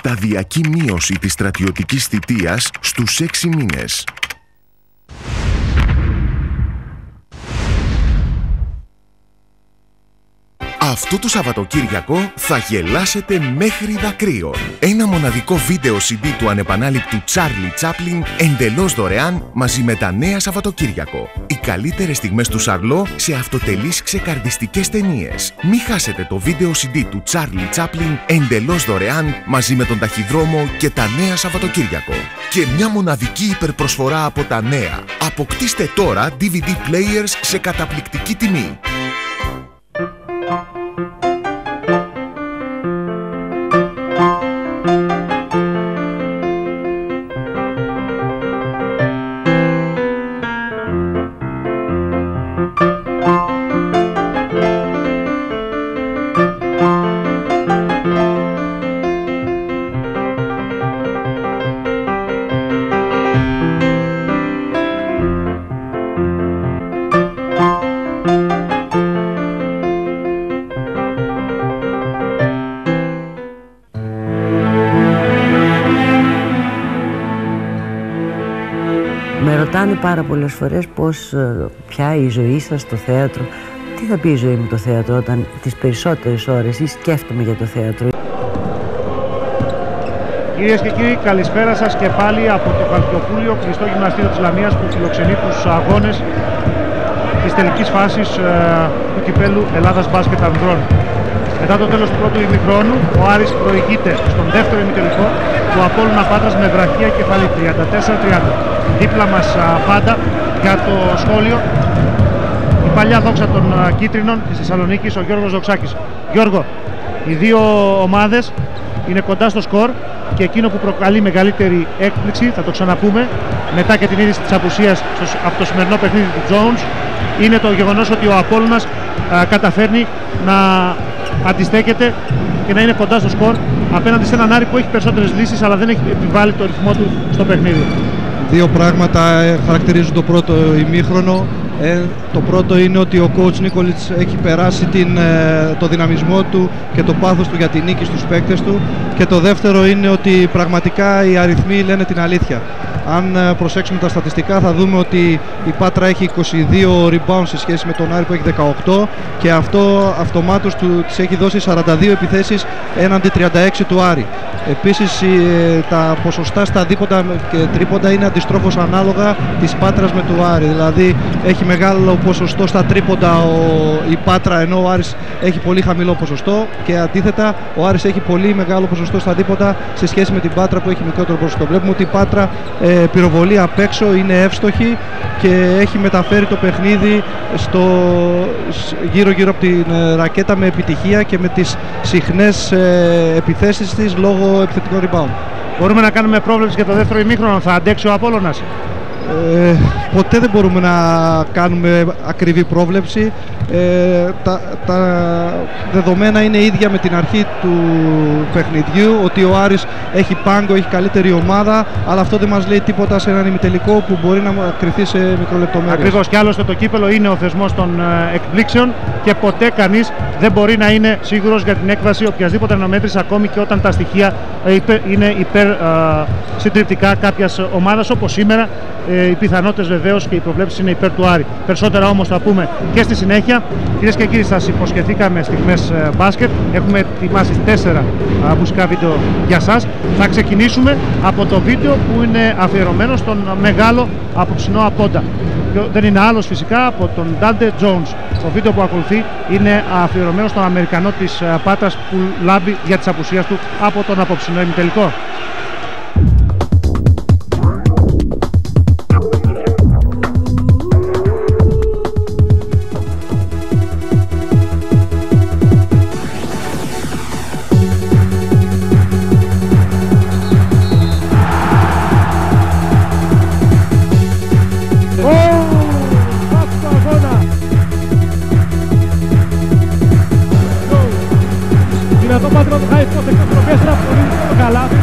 σταδιακή μείωση της στρατιωτικής θητείας στους έξι μήνες. Αυτό το Σαββατοκύριακο θα γελάσετε μέχρι δακρύων. Ένα μοναδικό βίντεο σι ντι του ανεπανάληπτου Charlie Chaplin εντελώς δωρεάν μαζί με τα νέα Σαββατοκύριακο. Οι καλύτερες στιγμές του Σαρλό σε αυτοτελείς ξεκαρδιστικές ταινίες. Μην χάσετε το βίντεο σι ντι του Charlie Chaplin εντελώς δωρεάν μαζί με τον ταχυδρόμο και τα νέα Σαββατοκύριακο. Και μια μοναδική υπερπροσφορά από τα νέα. Αποκτήστε τώρα ντι βι ντι players σε καταπληκτική τιμή. Ρωτάνε πάρα πολλές φορές πώς πια η ζωή σας στο θέατρο. Τι θα πει η ζωή μου το θέατρο όταν τις περισσότερες ώρες ή σκέφτομαι για το θέατρο. Κυρίες και κύριοι, καλησπέρα σας και πάλι από το Χαλκιοπούλιο, κλειστό γυμναστήριο της Λαμίας που φιλοξενεί τους αγώνες της τελικής φάσης ε, του κυπέλου Ελλάδας Μπάσκετ Ανδρών. Μετά το τέλος του πρώτου ημιχρόνου, ο Άρης προηγείται στον δεύτερο ημιτελικό του Απόλλωνα Πάτρας με βραχία κεφαλή τριάντα τέσσερα τριάντα. Δίπλα μας α, πάντα για το σχόλιο η παλιά δόξα των α, κίτρινων της Θεσσαλονίκης, ο Γιώργος Δοξάκης. Γιώργο, οι δύο ομάδες είναι κοντά στο σκορ και εκείνο που προκαλεί μεγαλύτερη έκπληξη, θα το ξαναπούμε, μετά και την είδηση της απουσίας στο, από το σημερινό παιχνίδι του Jones, είναι το γεγονός ότι ο Απόλλωνας α, καταφέρνει να αντιστέκεται και να είναι κοντά στο σκορ απέναντι σε έναν Άρη που έχει περισσότερες λύσεις αλλά δεν έχει επιβάλει το ρυθμό του στο παιχνίδι. Δύο πράγματα χαρακτηρίζουν το πρώτο ημίχρονο. Ε, το πρώτο είναι ότι ο coach Νίκολιτς έχει περάσει την, ε, το δυναμισμό του και το πάθος του για τη νίκη στους παίκτες του, και το δεύτερο είναι ότι πραγματικά οι αριθμοί λένε την αλήθεια. Αν ε, προσέξουμε τα στατιστικά θα δούμε ότι η Πάτρα έχει είκοσι δύο rebounds σε σχέση με τον Άρη που έχει δεκαοκτώ, και αυτό αυτομάτως του, της έχει δώσει σαράντα δύο επιθέσεις έναντι τριάντα έξι του Άρη. Επίσης ε, τα ποσοστά στα δίποτα και τρίποντα είναι αντιστρόφως ανάλογα της Πάτρας με του Άρη. Δηλαδή έχει μεγάλο ποσοστό στα τρίποντα ο, η Πάτρα, ενώ ο Άρης έχει πολύ χαμηλό ποσοστό, και αντίθετα ο Άρης έχει πολύ μεγάλο ποσοστό στα δίποτα σε σχέση με την Πάτρα που έχει μικρότερο ποσοστό. Βλέπουμε ότι η Πάτρα ε, πυροβολεί απ' έξω, είναι εύστοχη και έχει μεταφέρει το παιχνίδι στο, γύρω γύρω από την ε, ρακέτα με επιτυχία και με τις συχνές ε, επιθέσεις της λόγω επιθετικών rebound. Μπορούμε να κάνουμε πρόβλεψη για το δεύτερο ημίχρονο, θα αντέξει ο Απόλλωνας? Ε, ποτέ δεν μπορούμε να κάνουμε ακριβή πρόβλεψη. Ε, τα, τα δεδομένα είναι ίδια με την αρχή του παιχνιδιού, ότι ο Άρης έχει πάγκο, έχει καλύτερη ομάδα, αλλά αυτό δεν μας λέει τίποτα σε έναν ημιτελικό που μπορεί να κρυθεί σε μικρολεπτομέρειες. Ακριβώς, και άλλωστε το κύπελο είναι ο θεσμός των ε, εκπλήξεων και ποτέ κανείς δεν μπορεί να είναι σίγουρος για την έκβαση οποιασδήποτε αναμέτρησης, ακόμη και όταν τα στοιχεία ε, υπε, είναι υπερ ε, συντριπτικά κάποιας ομάδας, όπως σήμερα. Ε, οι πιθανότητες βεβαίως και οι προβλέψεις είναι υπέρ του Άρη. Περισσότερα όμως θα πούμε και στη συνέχεια. Κυρίες και κύριοι, σας υποσχεθήκαμε στιγμές ε, μπάσκετ. Έχουμε ετοιμάσει τέσσερα ε, μουσικά βίντεο για σας. Θα ξεκινήσουμε από το βίντεο που είναι αφιερωμένο στον μεγάλο απόψινό Απόντα. Δεν είναι άλλος φυσικά από τον Ντάντε Jones. Το βίντεο που ακολουθεί είναι αφιερωμένο στον Αμερικανό της ε, Πάτρας που λάμπει για τις απουσίες του από τον απόψινό ημιτελικό. Δυνατό Πάτρα του Χάι Φως εκτροπές, ένα πολύ δύσκολο καλάθι.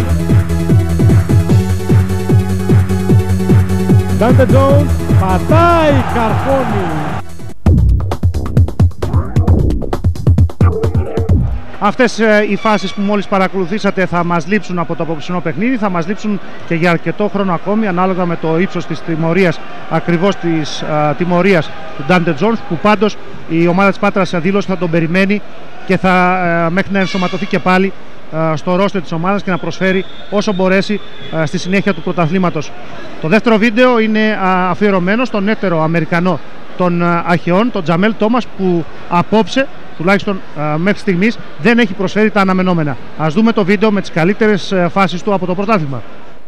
Ντάντε Τζόουνς πατάει, καρφώνει. Αυτές ε, οι φάσεις που μόλις παρακολουθήσατε θα μας λείψουν από το απόψινό παιχνίδι, θα μας λείψουν και για αρκετό χρόνο ακόμη, ανάλογα με το ύψος της τιμωρίας, ακριβώς της α, τιμωρίας του Ντάντε Τζόνς, που πάντως η ομάδα της Πάτρας δήλωσε θα τον περιμένει και θα α, μέχρι να ενσωματωθεί και πάλι α, στο ρόστερ της ομάδας και να προσφέρει όσο μπορέσει α, στη συνέχεια του πρωταθλήματος. Το δεύτερο βίντεο είναι α, αφιερωμένο στον έτερο Αμερικανό των α, Αχαιών, τον Τζαμέλ Τόμας, που απόψε, τουλάχιστον α, μέχρι στιγμής, δεν έχει προσφέρει τα αναμενόμενα. Ας δούμε το βίντεο με τις καλύτερες α, φάσεις του από το πρωτάθλημα.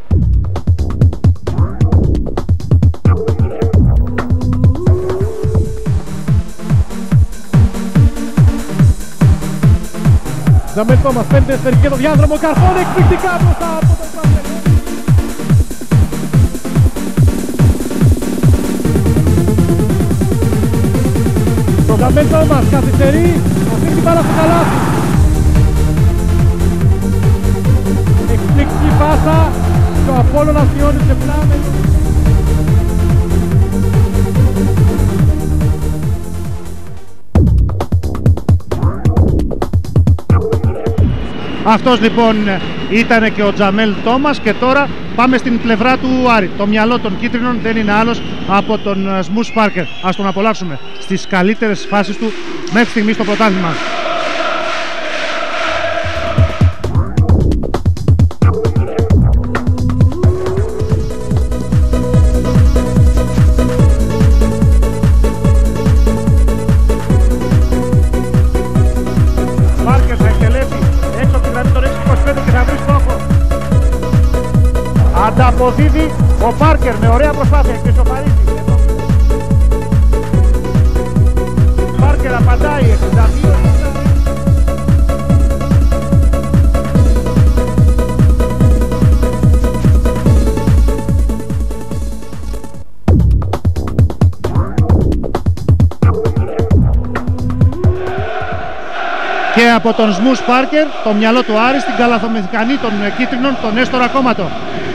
Τζαμέλ Τόμας πέντε σφαιρική το διάδρομο, καρφώνει εκπληκτικά μπροστά από το Τζαμέλ. Το Τζαμέλ Τόμας καθυστερεί, αφήνει πάρα στο καλάθι. Εκπληκτική πάσα και ο Απόλλωνας μειώνει σε πλάμε. Αυτός λοιπόν ήταν και ο Τζαμέλ Τόμας και τώρα πάμε στην πλευρά του Άρη. Το μυαλό των κίτρινων δεν είναι άλλος από τον Σμους Πάρκερ. Ας τον απολαύσουμε στις καλύτερες φάσεις του μέχρι στιγμής στο πρωτάθλημα. Ανταποδίδει ο Πάρκερ με ωραία προσπάθεια και σοφαρίζει. Πάρκερ απαντάει εξήντα δύο. Και από τον Σμους Πάρκερ το μυαλό του Άρη στην καλαθομηχανή των κίτρινων, τον Νέστορα Κόμματο.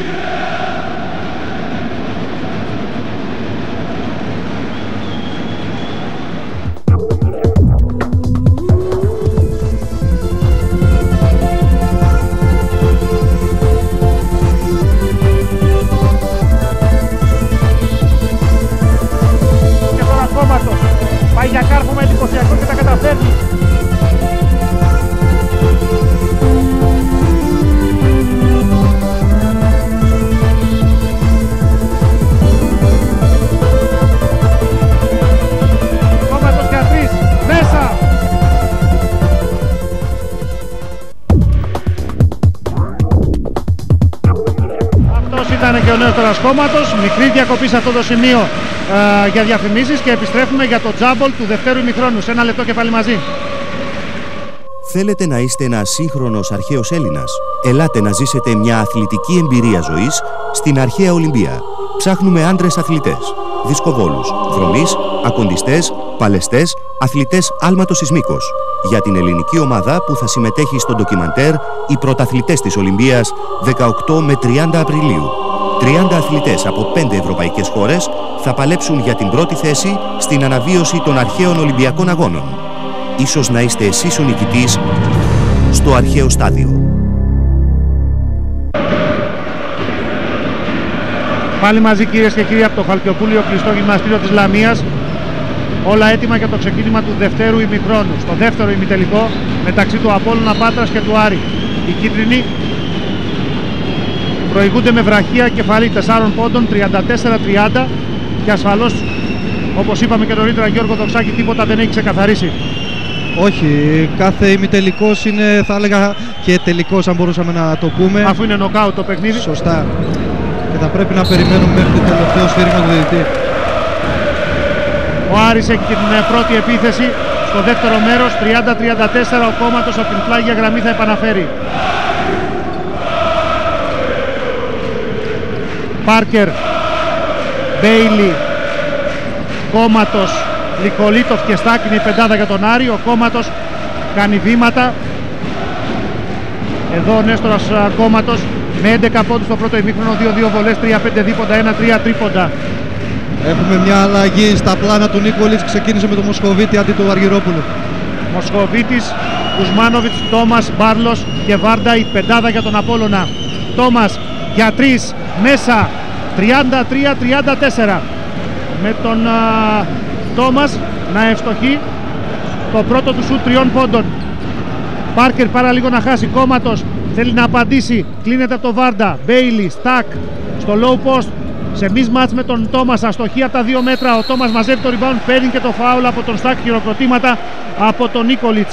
Πάει για κάρφωμα εντυπωσιακό και τα καταφέρνει. Κόμματος για τρεις, μέσα. Αυτός ήταν και ο Νέστορας Κόμματος. Μικρή διακοπή σε αυτό το σημείο Uh, για διαφημίσεις και επιστρέφουμε για το τζάμπολ του δευτέρου ημιχρόνου. Σε ένα λεπτό και πάλι μαζί. Θέλετε να είστε ένας σύγχρονος αρχαίος Έλληνας? Ελάτε να ζήσετε μια αθλητική εμπειρία ζωής στην Αρχαία Ολυμπία. Ψάχνουμε άντρες αθλητές, δισκοβόλους, δρομείς, ακοντιστές, παλαιστές, αθλητές άλματος σεισμίκος. Για την ελληνική ομάδα που θα συμμετέχει στο ντοκιμαντέρ «Οι πρωταθλητές της Ολυμπίας» δεκαοκτώ με τριάντα Απριλίου. τριάντα αθλητές από πέντε ευρωπαϊκές χώρες θα παλέψουν για την πρώτη θέση στην αναβίωση των αρχαίων Ολυμπιακών Αγώνων. Ίσως να είστε εσείς ο νικητής στο αρχαίο στάδιο. Πάλι μαζί, κυρίες και κύριοι, από το Χαλκιοπούλιο κλειστό γυμναστήριο της Λαμίας. Όλα έτοιμα για το ξεκίνημα του δευτέρου ημιχρόνου. Στο δεύτερο ημιτελικό μεταξύ του Απόλλωνα Πάτρας και του Άρη. Οι κίτρινοι προηγούνται με βραχία κεφαλή τεσσάρων πόντων, τριάντα τέσσερα τριάντα, και ασφαλώς, όπως είπαμε και νωρίτερα, Γιώργο Δοξάκη, τίποτα δεν έχει ξεκαθαρίσει. Όχι, κάθε ημιτελικός είναι, θα έλεγα, και τελικός, αν μπορούσαμε να το πούμε. Αφού είναι νοκάουτ το παιχνίδι. Σωστά. Και θα πρέπει να περιμένουμε μέχρι το τελευταίο σφύριγμα του διαιτητή. Ο Άρης έχει την πρώτη επίθεση στο δεύτερο μέρος, τριάντα τριάντα τέσσερα. Ο Κόμματος από την πλάγια γραμμή θα επαναφέρει. Πάρκερ, Μπέιλι, Κόμματος, Νικολίτοφ και Στάκινη, η πεντάδα για τον Άρη. Ο Κόμματος κάνει βήματα. Εδώ ο Νέστορας Κόμματος με έντεκα πόντους στο πρώτο ημίχρονο, δύο δύο βολές, τρία πέντε δίποντα, ένα τρία τρίποντα. Έχουμε μια αλλαγή στα πλάνα του Νίκολιτς, ξεκίνησε με τον Μοσχοβίτη αντί του Αργυρόπουλου. Μοσχοβίτης Κουσμάνοβιτς, Τόμας, Μπάρλος και Βάρντα, η πεντάδα για τον Απόλλωνα. Τόμας για τρεις, μέσα, τριάντα τρία τριάντα τέσσερα. Με τον α, Τόμας να ευστοχεί το πρώτο του σουτ τριών πόντων. Πάρκερ πάρα λίγο να χάσει, Κόμματος θέλει να απαντήσει, κλείνεται από το Βάρντα. Μπέιλι, Στακ στο low post, σε mismatch με τον Τόμας, αστοχή από τα δύο μέτρα. Ο Τόμας μαζεύει το rebound, παίρνει και το φάουλ από τον Στακ, χειροκροτήματα από τον Νίκολιτς.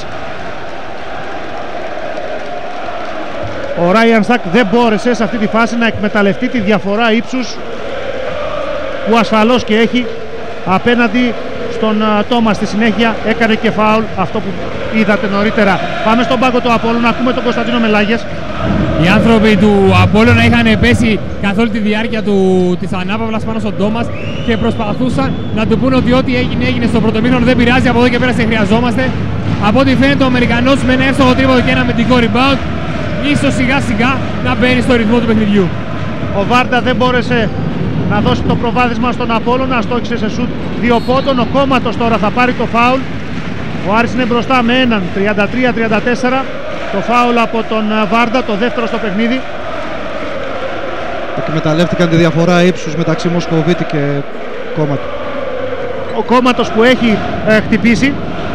Ο Ράιαν Στακ δεν μπόρεσε σε αυτή τη φάση να εκμεταλλευτεί τη διαφορά ύψους που ασφαλώς και έχει απέναντι στον uh, Τόμας. Στη συνέχεια έκανε και φάουλ, αυτό που είδατε νωρίτερα. Πάμε στον πάγκο του Απόλλωνα, ακούμε τον Κωνσταντίνο Μελάγες. Οι άνθρωποι του Απόλλωνα είχαν πέσει καθ' όλη τη διάρκεια του, της ανάπαυλας πάνω στον Τόμας και προσπαθούσαν να του πούνε ότι ό,τι έγινε έγινε στο πρωτομήχρονο, δεν πειράζει, από εδώ και πέρα σε χρειαζόμαστε. Από ό,τι φαίνεται ο Αμερικανός με ένα εύστοχο τρίποντο και ένα αμυντικό rebound, ίσως σιγά σιγά να μπαίνει στο ρυθμό του παιχνιδιού. Ο Βάρντα δεν μπόρεσε να δώσει το προβάδισμα στον Απόλλωνα, στόχισε σε σουτ δύο πόντων. Ο Κόμματος τώρα θα πάρει το φάουλ. Ο Άρης είναι μπροστά με έναν, τριάντα τρία τριάντα τέσσερα. Το φάουλ από τον Βάρντα, το δεύτερο στο παιχνίδι. Εκμεταλλεύτηκαν τη διαφορά ύψους μεταξύ Μοσκοβίτη και Κόμματο. Ο Κόμματος που έχει ε, χτυπήσει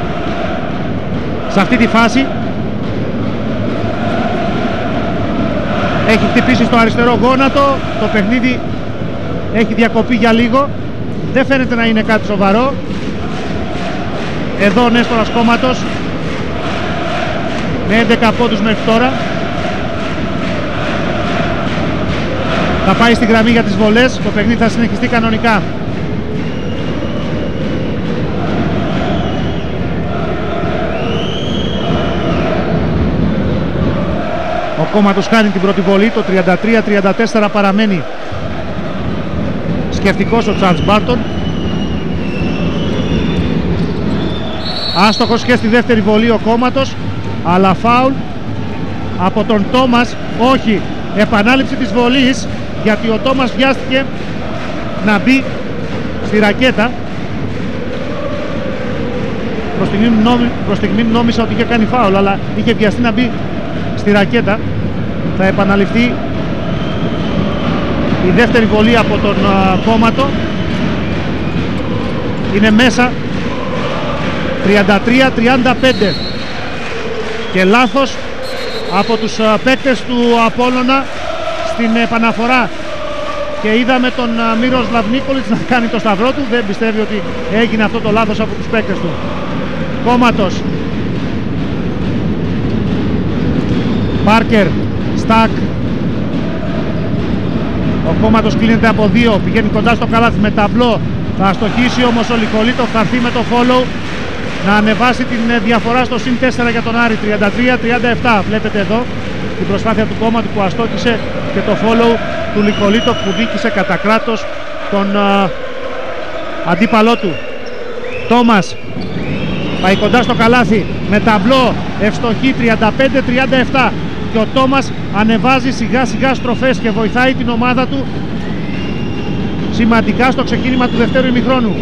σε αυτή τη φάση. Έχει χτυπήσει στο αριστερό γόνατο. Το παιχνίδι έχει διακοπεί για λίγο. Δεν φαίνεται να είναι κάτι σοβαρό. Εδώ ο Νέστορας Κόμματος με έντεκα πόντους μέχρι τώρα. Θα πάει στη γραμμή για τις βολές. Το παιχνίδι θα συνεχιστεί κανονικά. Ο Κόμματος κάνει την πρώτη βολή. Το τριάντα τρία τριάντα τέσσερα παραμένει σκεφτικός ο Τσάρλς Μπάρτον. Άστοχος και στη δεύτερη βολή ο Κόμματος, αλλά φάουλ από τον Τόμας. Όχι, επανάληψη της βολής, γιατί ο Τόμας βιάστηκε να μπει στη ρακέτα. Προς στιγμή, νόμι, προς στιγμή νόμισα ότι είχε κάνει φάουλ, αλλά είχε βιαστεί να μπει στη ρακέτα. Θα επαναληφθεί η δεύτερη βολή από τον uh, Κόμματο. Είναι μέσα, τριάντα τρία τριάντα πέντε. Και λάθος από τους uh, παίκτες του Απόλλωνα στην επαναφορά. Και είδαμε τον uh, Μύροσλαβ Νίκολιτς να κάνει το σταυρό του. Δεν πιστεύει ότι έγινε αυτό το λάθος από τους παίκτες του. Κόμματος, Πάρκερ, Στακ. Ο Κόμματος κλείνεται από δύο, πηγαίνει κοντά στο καλάθι με ταμπλό. Θα αστοχίσει όμως ο Λικολίτοφ, θα έρθει με το follow να ανεβάσει την διαφορά στο συν τέσσερα για τον Άρη. Τριάντα τρία τριάντα επτά. Βλέπετε εδώ την προσπάθεια του Κόμματου που αστόχησε και το follow του Λικολίτοφ που δίκησε κατά κράτος τον α, αντίπαλό του. Τόμας πάει κοντά στο καλάθι με ταμπλό, ευστοχή, τριάντα πέντε τριάντα επτά. Και ο Τόμας ανεβάζει σιγά σιγά στροφές και βοηθάει την ομάδα του σημαντικά στο ξεκίνημα του δευτέρου ημιχρόνου.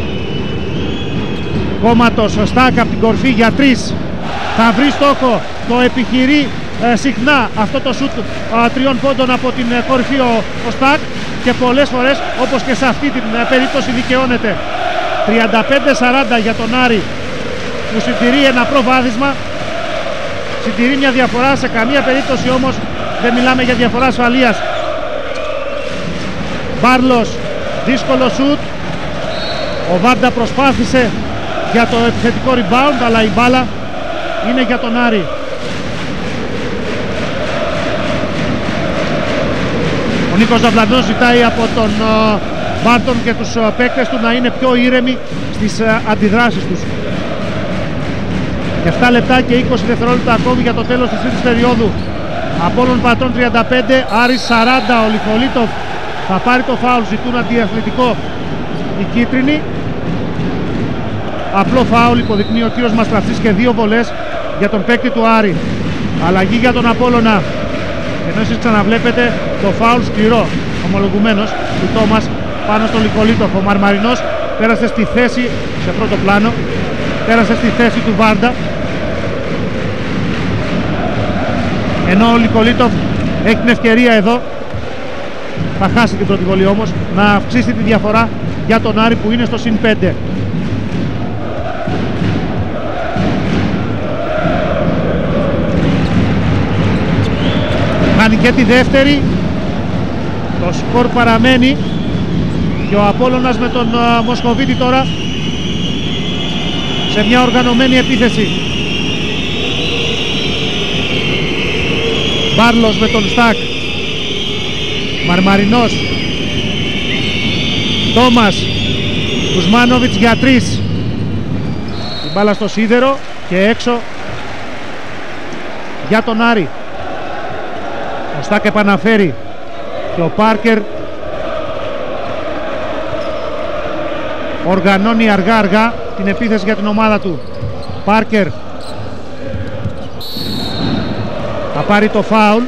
Κόμματος, ο Στάκ από την κορφή για τρεις. Θα βρει στόχο, το επιχειρεί ε, συχνά αυτό το σουτ ε, τριών πόντων από την ε, κορφή ο, ο Στάκ και πολλές φορές όπως και σε αυτή την ε, περίπτωση δικαιώνεται. τριάντα πέντε σαράντα για τον Άρη που συντηρεί ένα προβάδισμα. Συντηρεί μια διαφορά, σε καμία περίπτωση όμως δεν μιλάμε για διαφορά ασφαλείας. Μπάρλος, δύσκολο σουτ. Ο Βάρντα προσπάθησε για το επιθετικό rebound, αλλά η μπάλα είναι για τον Άρη. Ο Νίκος Ζαβλανός ζητάει από τον Μπάρτον και τους παίκτες του να είναι πιο ήρεμοι στις αντιδράσεις τους. επτά λεπτά και είκοσι δευτερόλεπτα ακόμη για το τέλος της τρίτης περίοδου. Απόλλων Πατρών τριάντα πέντε, Άρης σαράντα. Ο Λιχολίτοφ θα πάρει το φάουλ, ζητούν αντιαθλητικό οι κίτρινοι. Απλό φάουλ υποδεικνύει ο κύριος Μαστραφτσής και δύο βολές για τον παίκτη του Άρη. Αλλαγή για τον Απόλλωνα. Ενώ εσείς ξαναβλέπετε το φάουλ σκληρό, ομολογουμένος, του Τόμας πάνω στον Λιχολίτοφ. Ο Μαρμαρινός πέρασε στη θέση, σε πρώτο πλάνο, πέρασε στη θέση του Βάρντα. Ενώ ο Νικολίτοφ έχει την ευκαιρία εδώ, θα χάσει την πρώτη βολή όμως, να αυξήσει τη διαφορά για τον Άρη που είναι στο συν πέντε. Χάνει και τη δεύτερη, το σκορ παραμένει και ο Απόλλωνας με τον uh, Μοσχοβίτη τώρα σε μια οργανωμένη επίθεση. Μπάρλος με τον Στακ, Μαρμαρινός, Τόμας, Κουσμάνοβιτς για τρεις, την μπάλα στο σίδερο και έξω για τον Άρη. Ο Στακ επαναφέρει και ο Πάρκερ οργανώνει αργά αργά την επίθεση για την ομάδα του. Πάρκερ θα πάρει το φάουλ.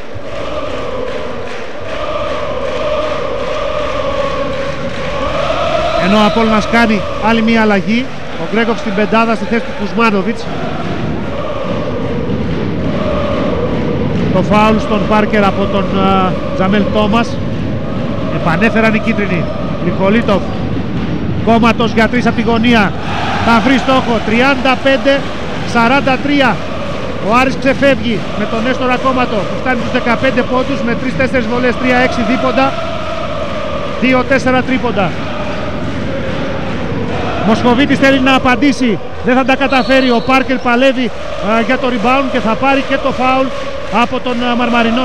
Ενώ ο Απόλλωνας κάνει άλλη μία αλλαγή. Ο Γκρέγκοφ στην πεντάδα στη θέση του Κουσμάνοβιτς. Το φάουλ στον Πάρκερ από τον uh, Τζαμέλ Τόμας. Επανέφεραν οι κίτρινοι. Νικολίτοφ, κόμματος για τρεις από τη γωνία. Θα βρει στόχο. Τριάντα πέντε σαράντα τρία. Ο Άρης ξεφεύγει με τον Νέστορα Κόμματο που φτάνει τους δεκαπέντε πόντους με τρεις τέσσερις βολές, τρία έξι δίποντα, δύο τέσσερα τρίποντα. Μοσχοβίτης θέλει να απαντήσει, δεν θα τα καταφέρει. Ο Πάρκερ παλεύει α, για το rebound και θα πάρει και το φάουλ από τον α, Μαρμαρινό.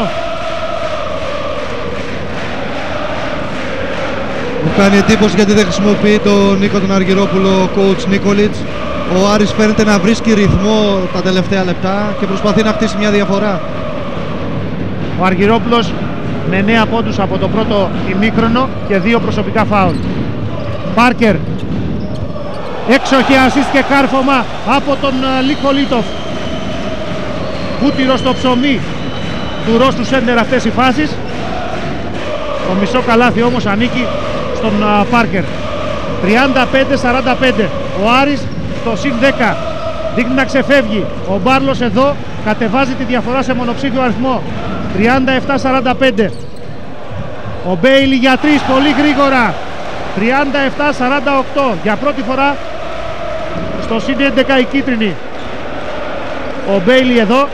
Μου κάνει εντύπωση γιατί δεν χρησιμοποιεί τον Νίκο τον Αργυρόπουλο ο coach Νίκολιτς. Ο Άρης φαίνεται να βρίσκει ρυθμό τα τελευταία λεπτά και προσπαθεί να χτίσει μια διαφορά. Ο Αργυρόπουλος με εννέα πόντους από το πρώτο ημίχρονο και δύο προσωπικά φάουλ. Πάρκερ, έξοχη ασίστ και κάρφωμα από τον Νικολίτοφ. Βούτυρο στο ψωμί του Ρώσου Σέντερ αυτές οι φάσεις. Το μισό καλάθι όμως ανήκει στον Πάρκερ. Τριάντα πέντε σαράντα πέντε. Ο Άρης στο συν δέκα. Δείχνει να ξεφεύγει. Ο Μπάρλος εδώ κατεβάζει τη διαφορά σε μονοψήφιο αριθμό. τριάντα επτά σαράντα πέντε. Ο Μπέιλι για τρεις πολύ γρήγορα. τριάντα επτά σαράντα οκτώ. Για πρώτη φορά στο συν έντεκα η κίτρινη. Ο Μπέιλι εδώ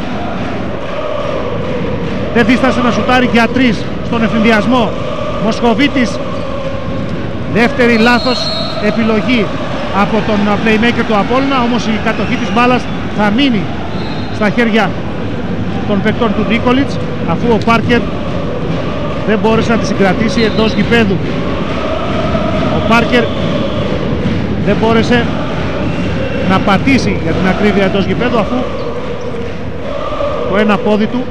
δεν δίστασε να σουτάρει για τρεις στον ευθυνδιασμό. Μοσχοβίτης, δεύτερη λάθος επιλογή από τον playmaker του Απόλλωνα, όμως η κατοχή της μπάλας θα μείνει στα χέρια των παικτών του Νίκολιτς, αφού ο Πάρκερ δεν μπόρεσε να τη συγκρατήσει εντός γηπέδου. Ο Πάρκερ δεν μπόρεσε να πατήσει για την ακρίβεια εντός γηπέδου, αφού το ένα πόδι του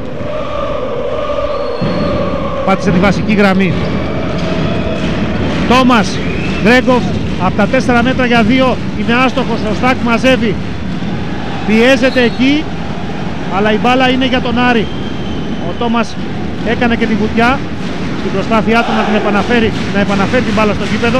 πάτησε τη βασική γραμμή. Τόμας, Γκρέγκοφ από τα τέσσερα μέτρα για δύο είναι άστοχος. Ο Στακ μαζεύει, πιέζεται εκεί, αλλά η μπάλα είναι για τον Άρη. Ο Τόμας έκανε και τη βουτιά στην προσπάθειά του να την επαναφέρει, να επαναφέρει την μπάλα στο γήπεδο.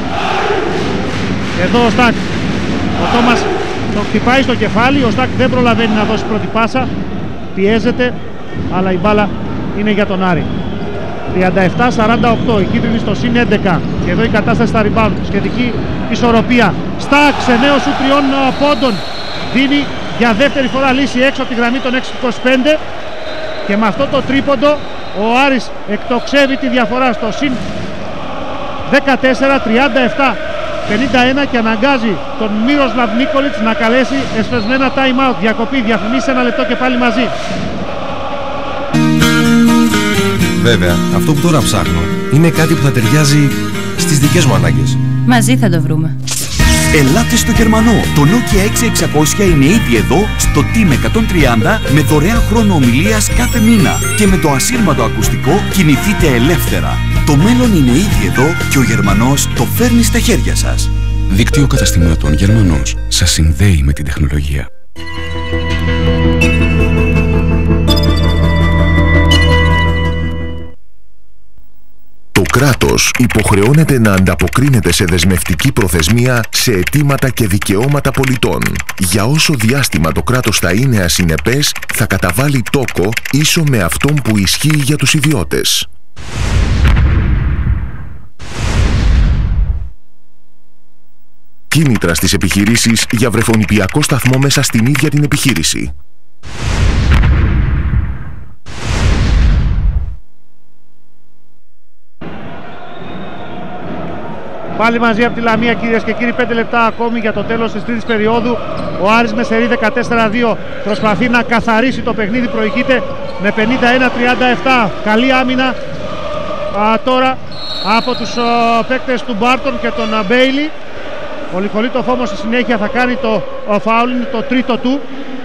Εδώ ο Στακ, ο Τόμας τον χτυπάει στο κεφάλι. Ο Στακ δεν προλαβαίνει να δώσει πρώτη πάσα, πιέζεται, αλλά η μπάλα είναι για τον Άρη. τριάντα επτά σαράντα οκτώ, η κίτρινη στο συν έντεκα και εδώ η κατάσταση στα rebound, σχετική ισορροπία. Στακ σε νέο σου τριών πόντων δίνει για δεύτερη φορά λύση έξω από τη γραμμή των έξι είκοσι πέντε και με αυτό το τρίποντο ο Άρης εκτοξεύει τη διαφορά στο συν δεκατέσσερα, τριάντα επτά πενήντα ένα και αναγκάζει τον Μύροσλαβ Νίκολιτς να καλέσει εσπεσμένα time out, διακοπή, διαφημίσεις ένα λεπτό και πάλι μαζί. Βέβαια, αυτό που τώρα ψάχνω είναι κάτι που θα ταιριάζει στις δικές μου ανάγκες. Μαζί θα το βρούμε. Ελάτε στο Γερμανό. Το Nokia έξι εξακόσια είναι ήδη εδώ στο Team εκατόν τριάντα με δωρεάν χρόνο ομιλίας κάθε μήνα. Και με το ασύρματο ακουστικό κινηθείτε ελεύθερα. Το μέλλον είναι ήδη εδώ και ο Γερμανός το φέρνει στα χέρια σας. Δίκτυο καταστημάτων Γερμανός σας συνδέει με την τεχνολογία. Το κράτος υποχρεώνεται να ανταποκρίνεται σε δεσμευτική προθεσμία σε αιτήματα και δικαιώματα πολιτών. Για όσο διάστημα το κράτος θα είναι ασυνεπές, θα καταβάλει τόκο ίσο με αυτόν που ισχύει για τους ιδιώτες. Κίνητρα στις επιχειρήσεις για βρεφονηπιακό σταθμό μέσα στην ίδια την επιχείρηση. Πάλι μαζί από τη Λαμία, κυρίες και κύριοι, πέντε λεπτά ακόμη για το τέλος της τρίτης περίοδου. Ο Άρης με σερί δεκατέσσερα δύο προσπαθεί να καθαρίσει το παιχνίδι, προηγείται με πενήντα ένα τριάντα επτά. Καλή άμυνα α, τώρα από τους α, παίκτες του Μπάρτον και τον α, Μπέιλι. Ο Νικολίτοφ όμως στη συνέχεια θα κάνει το α, φάουλ, είναι το τρίτο του.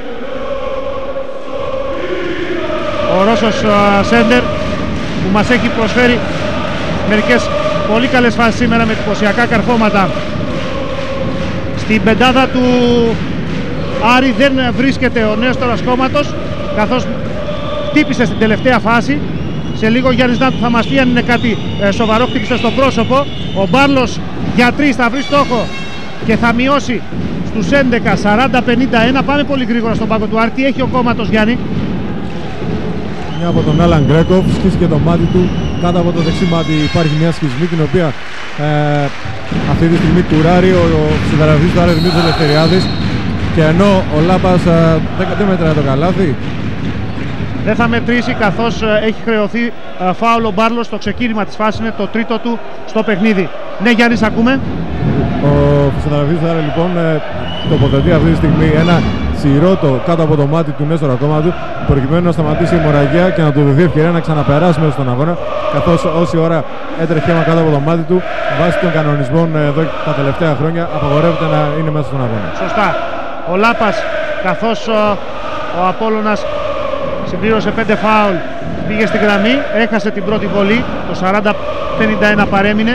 Ο Ρώσος α, Σέντερ που μας έχει προσφέρει μερικές πολύ καλές φάσεις σήμερα με εντυπωσιακά καρφώματα. Στην πεντάδα του Άρη δεν βρίσκεται ο Νέστορας Κόμματος, καθώς χτύπησε στην τελευταία φάση. Σε λίγο ο Γιάννης Νάτου θα μας πει αν είναι κάτι ε, σοβαρό, χτύπησε στο πρόσωπο. Ο Μπάρλος για τρεις θα βρει στόχο και θα μειώσει στους έντεκα σαράντα πενήντα ένα. Πάμε πολύ γρήγορα στον πάγκο του Άρη. Τι έχει ο Κόμματος, Γιάννη? Μια από τον Άλαν Γκρέκοφ, σκίστηκε το μάτι του. Κάτω από το δεξί μάτι υπάρχει μια σχισμή, την οποία ε, αυτή τη στιγμή κουράρει ο, ο συνταραβής του Άρη Δημήτρης Ελευθεριάδης, και ενώ ο Λάπας ε, δεν, δεν μετράει το καλάθι. Δεν θα μετρήσει, καθώς ε, έχει χρεωθεί ε, φάουλ ο Μπάρλος στο ξεκίνημα της φάσης, είναι το τρίτο του στο παιχνίδι. Ναι, Γιάννη, ακούμε. Ο συνταραβής του Άρη λοιπόν ε, τοποθετεί αυτή τη στιγμή ένα σιρότο κάτω από το μάτι του Νέστορα Κόμματου, προκειμένου να σταματήσει η αιμορραγία και να του δοθεί ευκαιρία να ξαναπεράσει μέσα στον αγώνα, καθώς όση ώρα έτρεχε αίμα κάτω από το μάτι του, βάσει των κανονισμών εδώ τα τελευταία χρόνια, απαγορεύεται να είναι μέσα στον αγώνα. Σωστά. Ο Λάπας, καθώς ο, ο Απόλλωνας συμπλήρωσε πέντε φάουλ, πήγε στη γραμμή, έχασε την πρώτη βολή, το σαράντα πενήντα ένα παρέμεινε.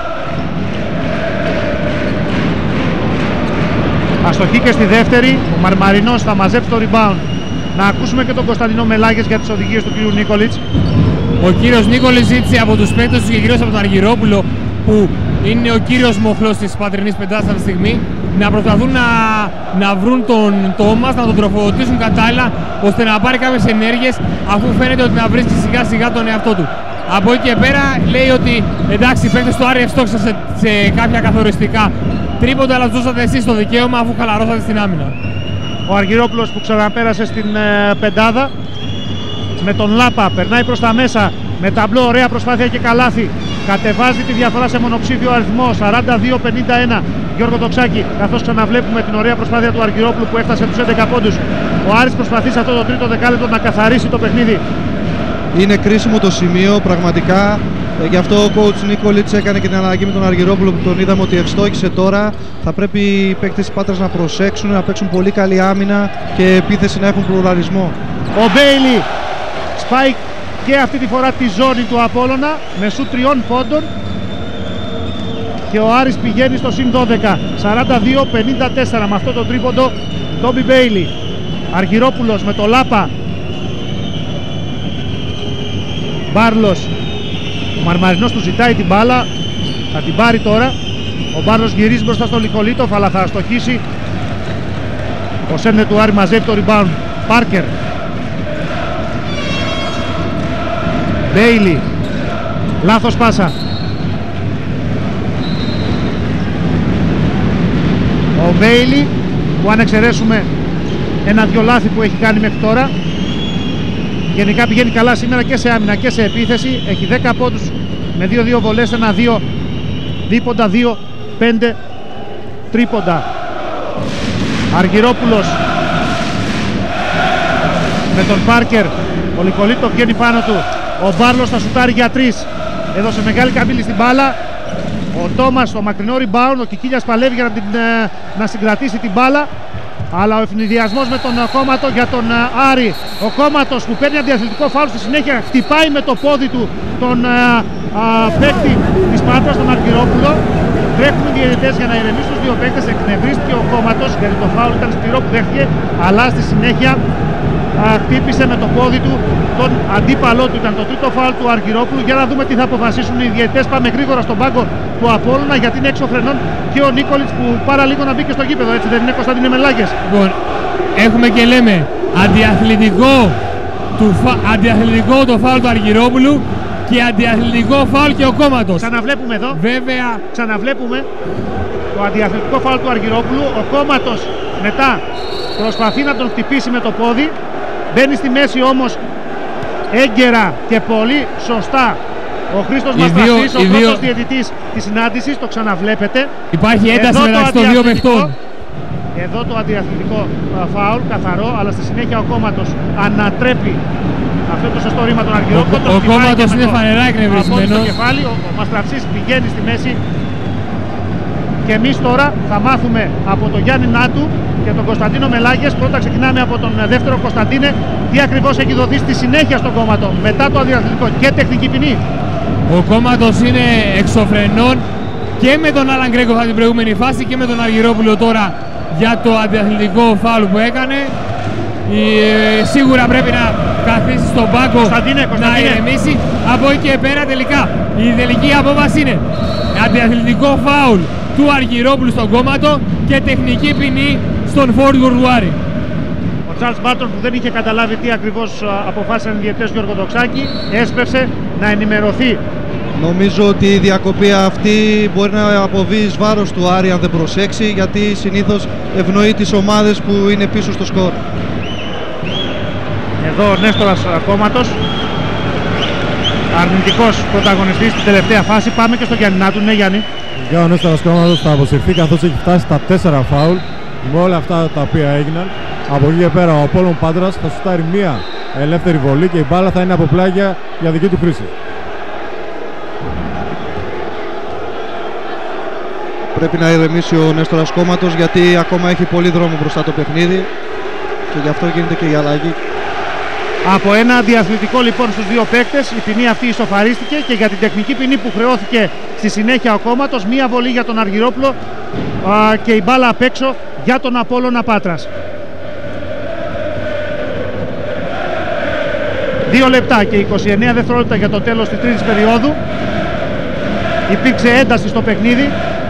Αστοχή και στη δεύτερη, ο Μαρμαρινός θα μαζέψει το rebound. Να ακούσουμε και τον Κωνσταντινό Μελάγες για τις οδηγίες του κ. Νίκολιτς. Ο κύριος Νίκολιτς ζήτησε από τους παίκτες του και κυρίως από τον Αργυρόπουλο, που είναι ο κύριος μοχλός της πατρινής πεντάδας αυτή τη στιγμή, να προσπαθούν να, να βρουν τον Τόμας, να τον τροφοδοτήσουν κατάλληλα, ώστε να πάρει κάποιες ενέργειες, αφού φαίνεται ότι να βρίσκει σιγά σιγά τον εαυτό του. Από εκεί και πέρα λέει ότι εντάξει, οι παίκτες του Άρη ευστόχησαν σε, σε κάποια καθοριστικά τρίποντα, αλλά τους δώσατε εσείς το δικαίωμα αφού χαλαρώσατε στην άμυνα. Ο Αργυρόπουλος που ξαναπέρασε στην ε, πεντάδα με τον Λάπα, περνάει προς τα μέσα με ταμπλό, ωραία προσπάθεια και καλάθι. Κατεβάζει τη διαφορά σε μονοψήφιο αριθμό, σαράντα δύο πενήντα ένα. Γιώργο Τοξάκη, καθώς ξαναβλέπουμε την ωραία προσπάθεια του Αργυρόπουλου που έφτασε τους έντεκα πόντους. Ο Άρης προσπαθεί σε αυτό το τρίτο δεκάλεπτο να καθαρίσει το παιχνίδι. Είναι κρίσιμο το σημείο πραγματικά. Ε, γι' αυτό ο coach Νίκολιτς έκανε και την αλλαγή με τον Αργυρόπουλο, που τον είδαμε ότι ευστόχησε τώρα. Θα πρέπει οι παίκτες της Πάτρας να προσέξουν, να παίξουν πολύ καλή άμυνα και επίθεση, να έχουν πλουραλισμό. Ο Μπέιλι σπάει και αυτή τη φορά τη ζώνη του Απόλλωνα με σου τριών πόντων και ο Άρης πηγαίνει στο συν δώδεκα, σαράντα δύο πενήντα τέσσερα με αυτό το τρίποντο. Τόμπι Μπέιλι, Αργυρόπουλος με το Λάπα, Μπάρλος. Ο Μαρμαρινός του ζητάει την μπάλα, θα την πάρει τώρα. Ο Μπάρλος γυρίζει μπροστά στο Νικολίτοφ, αλλά θα αστοχίσει. Ο Σέντερ του Άρη μαζεύει το rebound. Πάρκερ, Μπέιλι, λάθος πάσα. Ο Μπέιλι, που αν εξαιρέσουμε ένα-δυο λάθη που έχει κάνει μέχρι τώρα, γενικά πηγαίνει καλά σήμερα και σε άμυνα και σε επίθεση. Έχει δέκα πόντους με δύο δύο βολές, ένα δύο δίποντα, δύο πέντε τρίποντα. Αργυρόπουλος με τον Πάρκερ. Ο Νικολίτοφ βγαίνει πάνω του. Ο Μπάρλος θα σουτάρει για τρεις. Έδωσε μεγάλη καμπύλη στην μπάλα. Ο Τόμας στο μακρινό rebound. Ο Κικίλιας παλεύει για να, την, να συγκρατήσει την μπάλα. Αλλά ο ευνηδιασμός με τον Κόμματο για τον Άρη. Ο Κόμματος που παίρνει αντιαθλητικό φάουλ, στη συνέχεια χτυπάει με το πόδι του τον α, α, παίκτη της Πάτρας, τον Αργυρόπουλο. Τρέχουν οι διαιτητές για να ηρεμήσουν τους δύο παίκτες. Εκνευρίστηκε ο Κόμματος γιατί το φάουλ ήταν σκληρό που δέχτηκε. Αλλά στη συνέχεια α, χτύπησε με το πόδι του τον αντίπαλό του. Ήταν το τρίτο φάουλ του Αργυρόπουλου. Για να δούμε τι θα αποφασίσουν οι διαιτητές. Πάμε γρήγορα στον πάγκο του Απόλλωνα γιατί είναι έξω φρενών και ο Νίκολιτς που πάρα λίγο να μπει και στο γήπεδο. Έτσι δεν είναι, Κωνσταντίνε Μελάκες? Λοιπόν, έχουμε και λέμε αντιαθλητικό, του φα... αντιαθλητικό το φάουλ του Αργυρόπουλου και αντιαθλητικό φάουλ και ο Κόμματος. Ξαναβλέπουμε εδώ. Βέβαια. Ξαναβλέπουμε το αντιαθλητικό φάουλ του Αργυρόπουλου. Ο Κόμματος μετά προσπαθεί να τον χτυπήσει με το πόδι. Μπαίνει στη μέση όμως έγκαιρα και πολύ σωστά ο Χρήστος Μαστραθής, ο δύο... πρώτος διαιτητής της συνάντησης. Το ξαναβλέπετε. Υπάρχει ένταση μεταξύ των δύο παιχτών. Εδώ το αντιαθλητικό φάουλ καθαρό, αλλά στη συνέχεια ο Κόμματος ανατρέπει αυτό το σωστό ρήμα τον Αργυρόπουλο. Ο, ο Κόμματος είναι φανερά εκνευρισμένος. Ο, ο Μαστραθής πηγαίνει στη μέση. Και εμείς τώρα θα μάθουμε από τον Γιάννη Νάτου και τον Κωνσταντίνο Μελάγες. Πρώτα ξεκινάμε από τον δεύτερο Κωνσταντίνε. Τι ακριβώς έχει δοθεί στη συνέχεια στον Κόμματο μετά το αντιαθλητικό και τεχνική ποινή? Ο Κόμματος είναι εξωφρενών και με τον Άλαν Γκρέγκοφ από την προηγούμενη φάση και με τον Αργυρόπουλο τώρα για το αντιαθλητικό φάουλ που έκανε. Ε, σίγουρα πρέπει να καθίσει στον πάγκο, Κωνσταντίνε, Κωνσταντίνε. να ηρεμήσει. Από εκεί και πέρα τελικά η τελική απόφαση είναι αντιαθλητικό φάουλ του Αργυρόπουλου στον Κόμματο και τεχνική ποινή στον Φόρτ Γουρδουάρη. Ο Τσάρλς Μπάρτον, που δεν είχε καταλάβει τι ακριβώς αποφάσισαν οι διαιτητές Γιώργο Δοξάκη, έσπευσε να ενημερωθεί. Νομίζω ότι η διακοπή αυτή μπορεί να αποβεί εις βάρος του Άρη αν δεν προσέξει, γιατί συνήθως ευνοεί τις ομάδες που είναι πίσω στο σκορ. Εδώ ο Νέστορας Κόμματος, αρνητικός πρωταγωνιστής στην τελευταία φάση. Πάμε και στο Γιαννινάτου. Ναι, Γιάννη. Για ο Νέστορας Κόμματος θα αποσυρθεί καθώς έχει φτάσει στα τέσσερα φάουλ με όλα αυτά τα οποία έγιναν. Από εκεί και πέρα ο Απόλλων Πάτρας θα σουτάρει μία ελεύθερη βολή και η μπάλα θα είναι από πλάγια για δική του χρήση. Πρέπει να ηρεμήσει ο Νέστορας Κόμματος γιατί ακόμα έχει πολύ δρόμο μπροστά το παιχνίδι και γι' αυτό γίνεται και η αλλαγή. Από ένα διαθλητικό λοιπόν στους δύο παίκτες, η ποινή αυτή ισοφαρίστηκε και για την τεχνική ποινή που χρεώθηκε στη συνέχεια ο Κόμματος, μία βολή για τον Αργυρόπουλο α, και η μπάλα απ' έξω για τον Απόλλωνα Πάτρας. Δύο λεπτά και είκοσι εννέα δευτερόλεπτα για το τέλος της τρίτης περίοδου. Υπήρξε ένταση στο παιχνίδι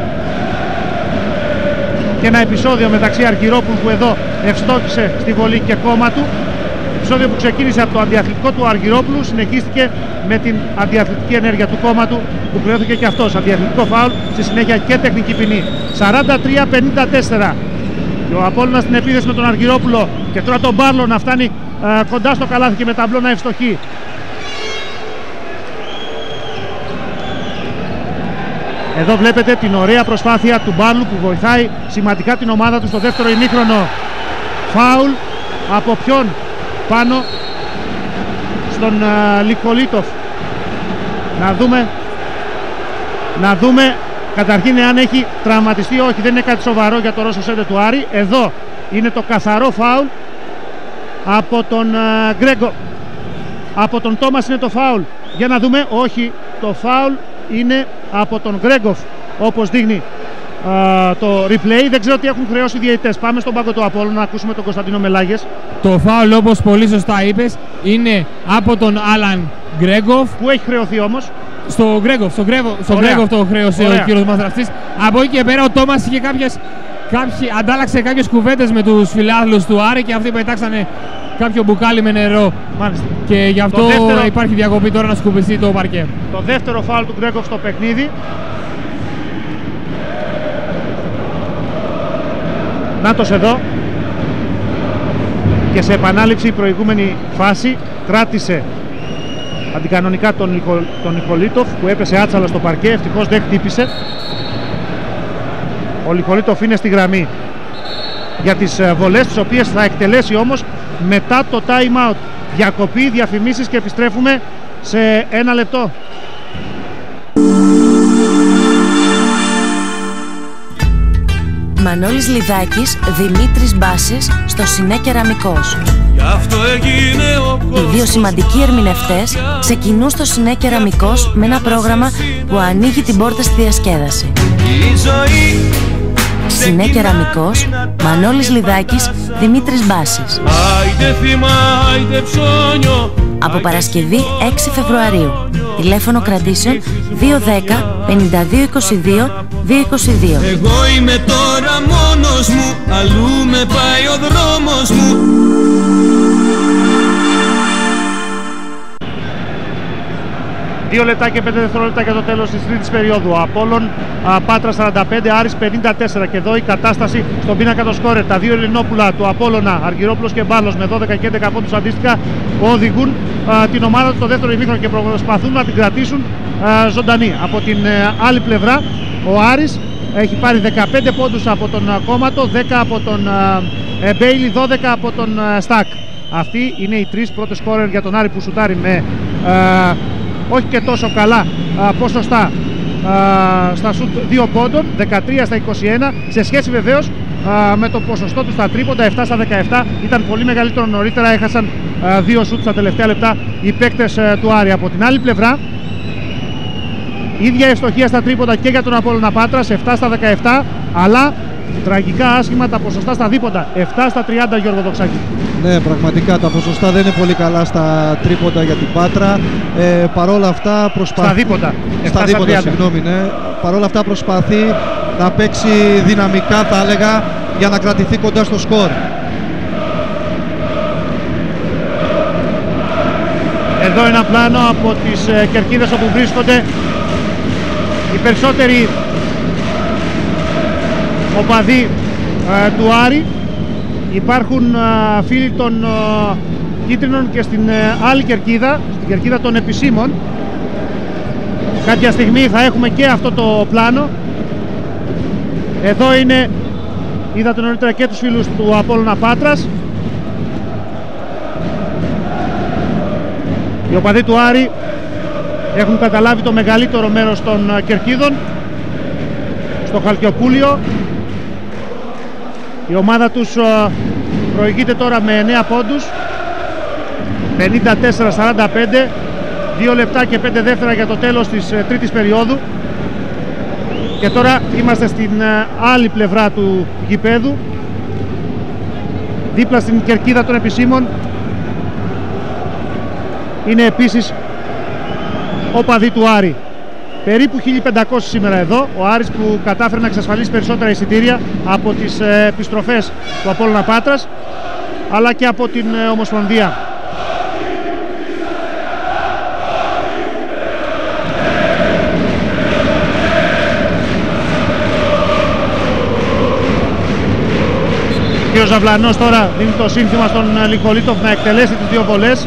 και ένα επεισόδιο μεταξύ Αργυρόπουλου που εδώ ευστόχησε στη βολή και Κόμματου. Επεισόδιο που ξεκίνησε από το αντιαθλητικό του Αργυρόπουλου, συνεχίστηκε με την αντιαθλητική ενέργεια του Κόμματου που χρεώθηκε και αυτός αντιαθλητικό φάουλ, στη συνέχεια και τεχνική ποινή. σαράντα τρία πενήντα τέσσερα και ο Απόλλωνας στην επίθεση με τον Αργυρόπουλο και τώρα τον Μπάρλο να φτάνει α, κοντά στο καλάθι και με ταμπλό να ευστοχεί. Εδώ βλέπετε την ωραία προσπάθεια του Μπάρλου που βοηθάει σημαντικά την ομάδα του στο δεύτερο ημίχρονο. Φάουλ από ποιον? Πάνω στον uh, Λικολίτοφ. Να δούμε να δούμε καταρχήν αν έχει τραυματιστεί. Όχι, δεν είναι κάτι σοβαρό για το Ρώσο Σέντε του Άρη. Εδώ είναι το καθαρό φάουλ από τον uh, Γκρέγκο. Από τον Τόμας είναι το φάουλ. Για να δούμε. Όχι, το φάουλ είναι από τον Γκρέγκοφ, όπως δείχνει Uh, το replay. Δεν ξέρω τι έχουν χρεώσει οι διαιτητές. Πάμε στον πάγκο του Απόλλωνα να ακούσουμε τον Κωνσταντίνο Μελάγες. Το φάουλ, όπως πολύ σωστά είπες, είναι από τον Άλαν Γκρέγκοφ. Πού έχει χρεωθεί όμως? Στο Γκρέγκοφ, στο Γκρέγκοφ, στο Γκρέγκοφ το χρέωσε ο κύριος Μαστραθής. Από εκεί και πέρα ο Τόμας είχε κάποιες, κάποιοι, αντάλλαξε κάποιες κουβέντες με τους φιλάθλους του Άρη και αυτοί πετάξανε κάποιο μπουκάλι με νερό. Μάλιστα. Και γι' αυτό δεύτερο... υπάρχει διακοπή τώρα να σκουπιστεί το παρκέ. Το δεύτερο φάουλ του Γκρέγκοφ στο παιχνίδι. Νάτος εδώ και σε επανάληψη η προηγούμενη φάση κράτησε αντικανονικά τον, Νικο, τον Νικολίτοφ που έπεσε άτσαλα στο παρκέ, ευτυχώς δεν χτύπησε. Ο Νικολίτοφ είναι στη γραμμή για τις βολές τις οποίες θα εκτελέσει όμως μετά το time out. Διακοπή, διαφημίσεις και επιστρέφουμε σε ένα λεπτό. Μανώλης Λιδάκης, Δημήτρης Μπάσης στο Σινέ Κεραμικός. Οι δύο σημαντικοί ερμηνευτές ξεκινούν στο Σινέ Κεραμικός με ένα πρόγραμμα που ανοίγει την πόρτα στη διασκέδαση. Η ζωή Σινέ Κεραμικός, Μανώλης Λιδάκης, Δημήτρης Μπάσης. Από Παρασκευή έξι Φεβρουαρίου. Τηλέφωνο κρατήσεων δύο δέκα πενήντα δύο είκοσι δύο δύο είκοσι δύο. Εγώ είμαι τώρα μόνος μου, αλλού με πάει ο δρόμος μου. Δύο λεπτά και πέντε δευτερόλεπτα για το τέλος της τρίτης περίοδου. Απόλλων Πάτρα σαράντα πέντε, Άρης πενήντα τέσσερα. Και εδώ η κατάσταση στον πίνακα των σκόρερ. Τα δύο Ελληνόπουλα του Απόλλωνα, Αργυρόπουλος και Μπάλος, με δώδεκα και έντεκα πόντους αντίστοιχα, οδηγούν α, την ομάδα του στο δεύτερο ημίχρονο και προσπαθούν να την κρατήσουν α, ζωντανή. Από την α, άλλη πλευρά, ο Άρης έχει πάρει δεκαπέντε πόντους από τον α, Κόμματο, δέκα από τον α, Μπέιλι, δώδεκα από τον α, Στακ. Αυτοί είναι οι τρεις πρώτες σκόρερ για τον Άρη που σουτάρει με α, όχι και τόσο καλά α, ποσοστά α, στα σουτ δύο πόντων, δεκατρία στα είκοσι ένα, σε σχέση βεβαίως α, με το ποσοστό του στα τρίποντα, επτά στα δεκαεπτά. Ήταν πολύ μεγαλύτερο νωρίτερα, έχασαν α, δύο σουτ στα τελευταία λεπτά οι παίκτες α, του Άρη. Από την άλλη πλευρά, ίδια ευστοχία στα τρίποντα και για τον Απόλλωνα Πάτρας, επτά στα δεκαεπτά, αλλά τραγικά άσχημα τα ποσοστά στα δίποντα, επτά στα τριάντα, Γιώργο Δοξάκη. Ναι, πραγματικά τα ποσοστά δεν είναι πολύ καλά στα τρίποντα για την Πάτρα. Ε, παρόλα αυτά προσπαθεί. Στα δίποντα. Στα δίποντα, συγγνώμη, ναι. Παρόλα αυτά προσπαθεί να παίξει δυναμικά, θα έλεγα, για να κρατηθεί κοντά στο σκορ. Εδώ ένα πλάνο από τις ε, κερκίδες όπου βρίσκονται οι περισσότεροι οπαδοί ε, του Άρη. Υπάρχουν ε, φίλοι των ε, κίτρινων και στην ε, άλλη κερκίδα, στην κερκίδα των επισήμων. Κάποια στιγμή θα έχουμε και αυτό το πλάνο. Εδώ είναι, είδατε νωρίτερα και τους φίλους του Απόλλωνα Πάτρας. Οι οπαδοί του Άρη έχουν καταλάβει το μεγαλύτερο μέρος των ε, κερκίδων στο Χαλκιοπούλιο. Η ομάδα τους προηγείται τώρα με εννέα πόντους, πενήντα τέσσερα σαράντα πέντε, δύο λεπτά και πέντε δεύτερα για το τέλος της τρίτης περίοδου. Και τώρα είμαστε στην άλλη πλευρά του γηπέδου, δίπλα στην κερκίδα των επισήμων. Είναι επίσης οπαδοί του Άρη. Περίπου χίλια πεντακόσιοι σήμερα εδώ. Ο Άρης που κατάφερε να εξασφαλίσει περισσότερα εισιτήρια από τις ε, επιστροφές του Απόλλωνα Πάτρας, αλλά και από την ε, Ομοσπονδία. Και ο Ζαβλανός τώρα δίνει το σύνθημα στον Λικολίτοφ να εκτελέσει τις δύο βολές.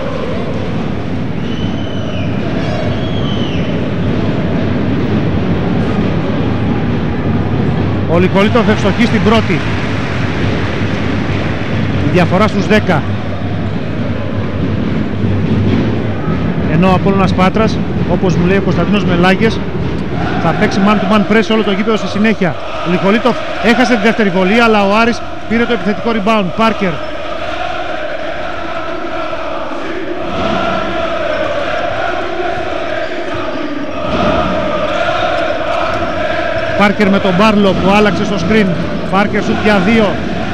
Ο Λικολίτοφ ευστοχεί στην πρώτη. Η διαφορά στους δέκα. Ενώ ο Απόλλωνας Πάτρας, όπως μου λέει ο Κωνσταντίνος Μελάγες, θα παίξει man to man press όλο το γήπεδο στη συνέχεια. Ο Λικολίτοφ έχασε τη δεύτερη βολή, αλλά ο Άρης πήρε το επιθετικό rebound. Πάρκερ. Πάρκερ με τον Μπάρλο που άλλαξε στο screen. Πάρκερ σουτ για δύο.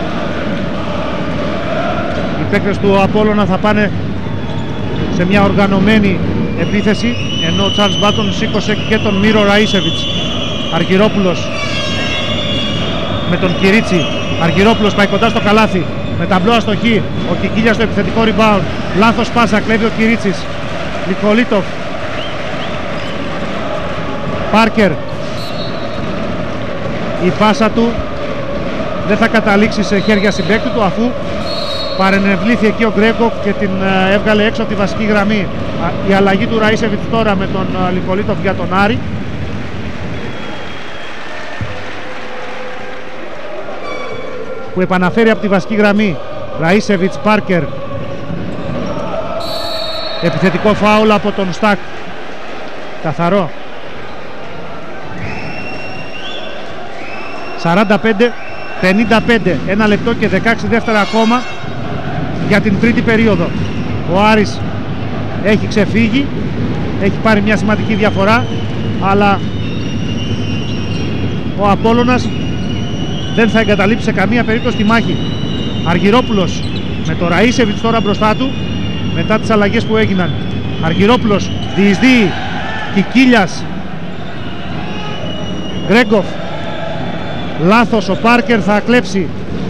Οι παίκτες του Απόλλωνα θα πάνε σε μια οργανωμένη επίθεση, ενώ ο Τσάρλς Μπάτον σήκωσε και τον Μύρο Ραΐσεβιτς. Αργυρόπουλος με τον Κυρίτσι. Αργυρόπουλος πάει κοντά στο καλάθι με ταμπλό αστοχή. Ο Κικίλιας στο επιθετικό rebound. Λάθος πάσα, κλέβει ο Κυρίτσης. Νικολίτοφ. Πάρκερ. Η πάσα του δεν θα καταλήξει σε χέρια συμπαίκτη του, αφού παρενευλήθη εκεί ο Γκρέγκοφ και την έβγαλε έξω από τη βασική γραμμή. Η αλλαγή του Ραΐσεβιτς τώρα με τον Λικολίτοφ για τον Άρη. Που επαναφέρει από τη βασική γραμμή. Ραΐσεβιτς, Πάρκερ. Επιθετικό φάουλ από τον Στακ. Καθαρό. σαράντα πέντε πενήντα πέντε, ένα λεπτό και δεκαέξι δεύτερα ακόμα για την τρίτη περίοδο. Ο Άρης έχει ξεφύγει, έχει πάρει μια σημαντική διαφορά, αλλά ο Απόλλωνας δεν θα εγκαταλείψει σε καμία περίπτωση τη μάχη. Αργυρόπουλος με το Ραΐσεβιτς τώρα μπροστά του μετά τις αλλαγές που έγιναν. Αργυρόπουλος διεισδύει, Κικίλιας, Γκρέγκοφ, λάθος, ο Πάρκερ θα κλέψει.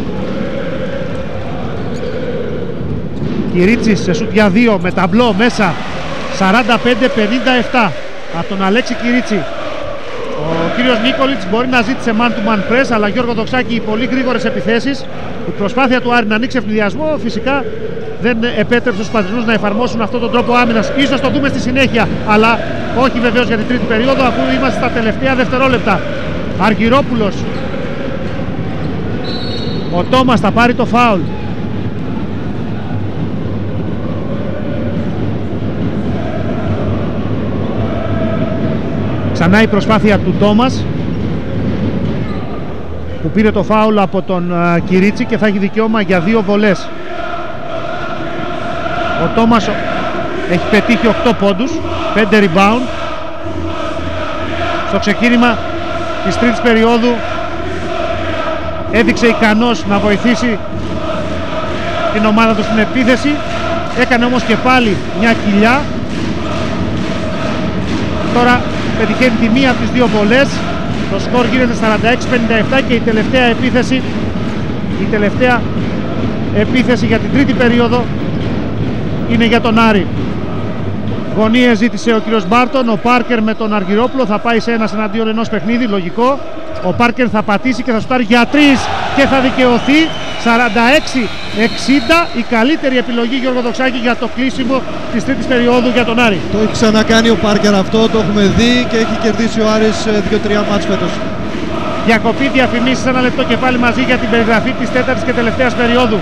Κυρίτσης σε σούτ για δύο με ταμπλό μέσα, σαράντα πέντε πενήντα επτά από τον Αλέξη Κυρίτσι. Ο κύριος Νίκολιτς μπορεί να ζήτησε man to man press, αλλά Γιώργο Δοξάκη οι πολύ γρήγορες επιθέσεις, η προσπάθεια του Άρη να ανοίξει ευνηδιασμό φυσικά δεν επέτρεψε στους Πατρινούς να εφαρμόσουν αυτόν τον τρόπο άμυνας. Ίσως το δούμε στη συνέχεια, αλλά όχι βεβαίως για την τρίτη περίοδο, αφού είμαστε στα τελευταία δευτερόλεπτα. Αργυρόπουλος, ο Τόμας θα πάρει το φάουλ. Ξανά η προσπάθεια του Τόμας που πήρε το φάουλ από τον uh, Κυρίτσι και θα έχει δικαίωμα για δύο βολές. Ο Τόμας έχει πετύχει οκτώ πόντους, πέντε rebound. Στο ξεκίνημα της τρίτης περίοδου έδειξε ικανός να βοηθήσει την ομάδα του στην επίθεση, έκανε όμως και πάλι μια κοιλιά. Τώρα πετυχαίνει τη μία από τις δύο βολές, το σκορ γίνεται σαράντα έξι πενήντα επτά και η τελευταία επίθεση η τελευταία επίθεση για την τρίτη περίοδο είναι για τον Άρη. Γωνίες ζήτησε ο κύριος Μπάρτον, ο Πάρκερ με τον Αργυρόπουλο θα πάει σε ένας εναντίον ενός παιχνίδι, λογικό. Ο Πάρκερ θα πατήσει και θα σουτάρει για τρεις και θα δικαιωθεί. Σαράντα έξι εξήντα, η καλύτερη επιλογή Γιώργο Δοξάκη για το κλείσιμο της τρίτης περίοδου για τον Άρη. Το έχει ξανακάνει ο Πάρκερ αυτό, το έχουμε δει και έχει κερδίσει ο Άρης δύο τρία μάτς φέτος. Διακοπή, διαφημίσεις, ένα λεπτό και πάλι μαζί για την περιγραφή της τέταρτης και τελευταίας περίοδου.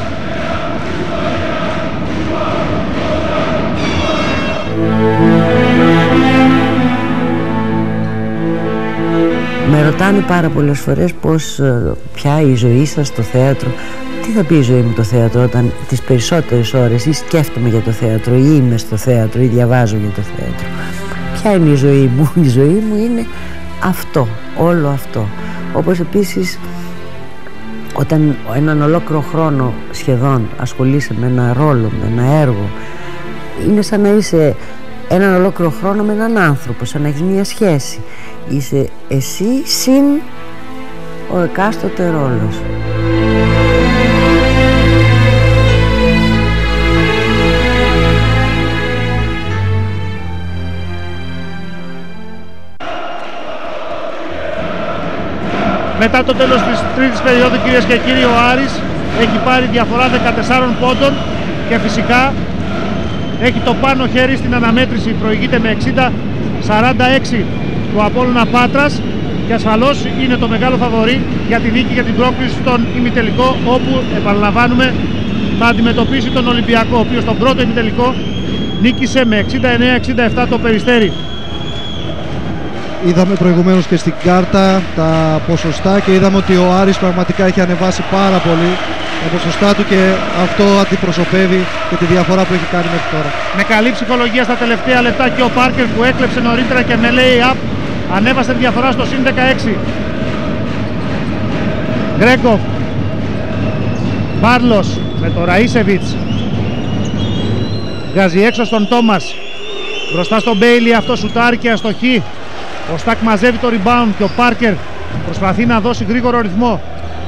Με ρωτάνε πάρα πολλές φορές πως πια η ζωή σας στο θέατρο. Τι θα πει η ζωή μου το θέατρο, όταν τις περισσότερες ώρες ή σκέφτομαι για το θέατρο ή είμαι στο θέατρο ή διαβάζω για το θέατρο. Ποια είναι η ζωή μου? Η ζωή μου είναι αυτό, όλο αυτό. Όπως επίσης όταν έναν ολόκληρο χρόνο σχεδόν ασχολείσαι με ένα ρόλο, με ένα έργο, είναι σαν να είσαι έναν ολόκληρο χρόνο με έναν άνθρωπο, σαν να έχεις μια σχέση. Είσαι εσύ συν ο εκάστοτε ρόλος. Μετά το τέλος της τρίτης περίοδου, κυρίες και κύριοι, ο Άρης έχει πάρει διαφορά δεκατεσσάρων πόντων και φυσικά έχει το πάνω χέρι στην αναμέτρηση. Προηγείται με εξήντα σαράντα έξι του Απόλλωνα Πάτρας και ασφαλώς είναι το μεγάλο φαβορί για τη νίκη, για την πρόκριση στον ημιτελικό, όπου επαναλαμβάνουμε θα αντιμετωπίσει τον Ολυμπιακό, ο οποίος στον πρώτο ημιτελικό νίκησε με εξήντα εννέα εξήντα επτά το Περιστέρι. Είδαμε προηγουμένως και στην κάρτα τα ποσοστά και είδαμε ότι ο Άρης πραγματικά έχει ανεβάσει πάρα πολύ τα ποσοστά του και αυτό αντιπροσωπεύει και τη διαφορά που έχει κάνει μέχρι τώρα. Με καλή ψυχολογία στα τελευταία λεπτά και ο Πάρκερ που έκλεψε νωρίτερα και με lay-up ανέβασε τη διαφορά στο συν δεκαέξι. Γκρέγκοφ, Μπάρλος με το Ραΐσεβιτς, βγάζει έξω στον Τόμας, μπροστά στον Μπέιλι, αυτό σουτάρει και αστοχή. Ο Στακ μαζεύει το rebound και ο Πάρκερ προσπαθεί να δώσει γρήγορο ρυθμό.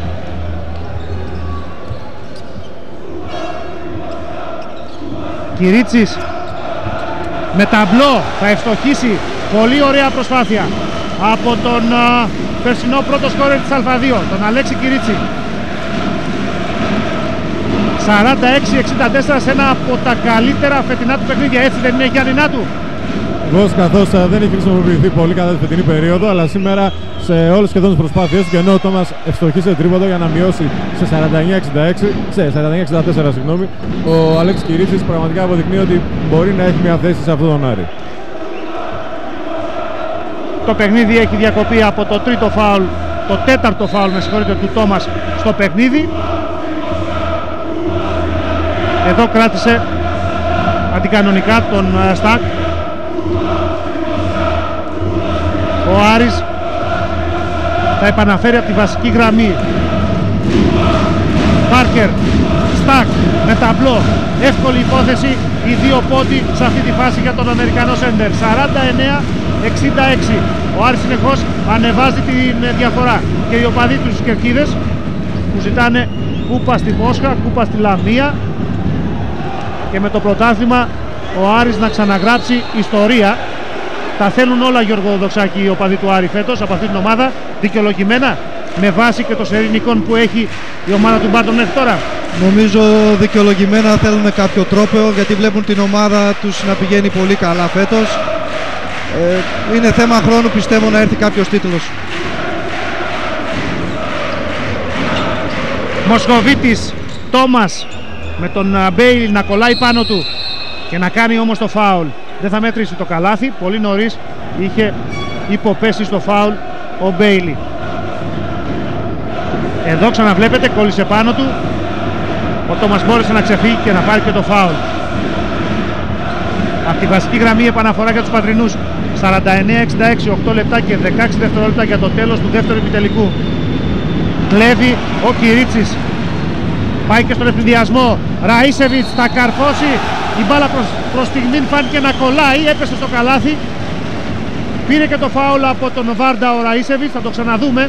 Κυρίτσης με ταμπλό θα ευστοχίσει. Πολύ ωραία προσπάθεια από τον uh, περσινό πρώτο σκόρερ της Α2, τον Αλέξη Κυρίτσι. σαράντα έξι εξήντα τέσσερα σε ένα από τα καλύτερα φετινά του παιχνίδια, έτσι δεν είναι, Γιάννη Νάτου? Βεβαίως, καθώς δεν έχει χρησιμοποιηθεί πολύ κατά τη φετινή περίοδο, αλλά σήμερα σε όλες σχεδόν τις προσπάθειες και ενώ ο Τόμας ευστοχήσε τρίποντο για να μειώσει σε σαράντα εννέα εξήντα έξι, σε σαράντα εννέα εξήντα τέσσερα, συγγνώμη, ο Αλέξης Κυρίτσης πραγματικά αποδεικνύει ότι μπορεί να έχει μια θέση σε αυτόν τον Άρη. Το παιχνίδι έχει διακοπεί από το τρίτο φάουλ, το τέταρτο φάουλ, με συγχωρείτε, του Τόμας στο παιχνίδι. Εδώ κράτησε αντικανονικά τον Στακ. Ο Άρης θα επαναφέρει από τη βασική γραμμή Πάρκερ, Στακ με ταμπλό, εύκολη υπόθεση, οι δύο πόντι σε αυτή τη φάση για τον Αμερικανό σέντερ. σαράντα εννέα εξήντα έξι. Ο Άρης συνεχώς ανεβάζει την διαφορά και οι οπαδοί τους Κερκίδες που ζητάνε κούπα στη Μόσχα, κούπα στη Λαμία και με το πρωτάθλημα ο Άρης να ξαναγράψει ιστορία. Τα θέλουν όλα, Γιώργο Δοξάκη, οι οπαδοί του Άρη φέτος από αυτή την ομάδα, δικαιολογημένα, με βάση και το σερινικών που έχει η ομάδα του Μπάρτον μέχρι τώρα. Νομίζω δικαιολογημένα θέλουν κάποιο τρόπο, γιατί βλέπουν την ομάδα τους να πηγαίνει πολύ καλά φέτος. Ε, είναι θέμα χρόνου, πιστεύω, να έρθει κάποιος τίτλος. Μοσχοβίτης, Τόμας με τον Μπέιλι να κολλάει πάνω του και να κάνει όμως το φάουλ. Δεν θα μέτρησε το καλάθι, πολύ νωρίς είχε υποπέσει στο φάουλ ο Μπέιλι. Εδώ ξαναβλέπετε, κόλλησε πάνω του, ο Τόμας μπόρεσε να ξεφύγει και να πάρει και το φάουλ. Από τη βασική γραμμή επαναφορά για τους πατρινούς, σαράντα εννέα εξήντα έξι, οκτώ λεπτά και δεκαέξι δευτερόλεπτα για το τέλος του δεύτερου ημιτελικού. Κλέβει ο Κυρίτσης, πάει και στον ευνηδιασμό, Ραΐσεβιτς θα καρφώσει, η μπάλα προς, προς στιγμήν φάνηκε να κολλάει, έπεσε στο καλάθι, πήρε και το φάουλ από τον Βάρντα ο Ραΐσεβιτς, θα το ξαναδούμε.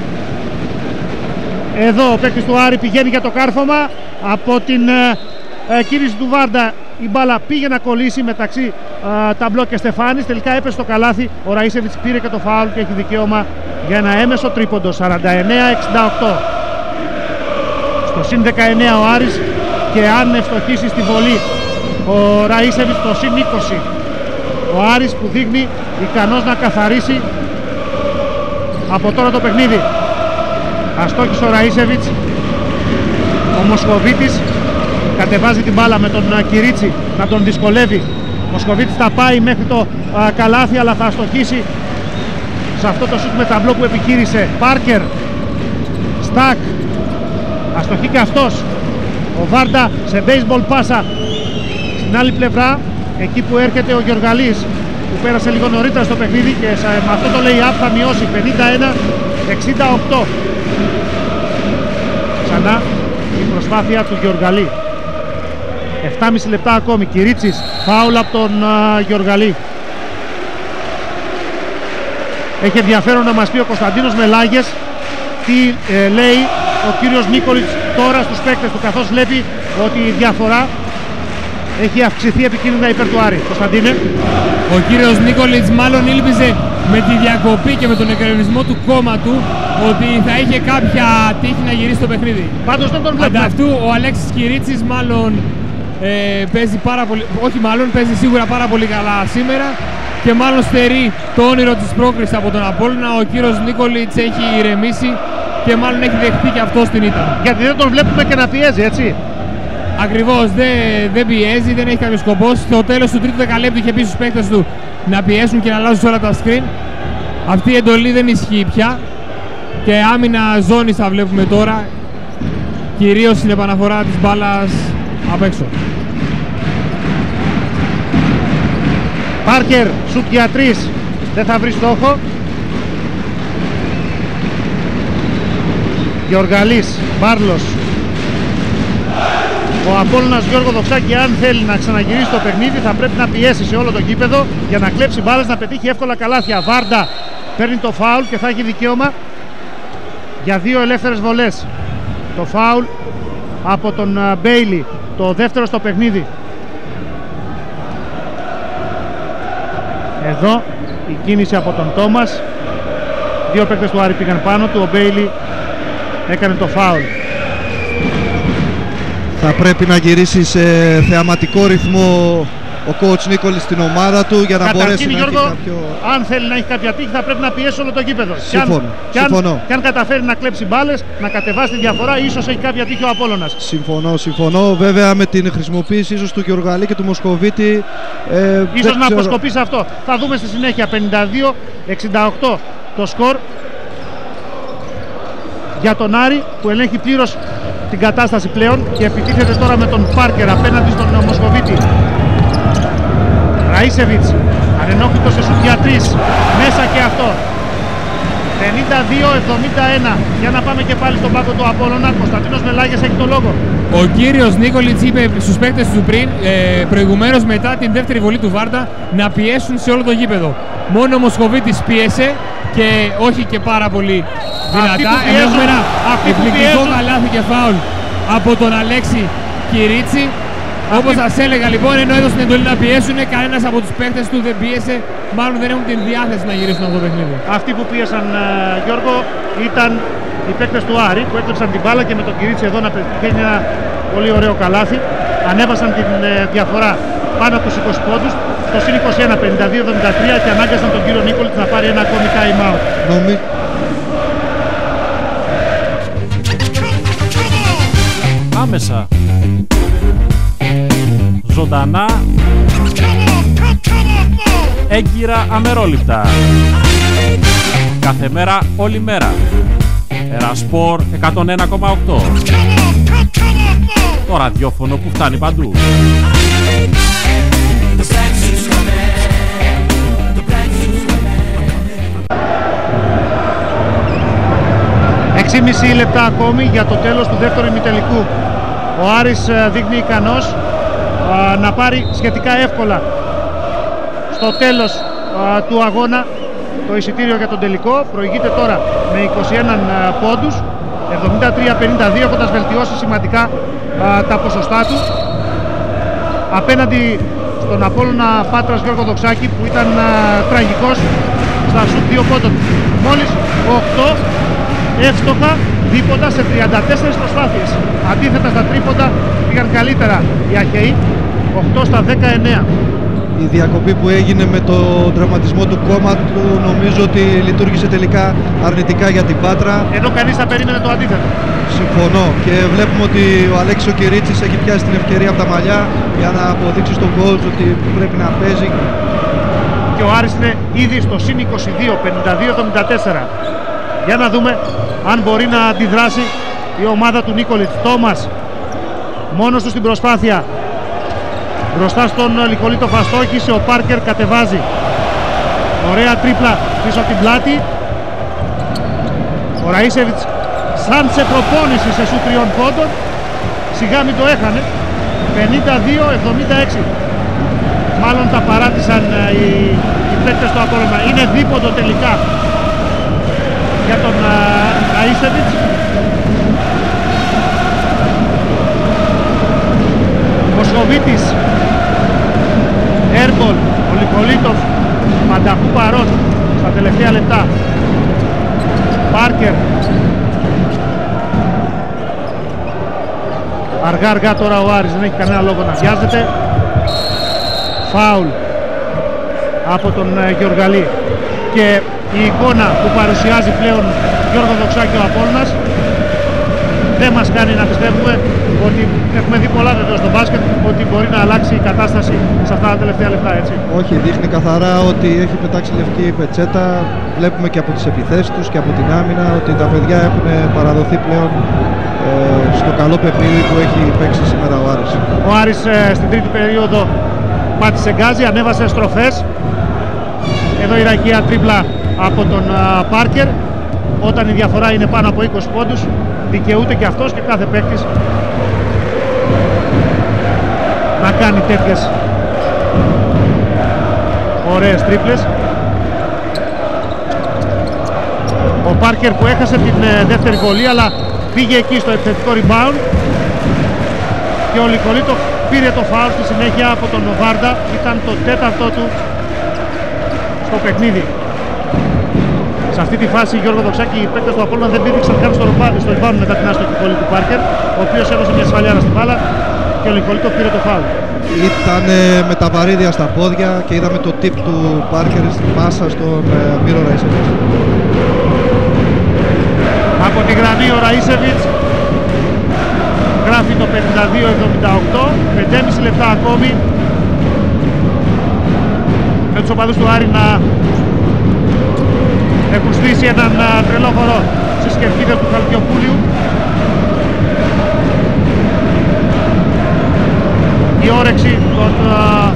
Εδώ ο παίκτης του Άρη πηγαίνει για το κάρφωμα, από την ε, ε, κίνηση του Βάρντα η μπάλα πήγε να κολλήσει μεταξύ ε, Ταμπλό και Στεφάνης, τελικά έπεσε στο καλάθι, ο Ραΐσεβιτς πήρε και το φάουλ και έχει δικαίωμα για ένα έμεσο τρίποντο. Σαράντα εννέα εξήντα οκτώ. Στο συν δεκαεννέα ο Άρης και αν ευστοχίσει στη βολή ο Ραΐσεβιτς στο συν είκοσι. Ο Άρης που δείχνει ικανός να καθαρίσει από τώρα το παιχνίδι. Αστόχησε ο Ραΐσεβιτς, ο Μοσχοβίτης κατεβάζει την μπάλα με τον Κυρίτσι να τον δυσκολεύει. Ο Μοσχοβίτης θα πάει μέχρι το α, καλάθι, αλλά θα αστοχίσει σε αυτό το σούτ με ταμπλό που επιχείρησε. Πάρκερ, Στακ, αστοχεί και αυτός. Ο Βάρντα σε baseball πάσα στην άλλη πλευρά, εκεί που έρχεται ο Γεωργαλής που πέρασε λίγο νωρίτερα στο παιχνίδι και με αυτό το lay-up θα μειώσει. Πενήντα ένα εξήντα οκτώ. Ξανά η προσπάθεια του Γεωργαλή. επτά και μισό λεπτά ακόμη. Κυρίτσης, φάουλ από τον uh, Γεωργαλή. Έχει ενδιαφέρον να μας πει ο Κωνσταντίνος Μελάγες τι ε, λέει ο κύριος Νίκολιτς τώρα στους παίκτες του, καθώς βλέπει ότι η διαφορά έχει αυξηθεί επικίνδυνα υπέρ του Άρη. Κωνσταντίνε. Ο κύριος Νίκολιτς μάλλον ήλπιζε με τη διακοπή και με τον εκκρεμισμό του κόμματου ότι θα είχε κάποια τύχη να γυρίσει το παιχνίδι. Πάντως δεν τον βλέπουμε. Ανταυτού ο Αλέξης Κυρίτσης μάλλον ε, παίζει πάρα πολύ, όχι μάλλον παίζει σίγουρα πάρα πολύ καλά σήμερα και μάλλον στερεί το όνειρο της πρόκρισης από τον Απόλλωνα. Ο κύριος Νίκολιτς έχει ηρεμήσει και μάλλον έχει δεχτεί και αυτός την ήττα. Γιατί δεν τον βλέπουμε και να πιέζει, έτσι. Ακριβώς, δεν, δεν πιέζει, δεν έχει κάποιο σκοπό. Στο τέλος του τρίτου δεκαλέπτου είχε πει στους παίκτες του να πιέσουν και να αλλάζουν όλα τα screen. Αυτή η εντολή δεν ισχύει πια και άμυνα ζώνης θα βλέπουμε τώρα, κυρίως στην επαναφορά της μπάλας απ' έξω. Πάρκερ, σουτ για τρεις, δεν θα βρει στόχο. Γεωργαλής, Μπάρλος. Ο Απόλλωνας, Γιώργο Δοξάκη, αν θέλει να ξαναγυρίσει το παιχνίδι, θα πρέπει να πιέσει σε όλο το γήπεδο για να κλέψει μπάλες, να πετύχει εύκολα καλάθια. Βάρντα παίρνει το φάουλ και θα έχει δικαίωμα για δύο ελεύθερες βολές. Το φάουλ από τον Μπέιλι, το δεύτερο στο παιχνίδι. Εδώ η κίνηση από τον Τόμας. Δύο παίκτες του Άρη πήγαν πάνω του, ο Μπέιλι έκανε το φάουλ. Θα πρέπει να γυρίσει σε θεαματικό ρυθμό ο coach Νίκολης στην ομάδα του για να Καταρχήν, μπορέσει να Γιώργο, έχει κάποιο... αν θέλει να έχει κάποια τύχη θα πρέπει να πιέσει όλο το γήπεδο. Συμφωνώ. Και αν, Συμφωνώ. Και αν, και αν καταφέρει να κλέψει μπάλες, να κατεβάσει τη διαφορά, ίσως έχει κάποια τύχη ο Απόλλωνας. Συμφωνώ, συμφωνώ. Βέβαια με την χρησιμοποίηση ίσως του Γεωργαλή και του Μοσχοβίτη. Ε, ίσως να ξέρω... αποσκοπήσει αυτό. Θα δούμε στη συνέχεια. πενήντα δύο εξήντα οκτώ το σκορ για τον Άρη που ελέγχει πλήρως την κατάσταση πλέον και επιτίθεται τώρα με τον Πάρκερ απέναντι στον Μοσχοβίτη. Ραΐσεβιτς ανενόχλητος σε σουτ για τρεις, μέσα και αυτό. πενήντα δύο εβδομήντα ένα. Για να πάμε και πάλι στον πάγκο του Απόλλωνα. Κωνσταντίνος Μελάγες έχει το λόγο. Ο κύριος Νίκολιτς είπε στους παίκτες του πριν, ε, προηγουμένως μετά την δεύτερη βολή του Βάρτα, να πιέσουν σε όλο το γήπεδο. Μόνο ο Μοσχοβίτης πίεσε και όχι και πάρα πολύ δυνατά. Ενώ έχουμε ένα εκπληκτικό καλάθι και φάουλ από τον Αλέξη Κυρίτσι. Όπως σας έλεγα λοιπόν, ενώ έδωσε την εντολή να πιέσουν, κανένας από τους παίκτες του δεν πίεσε. Μάλλον δεν έχουν την διάθεση να γυρίσουν αυτό το παιχνίδι. Αυτοί που πίεσαν, Γιώργο, ήταν οι παίκτες του Άρη που έκλεψαν την μπάλα και με τον Κυρίτσι εδώ να πετυχαίνει ένα πολύ ωραίο καλάθι. Ανέβασαν την διαφορά πάνω από τους είκοσι πόντους στο συν είκοσι ένα, πενήντα δύο εβδομήντα τρία και ανάγκασαν τον κύριο Νίκολιτς να πάρει ένα ακόμη time out. Νομι... Άμεσα. Ζωντανά, έγκυρα αμερόληπτα. Κάθε μέρα, όλη μέρα. Ερασπορ εκατόν ένα κόμμα οκτώ. Το ραδιόφωνο που φτάνει παντού. έξι και μισή λεπτά ακόμη για το τέλος του δεύτερου ημιτελικού. Ο Άρης δείχνει ικανός α, να πάρει σχετικά εύκολα στο τέλος α, του αγώνα το εισιτήριο για τον τελικό. Προηγείται τώρα με είκοσι ένα πόντους, εβδομήντα τρία πενήντα δύο, έχοντας βελτιώσει σημαντικά α, τα ποσοστά του απέναντι στον Απόλλωνα Πάτρας Γιώργο Δοξάκη, που ήταν α, τραγικός στα σουτ δύο πόντων. Μόλις οκτώ εύστοχα δίποτα σε τριάντα τέσσερις προσπάθειες. Αντίθετα στα τρίποντα πήγαν καλύτερα οι Αχαιοί, οκτώ στα δεκαεννέα. Η διακοπή που έγινε με τον τραυματισμό του κόμματου νομίζω ότι λειτουργήσε τελικά αρνητικά για την Πάτρα. Ενώ κανείς θα περίμενε το αντίθετο. Συμφωνώ, και βλέπουμε ότι ο Αλέξης ο Κυρίτσης έχει πιάσει την ευκαιρία από τα μαλλιά για να αποδείξει στον coach ότι πρέπει να παίζει. Και ο Άρης είναι ήδη στο συν είκοσι δύο, πενήντα δύο εβδομήντα τέσσερα. Για να δούμε αν μπορεί να αντιδράσει η ομάδα του Νίκολιτς. Τόμας μόνος του στην προσπάθεια. Μπροστά στον Λικολίτο φαστόχησε, ο Πάρκερ κατεβάζει. Ωραία τρίπλα πίσω από την πλάτη. Ο Ραΐσεβιτς σαν σε προπόνηση σε σου τριών πόντων. Σιγά μην το έχανε. πενήντα δύο εβδομήντα έξι. Μάλλον τα παράτησαν οι, οι παίκτες του Απόλλωνα. Είναι δίποντο τελικά για τον Ραΐσεβιτς. Ο Σοβίτης, Έρμπολ, ο Λικολίτοφ, πανταχού παρόν στα τελευταία λεπτά. Πάρκερ. Αργά αργά τώρα ο Άρης, δεν έχει κανένα λόγο να βιάζεται. Φάουλ από τον Γεωργαλή. Και η εικόνα που παρουσιάζει πλέον Γιώργο Δοξάκη ο Απόλλωνας δεν μας κάνει να πιστεύουμε ότι έχουμε δει πολλά βεβαίως στο μπάσκετ, ότι μπορεί να αλλάξει η κατάσταση σε αυτά τα τελευταία λεπτά, έτσι. Όχι, δείχνει καθαρά ότι έχει πετάξει λευκή πετσέτα. Βλέπουμε και από τις επιθέσεις τους και από την άμυνα ότι τα παιδιά έχουν παραδοθεί πλέον ε, στο καλό παιχνίδι που έχει παίξει σήμερα ο Άρης. Ο Άρης ε, στην τρίτη περίοδο πάτησε γκάζι, ανέβασε στροφές. Εδώ η ραγεία τρίπλα από τον uh, Πάρκερ. Όταν η διαφορά είναι πάνω από είκοσι πόντους, δικαιούται και αυτός και κάθε παίκτης να κάνει τέτοιες ωραίες τρίπλες. Ο Πάρκερ που έχασε την uh, δεύτερη βολή, αλλά πήγε εκεί στο επιθετικό rebound, και ο Λικολίτο πήρε το φάουλ στη συνέχεια από τον Βάρντα. Ήταν το τέταρτο του στο παιχνίδι. Σε αυτή τη φάση, Γιώργο Δοξάκη, οι παίκτες του Απόλλωνα δεν πήδηξαν καν στο rebound μετά την άστοχη βολή του Πάρκερ, ο οποίος έδωσε μια σφαλιάρα στην μπάλα και ο Λικολίτο πήρε το φάουλ. Ήταν ε, με τα βαρύδια στα πόδια και είδαμε το tip του Πάρκερ στην πάσα στον ε, Μύρο Ραΐσεβιτς. Από τη γραμμή ο Ραΐσεβιτς γράφει το πενήντα δύο εβδομήντα οκτώ, πέντε και μισή λεπτά ακόμη με τους οπαδούς του Άρη να έχουν στήσει έναν τρελό χορό στις κερκίδες του Χαλκιοπούλιου. Η όρεξη των uh,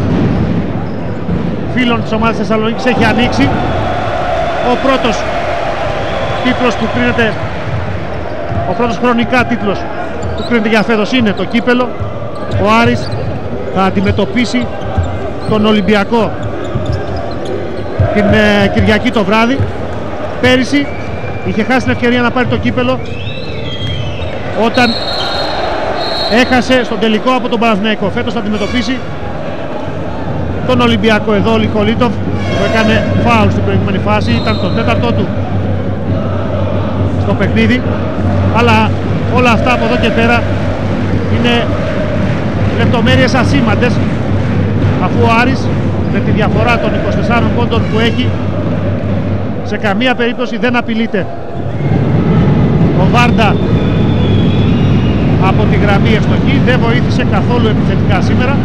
φίλων της ομάδας Θεσσαλονίκης έχει ανοίξει. Ο πρώτος τίτλος που κρίνεται, ο πρώτος χρονικά τίτλος που κρίνεται για φέτος είναι το κύπελο. Ο Άρης θα αντιμετωπίσει τον Ολυμπιακό την ε, Κυριακή το βράδυ. Πέρυσι είχε χάσει την ευκαιρία να πάρει το κύπελο όταν έχασε στον τελικό από τον Παναθηναϊκό. Φέτος θα αντιμετωπίσει τον Ολυμπιακό. Εδώ ο Νικολίτοφ που έκανε φάουλ στην προηγούμενη φάση, ήταν το τέταρτο του στο παιχνίδι, αλλά όλα αυτά από εδώ και πέρα είναι λεπτομέρειες ασήμαντες, αφού ο Άρης με τη διαφορά των είκοσι τεσσάρων πόντων που έχει σε καμία περίπτωση δεν απειλείται. Ο Βάρντα από τη γραμμή ευστοχή δεν βοήθησε καθόλου επιθετικά σήμερα.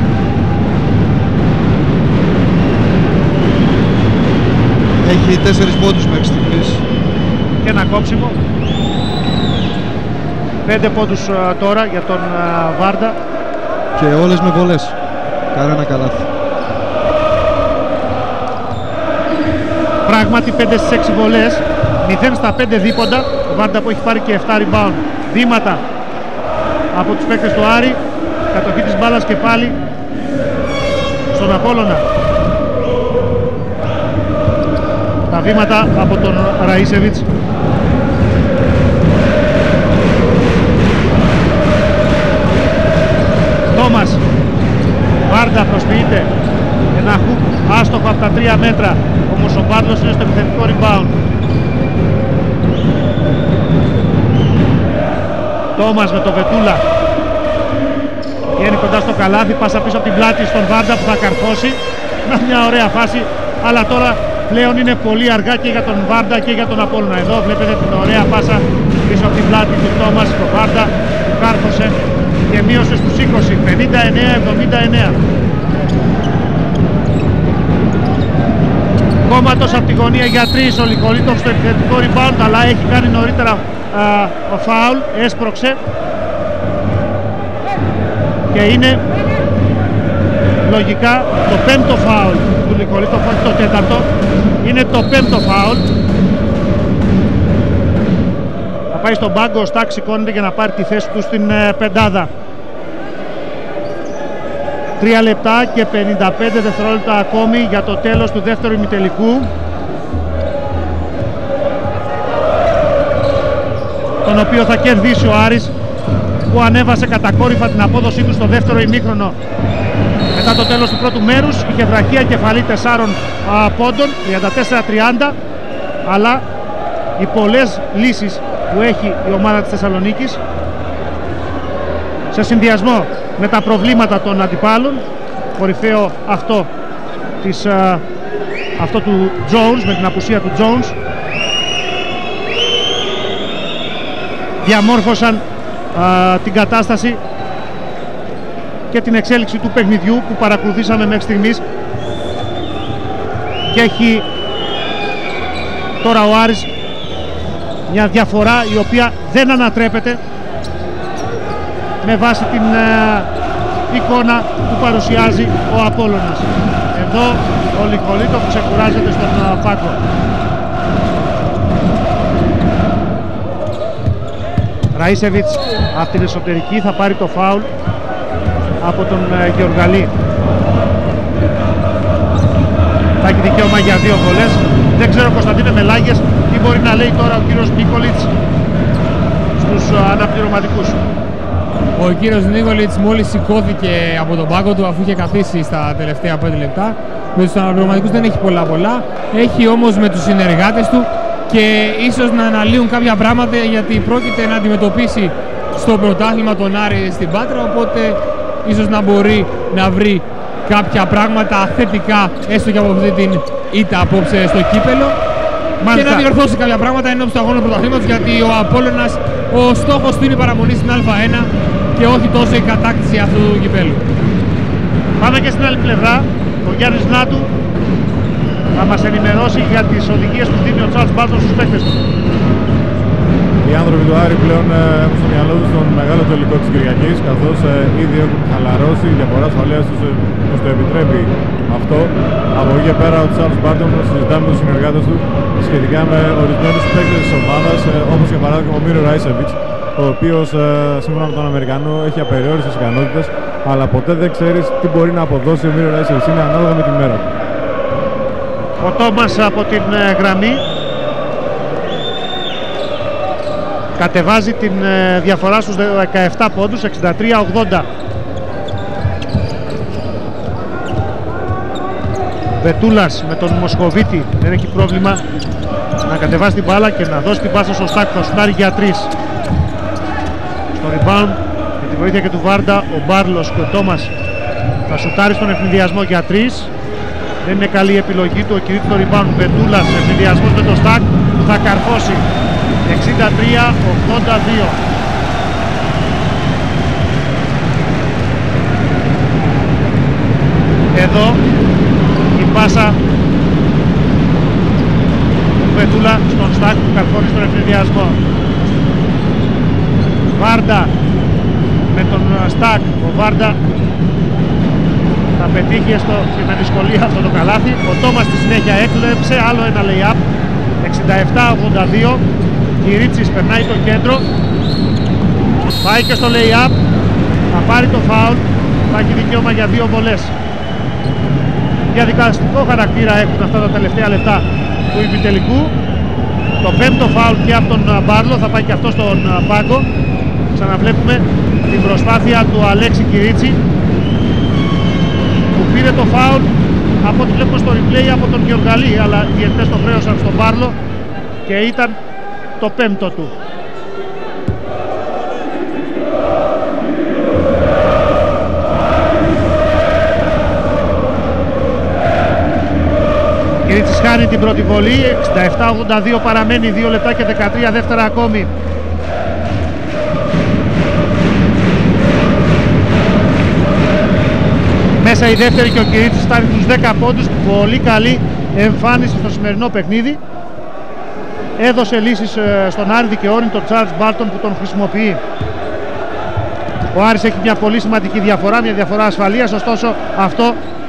Έχει τέσσερις πόντους μέχρι στιγμής και ένα κόψιμο. Πέντε πόντους uh, τώρα για τον uh, Βάρντα. Και όλες με βολές. Κανένα καλάθι. Πράγματι πέντε στις έξι βολές, μηδέν στα πέντε δίποντα. Ο Βάρντα που έχει πάρει και επτά rebound. Βήματα από τους παίκτες του Άρη. Κατοχή της μπάλας και πάλι στον Απόλλωνα. Τα βήματα από τον Ραΐσεβιτς. Τόμας. Βάρντα προσποιείται ένα χουκ άστοχο από τα τρία μέτρα, όμως ο Μπάρλος είναι στο επιθετικό rebound. Τόμας με το Βετούλα βγαίνει κοντά στο καλάθι, πάσα πίσω από την πλάτη στον Βάρντα που θα καρφώσει. Μια ωραία φάση, αλλά τώρα πλέον είναι πολύ αργά και για τον Βάρντα και για τον Απόλλωνα. Εδώ βλέπετε την ωραία πάσα πίσω από την πλάτη του Τόμας στον Βάρντα που κάρφωσε και μείωσε στους είκοσι, πενήντα εννέα εβδομήντα εννέα. Κόμματος από τη γωνία για τρεις ο Νικολίτοφ στο επιθετικό rebound, αλλά έχει κάνει νωρίτερα α, ο φάουλ, έσπρωξε και είναι λογικά το πέμπτο φάουλ του Νικολίτοφ, όχι το τέταρτο, είναι το πέμπτο φάουλ. Θα πάει στον πάγκο, ο Στάκ σηκώνεται για να πάρει τη θέση του στην ε, πεντάδα. Τρία λεπτά και πενήντα πέντε δευτερόλεπτα ακόμη για το τέλος του δεύτερου ημιτελικού, τον οποίο θα κερδίσει ο Άρης, που ανέβασε κατακόρυφα την απόδοσή του στο δεύτερο ημίχρονο. Μετά το τέλος του πρώτου μέρους είχε βραχία κεφαλή τεσσάρων α, πόντων, τριάντα τέσσερα τριάντα, αλλά οι πολλές λύσεις που έχει η ομάδα της Θεσσαλονίκης σε συνδυασμό με τα προβλήματα των αντιπάλων, κορυφαίο αυτό, της, α, αυτό του Jones, με την απουσία του Jones, διαμόρφωσαν α, την κατάσταση και την εξέλιξη του παιχνιδιού που παρακολουθήσαμε μέχρι στιγμής, και έχει τώρα ο Άρης μια διαφορά η οποία δεν ανατρέπεται με βάση την ε, εικόνα που παρουσιάζει ο Απόλλωνας. Εδώ ο Νικολίτοφ ξεκουράζεται στον ε, πάγκο. Ραΐσεβιτς από την εσωτερική θα πάρει το φάουλ από τον ε, Γεωργαλή. Θα έχει δικαίωμα για δύο βολές. Δεν ξέρω, Κωνσταντίνε Μελάγες, τι μπορεί να λέει τώρα ο κύριος Νίκολιτς στους ε, αναπληρωματικούς. Ο κύριος Νίκολιτς μόλις σηκώθηκε από τον πάγκο του, αφού είχε καθίσει στα τελευταία πέντε λεπτά. Με τους αναπληρωματικούς δεν έχει πολλά πολλά. Έχει όμως με τους συνεργάτες του, και ίσως να αναλύουν κάποια πράγματα, γιατί πρόκειται να αντιμετωπίσει στο πρωτάθλημα τον Άρη στην Πάτρα, οπότε ίσως να μπορεί να βρει κάποια πράγματα θετικά, έστω και από αυτή την ήττα απόψε στο κύπελο. Μάλιστα. Και να διορθώσει κάποια πράγματα ενώπιση του αγώνα πρωταθλήματος, γιατί ο Απόλλωνας, ο στόχος του είναι η παραμονή στην Α1 και όχι τόσο η κατάκτηση αυτού του κυπέλου. Πάμε και στην άλλη πλευρά. Ο Γιάννης Νάτου θα μας ενημερώσει για τις οδηγίες που δίνει ο Τσάρλς Μπάρτον στους παίκτες του. Οι άνθρωποι του Άρη πλέον ε, έχουν στο μυαλό τους τον μεγάλο τελικό της Κυριακής, καθώς ε, ήδη έχουν χαλαρώσει, η διαφορά ασφαλείας τους, ε, τους το επιτρέπει αυτό. Από εκεί και πέρα ο Τσάρλς Μπάρτον συζητάμε με τους συνεργάτες του σχετικά με ορισμένους παίκτες της ομάδας, ε, όπως για παράδειγμα ο Μύρο Ράισεβιτς, ο οποίος ε, σύμφωνα με τον Αμερικανό έχει απεριόριστες ικανότητες, αλλά ποτέ δεν ξέρεις τι μπορεί να αποδώσει ο Μύρο Ράισεβιτς, είναι ανάλογα με τη μέρα του. Ο Τόμας από την ε, γραμμή κατεβάζει την ε, διαφορά στους δεκαεπτά πόντους, εξήντα τρία ογδόντα. Βετούλας με τον Μοσχοβίτη, δεν έχει πρόβλημα να κατεβάσει την μπάλα και να δώσει την πάσα στο Στάκ, θα σουτάρει για τρεις. Στο rebound με τη βοήθεια και του Βάρντα, ο Μπάρλος και ο Τόμας θα σουτάρει στον ευνηδιασμό για τρεις. Δεν είναι καλή η επιλογή του, ο Κυρίτης στο rebound. Βετούλας, ευνηδιασμός με τον Στάκ που θα καρφώσει. εξήντα τρία ογδόντα δύο. Εδώ η πάσα του Βετούλα στον Στάκ που καρφώνει στον ευνηδιασμό. Βάρντα με τον Στάκ, ο Βάρντα θα πετύχει στο, με δυσκολία αυτό το καλάθι. Ο Τόμας στη συνέχεια έκλεψε άλλο ένα lay-up, εξήντα επτά ογδόντα δύο. Κυρίτσης περνάει το κέντρο, πάει και στο lay-up, θα πάρει το foul, θα έχει δικαίωμα για δύο βολές. Διαδικαστικό χαρακτήρα έχουν αυτά τα τελευταία λεπτά του ημιτελικού. Το πέμπτο foul και από τον Μπάρλο, θα πάει και αυτό στον πάγκο. Ξαναβλέπουμε την προσπάθεια του Αλέξη Κυρίτσι που πήρε το foul από ό,τι βλέπουμε στο replay από τον Γεωργαλή, αλλά οι διαιτητές το χρέωσαν στον Μπάρλο και ήταν το πέμπτο του. Κυρίτσης χάνει την πρώτη βολή, εξήντα επτά ογδόντα δύο παραμένει, δύο λεπτά και δεκατρία δεύτερα ακόμη. Μέσα η δεύτερη και ο Κυρίτσης φτάνει τους δέκα πόντους, πολύ καλή εμφάνιση στο σημερινό παιχνίδι. Έδωσε λύσεις στον Άρη, δικαιώνει τον Τσάρλς Μπάρτον που τον χρησιμοποιεί. Ο Άρης έχει μια πολύ σημαντική διαφορά, μια διαφορά ασφαλείας, ωστόσο αυτό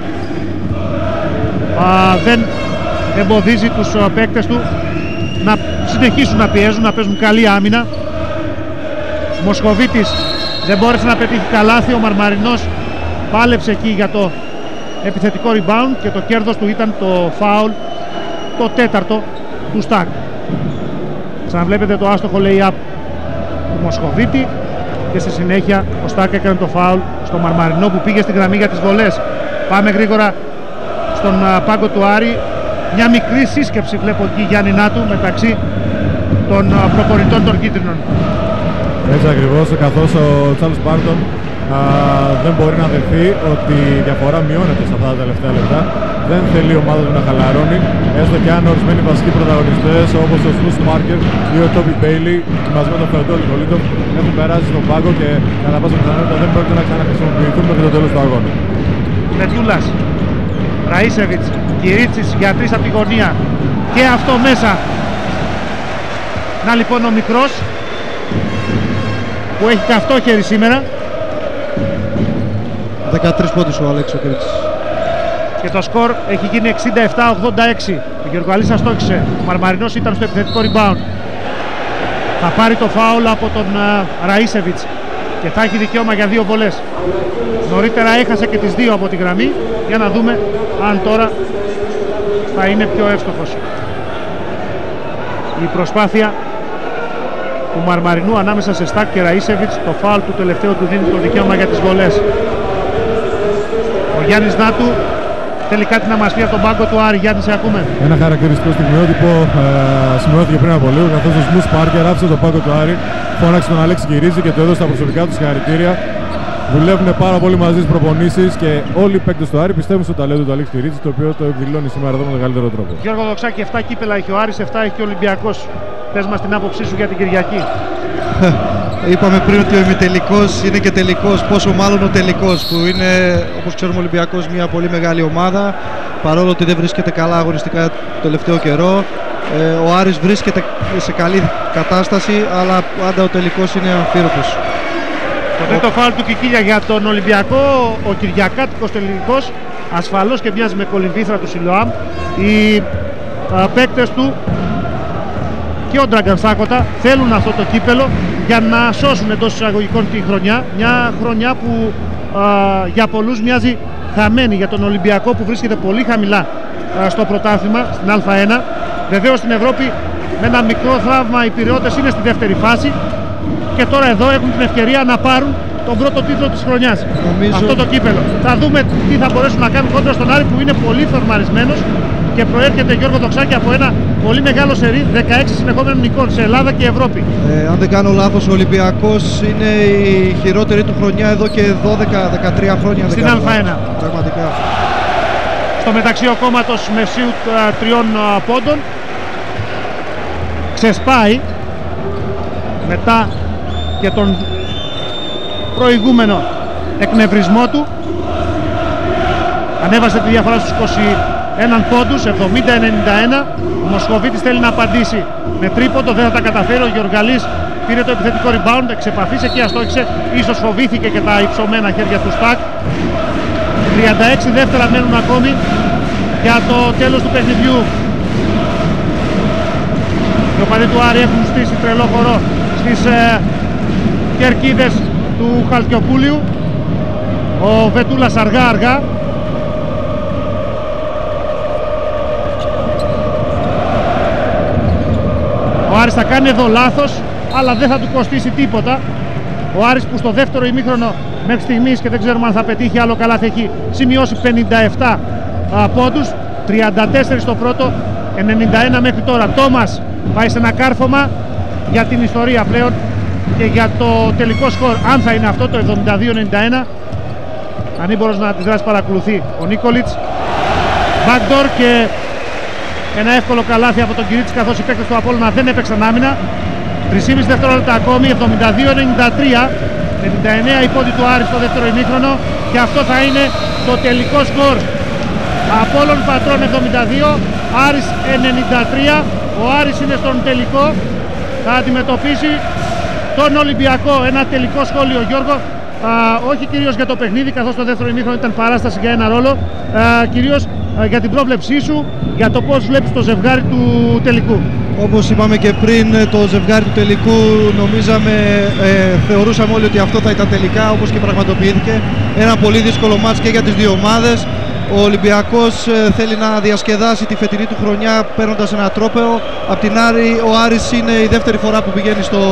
α, δεν εμποδίζει τους παίκτες του να συνεχίσουν να πιέζουν, να παίζουν καλή άμυνα. Ο Μοσχοβίτης δεν μπόρεσε να πετύχει καλάθι, ο Μαρμαρινός πάλεψε εκεί για το επιθετικό rebound και το κέρδος του ήταν το foul, το τέταρτο του Στάκ. Ξαναβλέπετε το άστοχο lay-up του Μοσχοβίτη και στη συνέχεια ο Στάκ έκανε το foul στο Μαρμαρινό που πήγε στην γραμμή για τις βολές. Πάμε γρήγορα στον πάγκο του Άρη. Μια μικρή σύσκεψη βλέπω εκεί Γιάννη Νάτου μεταξύ των προπονητών των κίτρινων. Έτσι ακριβώς, καθώς ο Τσάρλς Μπάρτον δεν μπορεί να δεχθεί ότι η διαφορά μειώνεται σε αυτά τα τελευταία λεπτά. Δεν θέλει η ομάδα του να χαλαρώνει, έστω και αν ορισμένοι βασικοί πρωταγωνιστές όπως ο Σλους Πάρκερ ή ο Τόμπι Μπέιλι μαζί με τον Φεοντόλη Κολίτοφ έχουν περάσει στον πάγκο και κατά πάσα πιθανότητα δεν πρόκειται να ξαναχρησιμοποιηθούν μέχρι το τέλος του αγώνα. Μετούλας, Ραΐσεβιτς, Κυρίτσης για τρεις από τη γωνία και αυτό μέσα. Να λοιπόν ο μικρός που έχει καυτό χέρι σήμερα. δεκατρείς πόντους ο Αλέξης ο Κυρίτσης. Και το σκορ έχει γίνει εξήντα επτά ογδόντα έξι. Ο Γεωργαλής αστόχησε. Ο Μαρμαρινός ήταν στο επιθετικό rebound. Θα πάρει το φάουλ από τον uh, Ραΐσεβιτς και θα έχει δικαίωμα για δύο βολές. Νωρίτερα έχασε και τις δύο από τη γραμμή. Για να δούμε αν τώρα θα είναι πιο εύστοχος. Η προσπάθεια του Μαρμαρινού ανάμεσα σε Στάκ και Ραΐσεβιτς, το φάουλ του τελευταίου του δίνει το δικαίωμα για τις βολές. Ο Γιάννης Νάτου θέλει κάτι να μας πει από τον πάγκο του Άρη. Γιάννη, σε ακούμε. Ένα χαρακτηριστικό στιγμιότυπο ε, σημειώθηκε πριν από λίγο, καθώς ο Σλους Πάρκερ άφησε τον πάγκο του Άρη, φώναξε τον Αλέξη Κυρίζη και του έδωσε τα προσωπικά του συγχαρητήρια. Δουλεύουν πάρα πολύ μαζί στις προπονήσεις και όλοι οι παίκτες του Άρη πιστεύουν στο ταλέντο του Αλέξη Κυρίζη, το οποίο το εκδηλώνει σήμερα εδώ με τον καλύτερο τρόπο. Γιώργο Δοξάκη, επτά κύπελα έχει ο Άρης, επτά έχει και ο Ολυμπιακός. Πες μας την άποψή σου για την Κυριακή. Είπαμε πριν ότι ο ημιτελικός είναι και τελικός, πόσο μάλλον ο τελικός που είναι, όπως ξέρουμε, ο Ολυμπιακός μια πολύ μεγάλη ομάδα, παρόλο ότι δεν βρίσκεται καλά αγωνιστικά το τελευταίο καιρό. Ε, ο Άρης βρίσκεται σε καλή κατάσταση, αλλά πάντα ο τελικός είναι αμφίροπος. Το τρίτο φάουλ του Κικίλια για τον Ολυμπιακό, ο Κυριακάτικος τελικός, ασφαλώς και μοιάζει με κολυμβήθρα του Σιλοάμ. Οι α, παίκτες του και ο Ντράγκαν Σάκοτα θέλουν αυτό το κύπελο για να σώσουν εντός εισαγωγικών τη χρονιά. Μια χρονιά που α, για πολλούς μοιάζει χαμένη για τον Ολυμπιακό, που βρίσκεται πολύ χαμηλά α, στο πρωτάθλημα, στην Α1. Βεβαίως στην Ευρώπη με ένα μικρό θαύμα οι Πειραιώτες είναι στη δεύτερη φάση και τώρα εδώ έχουν την ευκαιρία να πάρουν τον πρώτο τίτλο της χρονιάς. Νομίζω... αυτό το κύπελο. Θα δούμε τι θα μπορέσουν να κάνουν κόντρα στον Άρη, που είναι πολύ φορμαρισμένος και προέρχεται, Γιώργο Δοξάκη, από ένα πολύ μεγάλο σερί δεκαέξι συνεχόμενων νικών σε Ελλάδα και Ευρώπη. Ε, αν δεν κάνω λάθος, ο Ολυμπιακός είναι η χειρότερη του χρονιά εδώ και δώδεκα δεκατρία χρόνια. Στην Α1. Πραγματικά. Στο μεταξύ ο κόμματος με σιούτ τριών πόντων ξεσπάει μετά και τον προηγούμενο εκνευρισμό του. Ανέβασε τη διαφορά στους είκοσι ένα πόντους, εβδομήντα ενενήντα ένα. Ο Μοσχοβίτης θέλει να απαντήσει με τρίποντο, δεν θα τα καταφέρει. Ο Γεωργαλής πήρε το επιθετικό rebound, εξεπαφής εκεί, αστόχησε, ίσως φοβήθηκε και τα υψωμένα χέρια του Στακ. τριάντα έξι δεύτερα μένουν ακόμη για το τέλος του παιχνιδιού. Οι οπαδοί του Άρη έχουν στήσει τρελό χορό στις ε, κερκίδες του Χαλκιοπούλιου. Ο Βετούλας αργά αργά ο Άρης θα κάνει εδώ λάθος, αλλά δεν θα του κοστίσει τίποτα. Ο Άρης που στο δεύτερο ημίχρονο μέχρι στιγμής, και δεν ξέρουμε αν θα πετύχει άλλο καλάθι, έχει σημειώσει πενήντα επτά α, πόντους, τριάντα τέσσερα στο πρώτο, ενενήντα ένα μέχρι τώρα. Τόμας πάει σε ένα κάρφωμα για την ιστορία πλέον και για το τελικό σκορ, αν θα είναι αυτό, το εβδομήντα δύο ενενήντα ένα. Ανήμπορος να αντιδράσει παρακολουθεί ο Νίκολιτς. Backdoor και ένα εύκολο καλάθι από τον Κυρίτσι, καθώς οι παίκτες του Απόλλωνα δεν έπαιξαν άμυνα. τρία και μισό δευτερόλεπτα ακόμη, εβδομήντα δύο ενενήντα τρία. ενενήντα εννέα η πόντη του Άρη στο δεύτερο ημίχρονο και αυτό θα είναι το τελικό σκορ. Απόλλων Πατρών εβδομήντα δύο, Άρης ενενήντα τρία. Ο Άρης είναι στον τελικό, θα αντιμετωπίσει τον Ολυμπιακό. Ένα τελικό σχόλιο, Γιώργο, α, όχι κυρίως για το παιχνίδι, καθώς το δεύτερο ημίχρονο ήταν παράσταση για ένα ρόλο, α, κυρίως α, για την πρόβλεψή σου, για το πώς βλέπεις το ζευγάρι του τελικού. Όπως είπαμε και πριν, το ζευγάρι του τελικού νομίζαμε, ε, θεωρούσαμε όλοι ότι αυτό θα ήταν τελικά, όπως και πραγματοποιήθηκε. Ένα πολύ δύσκολο μάτς και για τις δύο ομάδες. Ο Ολυμπιακός ε, θέλει να διασκεδάσει τη φετινή του χρονιά παίρνοντας ένα τρόπαιο. Απ' την άλλη, ο Άρης είναι η δεύτερη φορά που πηγαίνει στο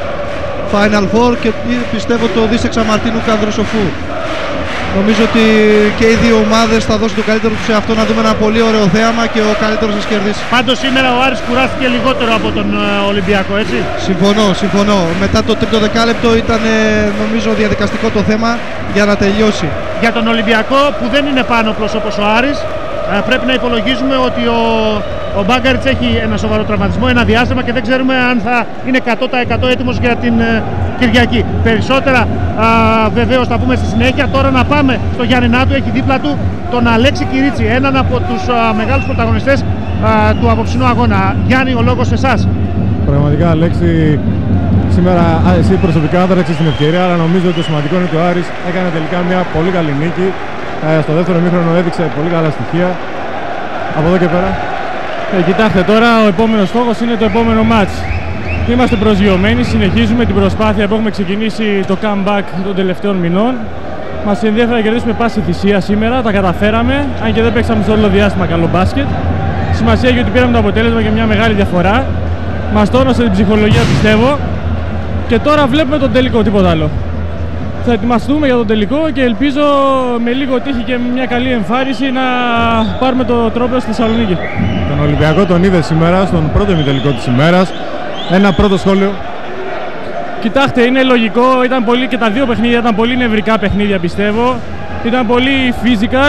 Final Four και πιστεύω το δις εξαμαρτίνου Κανδροσοφού. Νομίζω ότι και οι δύο ομάδες θα δώσουν το καλύτερο τους σε αυτό, να δούμε ένα πολύ ωραίο θέαμα και ο καλύτερος θα κερδίσει. Πάντως σήμερα ο Άρης κουράστηκε λιγότερο από τον Ολυμπιακό, έτσι. Συμφωνώ, συμφωνώ. Μετά το τρίτο δεκάλεπτο ήταν νομίζω διαδικαστικό το θέμα για να τελειώσει. Για τον Ολυμπιακό που δεν είναι πάνω όπως ο Άρης, πρέπει να υπολογίζουμε ότι ο, ο Μπάγκαριτς έχει ένα σοβαρό τραυματισμό, ένα διάστημα και δεν ξέρουμε αν θα είναι εκατό τοις εκατό έτοιμος για την Κυριακή. Περισσότερα α, βεβαίως θα πούμε στη συνέχεια. Τώρα να πάμε στο Γιάννη Νάτου, έχει δίπλα του τον Αλέξη Κυρίτσι, έναν από τους α, μεγάλους πρωταγωνιστές α, του απόψινού αγώνα. Γιάννη, ο λόγος σε εσάς. Πραγματικά, Αλέξη, σήμερα α, εσύ προσωπικά δεν έδειξες την ευκαιρία, αλλά νομίζω ότι το σημαντικό είναι ότι ο Άρης έκανε τελικά μια πολύ καλή νίκη. Ε, στο δεύτερο ημίχρονο έδειξε πολύ καλά στοιχεία. Από εδώ και πέρα. Ε, κοιτάξτε, τώρα ο επόμενος στόχος είναι το επόμενο μάτς. Είμαστε προσγειωμένοι, συνεχίζουμε την προσπάθεια που έχουμε ξεκινήσει το comeback των τελευταίων μηνών. Μας ενδιαφέρει να κερδίσουμε πάση θυσία σήμερα, τα καταφέραμε, αν και δεν παίξαμε στο όλο διάστημα καλό μπάσκετ. Σημασία έχει ότι πήραμε το αποτέλεσμα για μια μεγάλη διαφορά. Μας τόνωσε την ψυχολογία, πιστεύω. Και τώρα βλέπουμε τον τελικό, τίποτα άλλο. Θα ετοιμαστούμε για τον τελικό και ελπίζω με λίγο τύχη και μια καλή εμφάνιση να πάρουμε το τρόπαιο στη Θεσσαλονίκη. Τον Ολυμπιακό τον είδε σήμερα στον πρώτο ημιτελικό της ημέρας. Ένα πρώτο σχόλιο. Κοιτάξτε, είναι λογικό, ήταν πολύ, και τα δύο παιχνίδια ήταν πολύ νευρικά παιχνίδια, πιστεύω. Ήταν πολύ physical.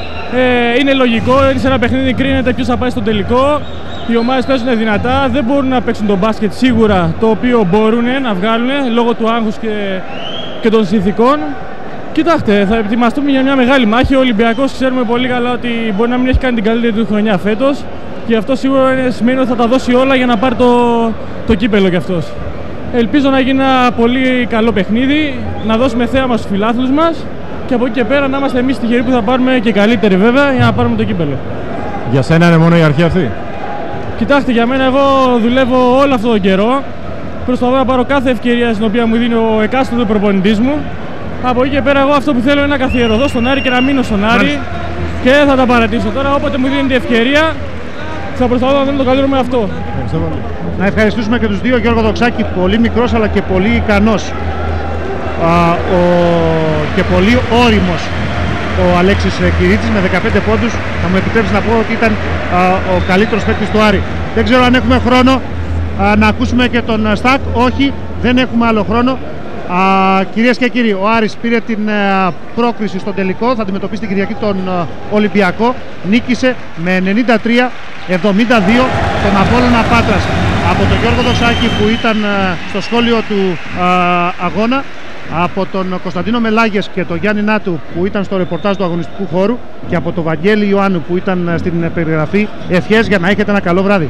Ε, είναι λογικό, σε ένα παιχνίδι κρίνεται ποιος θα πάει στο τελικό. Οι ομάδες παίζουν δυνατά, δεν μπορούν να παίξουν τον μπάσκετ σίγουρα, το οποίο μπορούν να βγάλουν λόγω του άγχους και, και των συνθηκών. Κοιτάξτε, θα ετοιμαστούμε για μια μεγάλη μάχη. Ο Ολυμπιακός ξέρουμε πολύ καλά ότι μπορεί να μην έχει κάνει την καλύτερη του χρονιά φέτος. και αυτό σίγουρα σημαίνει ότι θα τα δώσει όλα για να πάρει το, το κύπελο κι αυτός. Ελπίζω να γίνει ένα πολύ καλό παιχνίδι, να δώσουμε θέαμα στους φιλάθλους μας και από εκεί και πέρα να είμαστε εμείς τυχεροί που θα πάρουμε και καλύτεροι βέβαια για να πάρουμε το κύπελο. Για σένα είναι μόνο η αρχή αυτή? Κοιτάξτε, για μένα εγώ δουλεύω όλο αυτόν τον καιρό. Προσπαθώ να πάρω κάθε ευκαιρία στην οποία μου δίνει ο εκάστοτε προπονητής μου. Από εκεί και πέρα, εγώ αυτό που θέλω είναι να καθιερωθώ στον Άρη και να μείνω στον Άρη και δεν θα τα παρατήσω. Τώρα, όποτε μου δίνει την ευκαιρία, θα προσπαθώ να δίνω το καλύτερο με αυτό. Να ευχαριστήσουμε και τους δύο, Γιώργο Δοξάκη, πολύ μικρός αλλά και πολύ ικανός α, ο, και πολύ όριμος ο Αλέξης Κυρίτσης με δεκαπέντε πόντους. Θα μου επιτρέψει να πω ότι ήταν α, ο καλύτερος παίκτης του Άρη. Δεν ξέρω αν έχουμε χρόνο α, να ακούσουμε και τον Στακ. Όχι, δεν έχουμε άλλο χρόνο. Α, κυρίες και κύριοι, ο Άρης πήρε την α, πρόκριση στο τελικό. Θα αντιμετωπίσει την Κυριακή τον α, Ολυμπιακό. Νίκησε με ενενήντα τρία εβδομήντα δύο τον Απόλλωνα Πάτρας. Από τον Γιώργο Δοξάκη που ήταν α, στο σχόλιο του α, αγώνα, από τον Κωνσταντίνο Μελάγες και τον Γιάννη Νάτου που ήταν στο ρεπορτάζ του αγωνιστικού χώρου και από τον Βαγγέλη Ιωάννου που ήταν στην περιγραφή, ευχές για να έχετε ένα καλό βράδυ.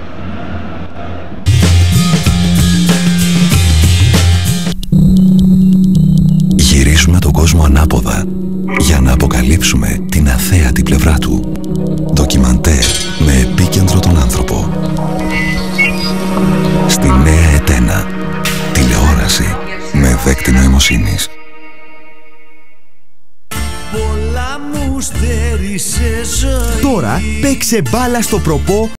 Γυρίσουμε τον κόσμο ανάποδα για να αποκαλύψουμε την αθέατη πλευρά του. Ντοκιμαντέρ με επίκεντρο τον άνθρωπο. Στη νέα Ετένα. Τηλεόραση με δέκτη νοημοσύνης. Τώρα παίξε μπάλα στο προπό